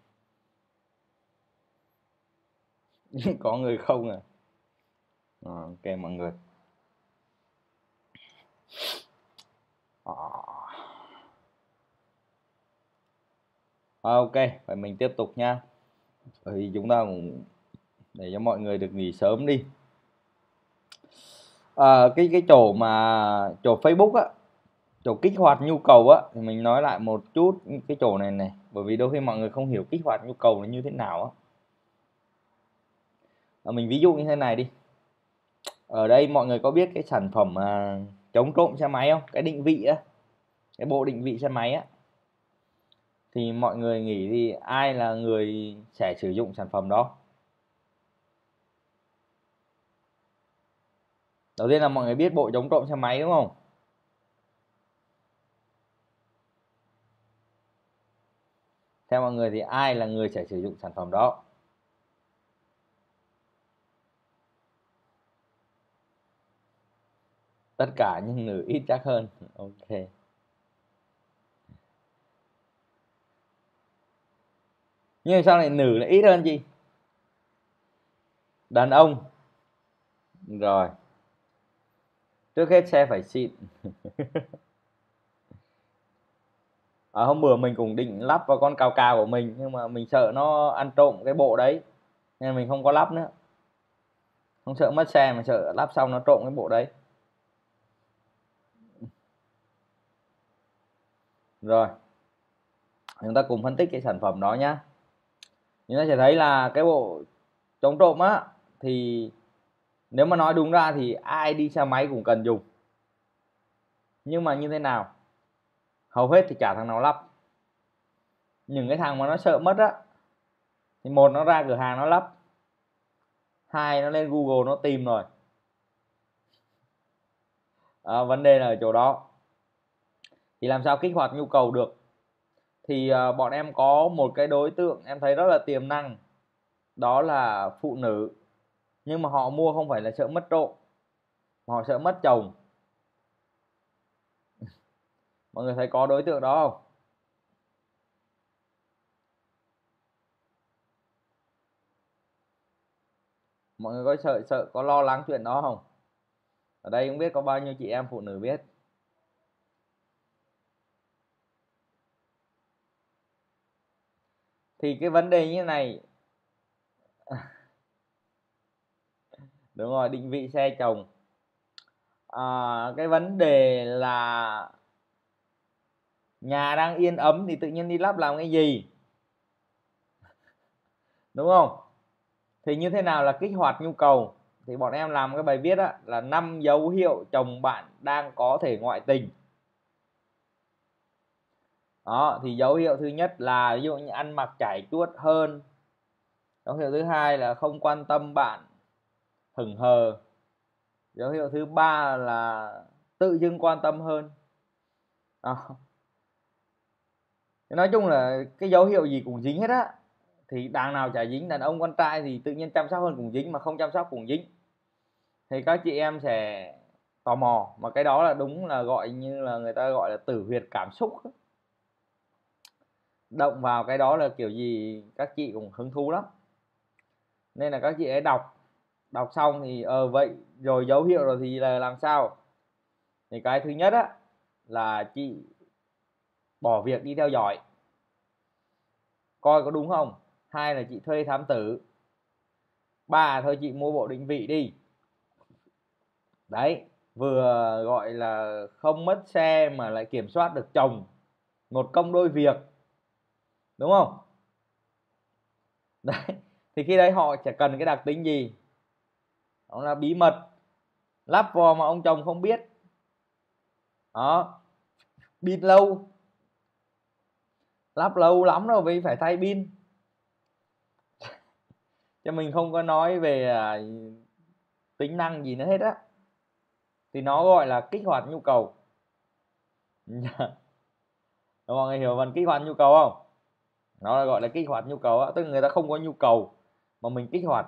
Có người không à? Ok mọi người. Ok, vậy mình tiếp tục nha. Thì chúng ta cũng để cho mọi người được nghỉ sớm đi. Cái chỗ Facebook á, chỗ kích hoạt nhu cầu á, thì mình nói lại một chút cái chỗ này này, bởi vì đôi khi mọi người không hiểu kích hoạt nhu cầu là như thế nào á. Mình ví dụ như thế này đi. Ở đây mọi người có biết cái sản phẩm chống trộm xe máy không? Cái định vị á, cái bộ định vị xe máy á. Thì mọi người nghĩ thì ai là người sẽ sử dụng sản phẩm đó? Đầu tiên là mọi người biết bộ chống trộm xe máy đúng không? Theo mọi người thì ai là người sẽ sử dụng sản phẩm đó? Tất cả nhưng nữ ít chắc hơn. Ok. Nhưng sao lại nữ lại ít hơn chị? Đàn ông. Rồi. Trước hết xe phải xịn. Hôm bữa mình cũng định lắp vào con cào cào của mình, nhưng mà mình sợ nó ăn trộm cái bộ đấy nên mình không có lắp nữa. Không sợ mất xe mà sợ lắp xong nó trộm cái bộ đấy. Rồi, chúng ta cùng phân tích cái sản phẩm đó nhá. Chúng ta sẽ thấy là cái bộ chống trộm á, thì nếu mà nói đúng ra thì ai đi xe máy cũng cần dùng. Nhưng mà như thế nào? Hầu hết thì chả thằng nào lắp. Những cái thằng mà nó sợ mất á, thì một nó ra cửa hàng nó lắp, hai nó lên Google nó tìm rồi. Vấn đề là ở chỗ đó. Thì làm sao kích hoạt nhu cầu được? Thì bọn em có một cái đối tượng em thấy rất là tiềm năng, đó là phụ nữ. Nhưng mà họ mua không phải là sợ mất trộm, mà họ sợ mất chồng. Mọi người thấy có đối tượng đó không? Mọi người có sợ có lo lắng chuyện đó không? Ở đây không biết có bao nhiêu chị em phụ nữ biết. Thì cái vấn đề như thế này. Đúng rồi, định vị xe chồng. Cái vấn đề là nhà đang yên ấm thì tự nhiên đi lắp làm cái gì, đúng không? Thì như thế nào là kích hoạt nhu cầu? Thì bọn em làm cái bài viết á, là 5 dấu hiệu chồng bạn đang có thể ngoại tình. Đó, thì dấu hiệu thứ nhất là ví dụ như ăn mặc chải chuốt hơn. Dấu hiệu thứ hai là không quan tâm bạn, hững hờ. Dấu hiệu thứ ba là tự dưng quan tâm hơn. Đó. Nói chung là cái dấu hiệu gì cũng dính hết á. Thì đằng nào chả dính, đàn ông con trai thì tự nhiên chăm sóc hơn cũng dính, mà không chăm sóc cũng dính. Thì các chị em sẽ tò mò, mà cái đó là đúng là gọi như là người ta gọi là tử huyệt cảm xúc. Động vào cái đó là kiểu gì các chị cũng hứng thú lắm. Nên là các chị ấy đọc xong thì vậy rồi dấu hiệu rồi thì là làm sao? Thì cái thứ nhất á là chị bỏ việc đi theo dõi coi có đúng không. Hai là chị thuê thám tử. Ba thôi chị mua bộ định vị đi. Đấy, vừa gọi là không mất xe mà lại kiểm soát được chồng, một công đôi việc, đúng không? Đấy, thì khi đấy họ sẽ cần cái đặc tính gì? Đó là bí mật, lắp vào mà ông chồng không biết. Đó, pin lâu, lắp lâu lắm rồi vì phải thay pin. Chứ mình không có nói về tính năng gì nữa hết á. Thì nó gọi là kích hoạt nhu cầu. Mọi người hiểu phần kích hoạt nhu cầu không? Nó là gọi là kích hoạt nhu cầu á, tức là người ta không có nhu cầu mà mình kích hoạt.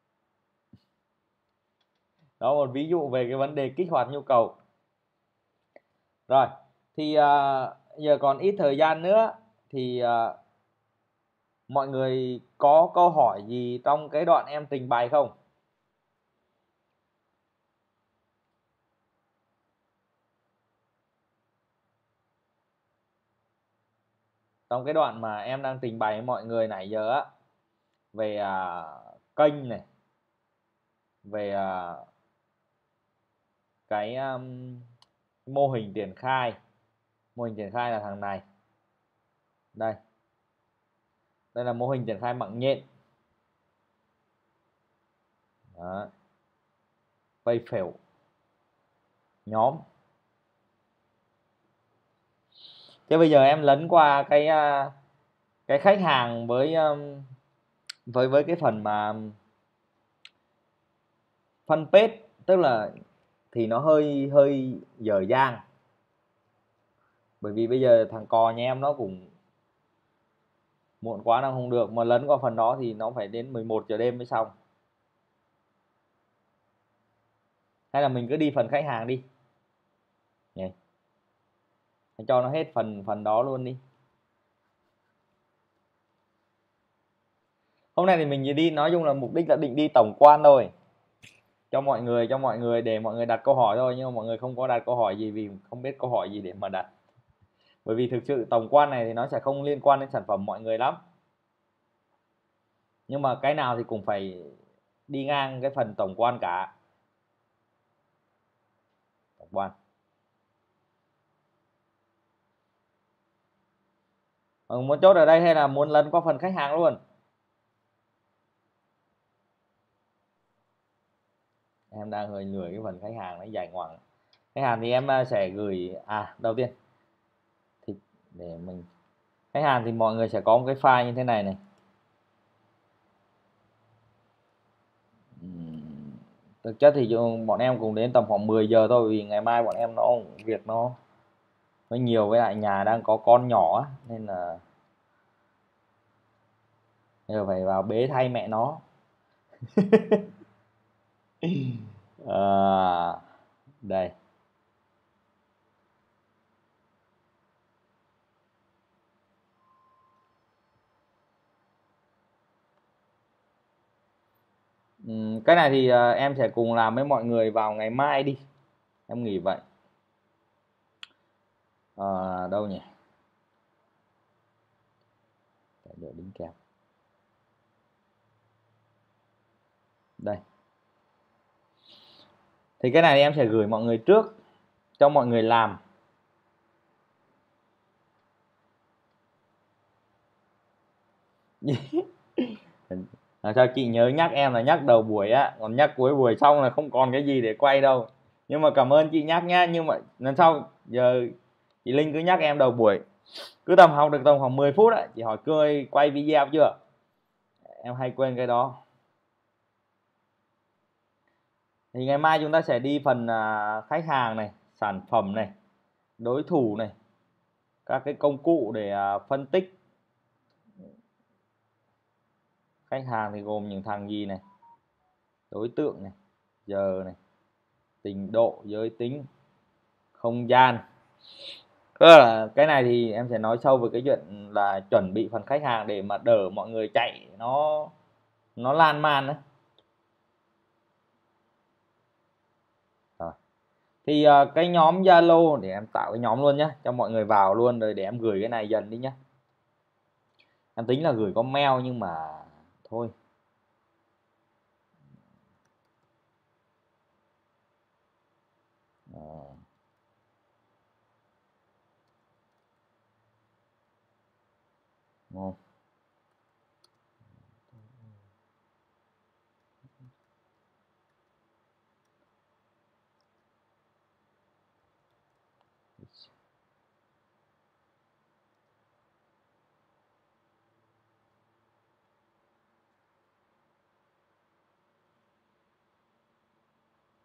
Đó, một ví dụ về cái vấn đề kích hoạt nhu cầu. Rồi, thì giờ còn ít thời gian nữa thì mọi người có câu hỏi gì trong cái đoạn em trình bày không? Trong cái đoạn mà em đang trình bày với mọi người nãy giờ á, về kênh này, về cái mô hình triển khai. Mô hình triển khai là thằng này. Đây. Đây là mô hình triển khai mạng nhện. Đó. Pay phễu. Nhóm. Thế bây giờ em lấn qua cái khách hàng với cái phần mà fanpage, tức là thì nó hơi dở dang. Bởi vì bây giờ thằng cò nhà em nó cũng muộn quá nó không được, mà lấn qua phần đó thì nó phải đến 11 giờ đêm mới xong. Hay là mình cứ đi phần khách hàng đi nhỉ? Cho nó hết phần đó luôn đi. Hôm nay thì mình chỉ đi, nói chung là mục đích là định đi tổng quan thôi, cho mọi người để mọi người đặt câu hỏi thôi, nhưng mà mọi người không có đặt câu hỏi gì vì không biết câu hỏi gì để mà đặt. Bởi vì thực sự tổng quan này thì nó sẽ không liên quan đến sản phẩm mọi người lắm, nhưng mà cái nào thì cũng phải đi ngang cái phần tổng quan cả. Tổng quan. Muốn chốt ở đây hay là muốn lấn qua phần khách hàng luôn? Em đang hơi lười cái phần khách hàng nó dài ngoằng. Khách hàng thì em sẽ gửi đầu tiên thì để mình khách hàng thì mọi người sẽ có một cái file như thế này này. Thực chất thì bọn em cùng đến tầm khoảng 10 giờ thôi, vì ngày mai bọn em việc nó nhiều, với lại nhà đang có con nhỏ nên là giờ phải vào bế thay mẹ nó. Đây. Cái này thì em sẽ cùng làm với mọi người vào ngày mai đi, em nghĩ vậy. Đâu nhỉ? Tài liệu đính kèm đây. Thì cái này em sẽ gửi mọi người trước cho mọi người làm. Sao chị nhớ nhắc em là nhắc đầu buổi á, còn nhắc cuối buổi xong là không còn cái gì để quay đâu. Nhưng mà cảm ơn chị nhắc nhá, nhưng mà lần sau giờ chị Linh cứ nhắc em đầu buổi, cứ tầm học được tầm khoảng 10 phút á, chị hỏi cười quay video chưa, em hay quên cái đó. Thì ngày mai chúng ta sẽ đi phần khách hàng này, sản phẩm này, đối thủ này, các cái công cụ để phân tích khách hàng thì gồm những thằng gì này: đối tượng này, giờ này, trình độ, giới tính, không gian. Cái này thì em sẽ nói sâu về cái chuyện là chuẩn bị phần khách hàng để mà đỡ mọi người chạy nó lan man đấy. Rồi. Thì cái nhóm Zalo để em tạo cái nhóm luôn nhé, cho mọi người vào luôn rồi để em gửi cái này dần đi nhé. Em tính là gửi có mail nhưng mà thôi. Ngon.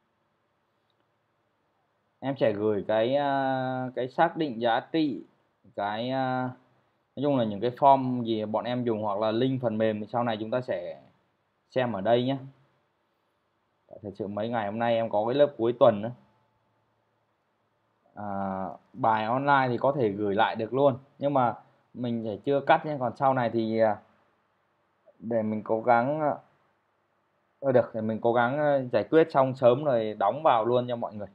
Em sẽ gửi cái xác định giá trị cái nói chung là những cái form gì bọn em dùng hoặc là link phần mềm thì sau này chúng ta sẽ xem ở đây nhé. Thật sự mấy ngày hôm nay em có cái lớp cuối tuần nữa. Bài online thì có thể gửi lại được luôn, nhưng mà mình phải chưa cắt nhé. Còn sau này thì để mình cố gắng được, để mình cố gắng giải quyết xong sớm rồi đóng vào luôn cho mọi người.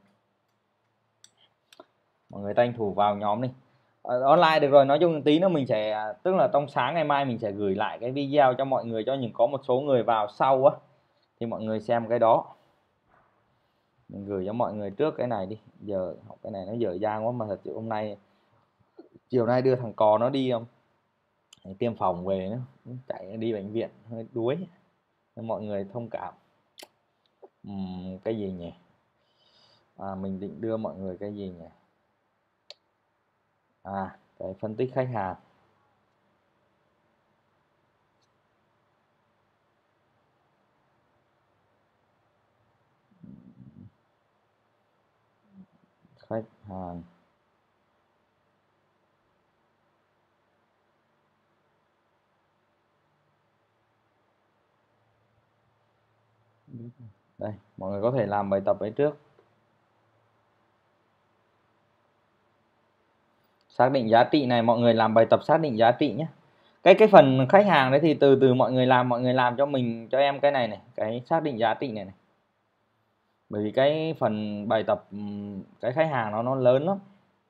Mọi người tranh thủ vào nhóm đi. Online được rồi, nói chung tí nữa mình sẽ, tức là trong sáng ngày mai mình sẽ gửi lại cái video cho mọi người, cho những có một số người vào sau á thì mọi người xem cái đó. Mình gửi cho mọi người trước cái này đi, giờ học cái này nó dở dang quá, mà thật sự hôm nay chiều nay đưa thằng cò nó đi không tiêm phòng về nó chạy đi bệnh viện hơi đuối, nên mọi người thông cảm. Cái gì nhỉ, mình định đưa mọi người cái gì nhỉ, cái phân tích khách hàng. Khách hàng đây, mọi người có thể làm bài tập ấy trước. Xác định giá trị này, mọi người làm bài tập xác định giá trị nhé. Cái phần khách hàng đấy thì từ từ mọi người làm cho mình, cho em cái này này, cái xác định giá trị này này. Bởi vì cái phần bài tập cái khách hàng nó lớn lắm.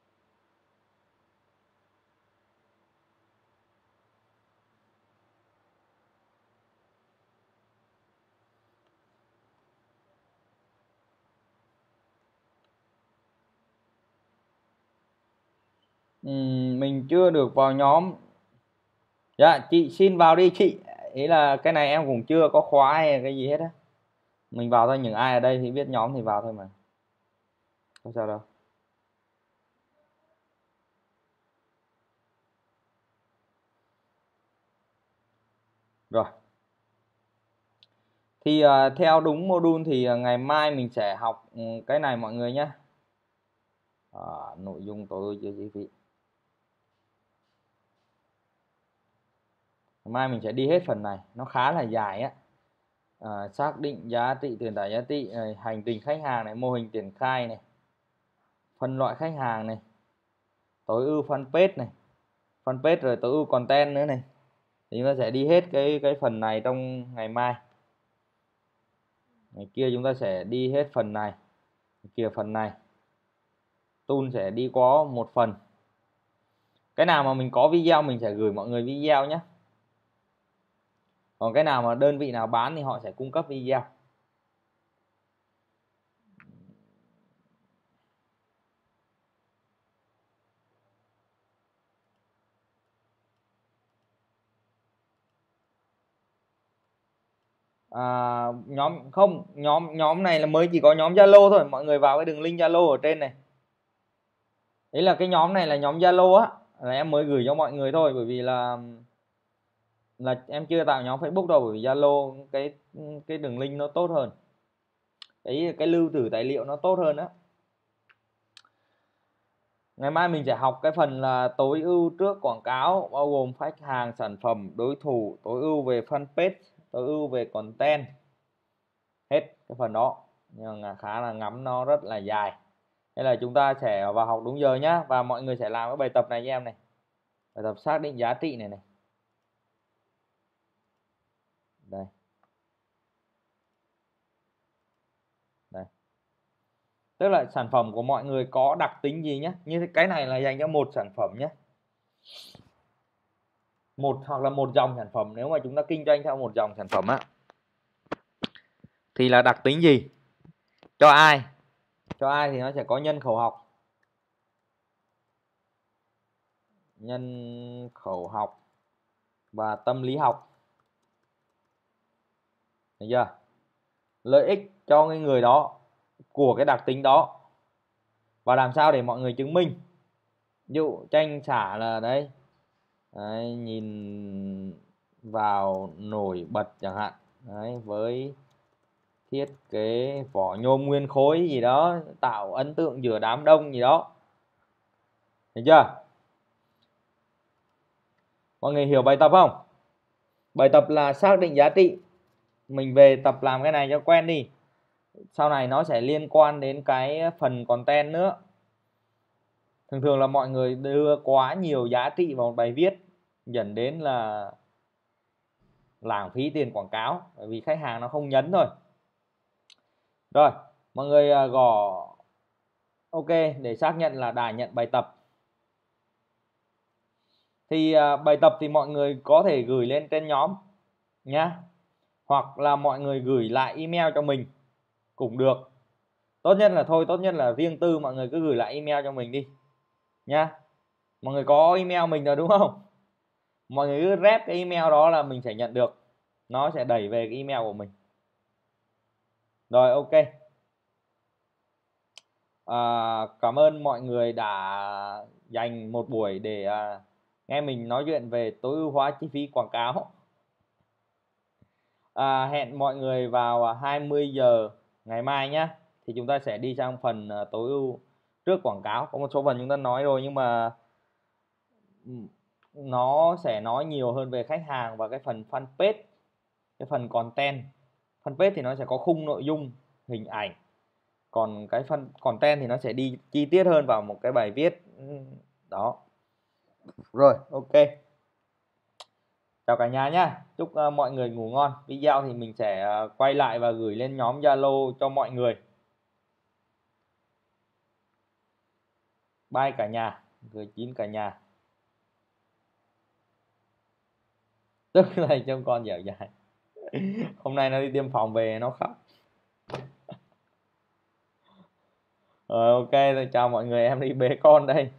Mình chưa được vào nhóm. Dạ chị xin vào đi chị, ý là cái này em cũng chưa có khóa hay cái gì hết á. Mình vào thôi, những ai ở đây thì biết nhóm thì vào thôi mà, không sao đâu. Rồi thì theo đúng module thì ngày mai mình sẽ học cái này mọi người nhé. Nội dung tối ưu chia chi phí. Ngày mai mình sẽ đi hết phần này, nó khá là dài á. Xác định giá trị, truyền tải giá trị này, hành trình khách hàng này, mô hình triển khai này, phân loại khách hàng này, tối ưu fanpage này, fanpage rồi tối ưu content nữa này. Thì chúng ta sẽ đi hết cái phần này trong ngày mai. Ngày kia chúng ta sẽ đi hết phần này, ngày kia phần này. Tool sẽ đi có một phần. Cái nào mà mình có video mình sẽ gửi mọi người video nhé. Còn cái nào mà đơn vị nào bán thì họ sẽ cung cấp video. Nhóm không, nhóm này là mới chỉ có nhóm Zalo thôi, mọi người vào cái đường link Zalo ở trên này. Đấy là cái nhóm này là nhóm Zalo á, là em mới gửi cho mọi người thôi, bởi vì là em chưa tạo nhóm Facebook đâu, bởi vì Zalo cái đường link nó tốt hơn, cái lưu trữ tài liệu nó tốt hơn đó. Ngày mai mình sẽ học cái phần là tối ưu trước quảng cáo, bao gồm khách hàng, sản phẩm, đối thủ, tối ưu về fanpage, tối ưu về content, hết cái phần đó, nhưng mà khá là ngắn, nó rất là dài. Thế là chúng ta sẽ vào học đúng giờ nhá, và mọi người sẽ làm cái bài tập này cho em này, bài tập xác định giá trị này này. Đây. Đây. Tức là sản phẩm của mọi người có đặc tính gì nhé. Như cái này là dành cho một sản phẩm nhé. Một hoặc là một dòng sản phẩm, nếu mà chúng ta kinh doanh theo một dòng sản phẩm á thì là đặc tính gì? Cho ai? Cho ai thì nó sẽ có nhân khẩu học. Nhân khẩu học và tâm lý học. Được chưa? Lợi ích cho cái người đó của cái đặc tính đó. Và làm sao để mọi người chứng minh. Ví dụ tranh xả là đấy, nhìn vào nổi bật chẳng hạn. Đấy, với thiết kế vỏ nhôm nguyên khối gì đó, tạo ấn tượng giữa đám đông gì đó. Được chưa? Mọi người hiểu bài tập không? Bài tập là xác định giá trị. Mình về tập làm cái này cho quen đi. Sau này nó sẽ liên quan đến cái phần content nữa. Thường thường là mọi người đưa quá nhiều giá trị vào một bài viết, dẫn đến là lãng phí tiền quảng cáo, bởi vì khách hàng nó không nhấn thôi. Rồi, mọi người gõ OK để xác nhận là đã nhận bài tập. Thì bài tập thì mọi người có thể gửi lên trên nhóm nhá, hoặc là mọi người gửi lại email cho mình cũng được. Tốt nhất là riêng tư mọi người cứ gửi lại email cho mình đi nhá. Mọi người có email mình rồi đúng không? Mọi người cứ rep cái email đó là mình sẽ nhận được, nó sẽ đẩy về cái email của mình. Rồi OK. Cảm ơn mọi người đã dành một buổi để nghe mình nói chuyện về tối ưu hóa chi phí quảng cáo. Hẹn mọi người vào 20 giờ ngày mai nhé. Thì chúng ta sẽ đi sang phần tối ưu trước quảng cáo. Có một số phần chúng ta nói rồi, nhưng mà nó sẽ nói nhiều hơn về khách hàng và cái phần fanpage, cái phần content. Fanpage thì nó sẽ có khung nội dung, hình ảnh. Còn cái phần content thì nó sẽ đi chi tiết hơn vào một cái bài viết đó. Rồi OK, chào cả nhà nhá. Chúc mọi người ngủ ngon. Video thì mình sẽ quay lại và gửi lên nhóm Zalo cho mọi người. Bye cả nhà, gửi chín cả nhà. Tức là trông con dở dài. Hôm nay nó đi tiêm phòng về nó khóc. Rồi OK, chào mọi người, em đi bế con đây.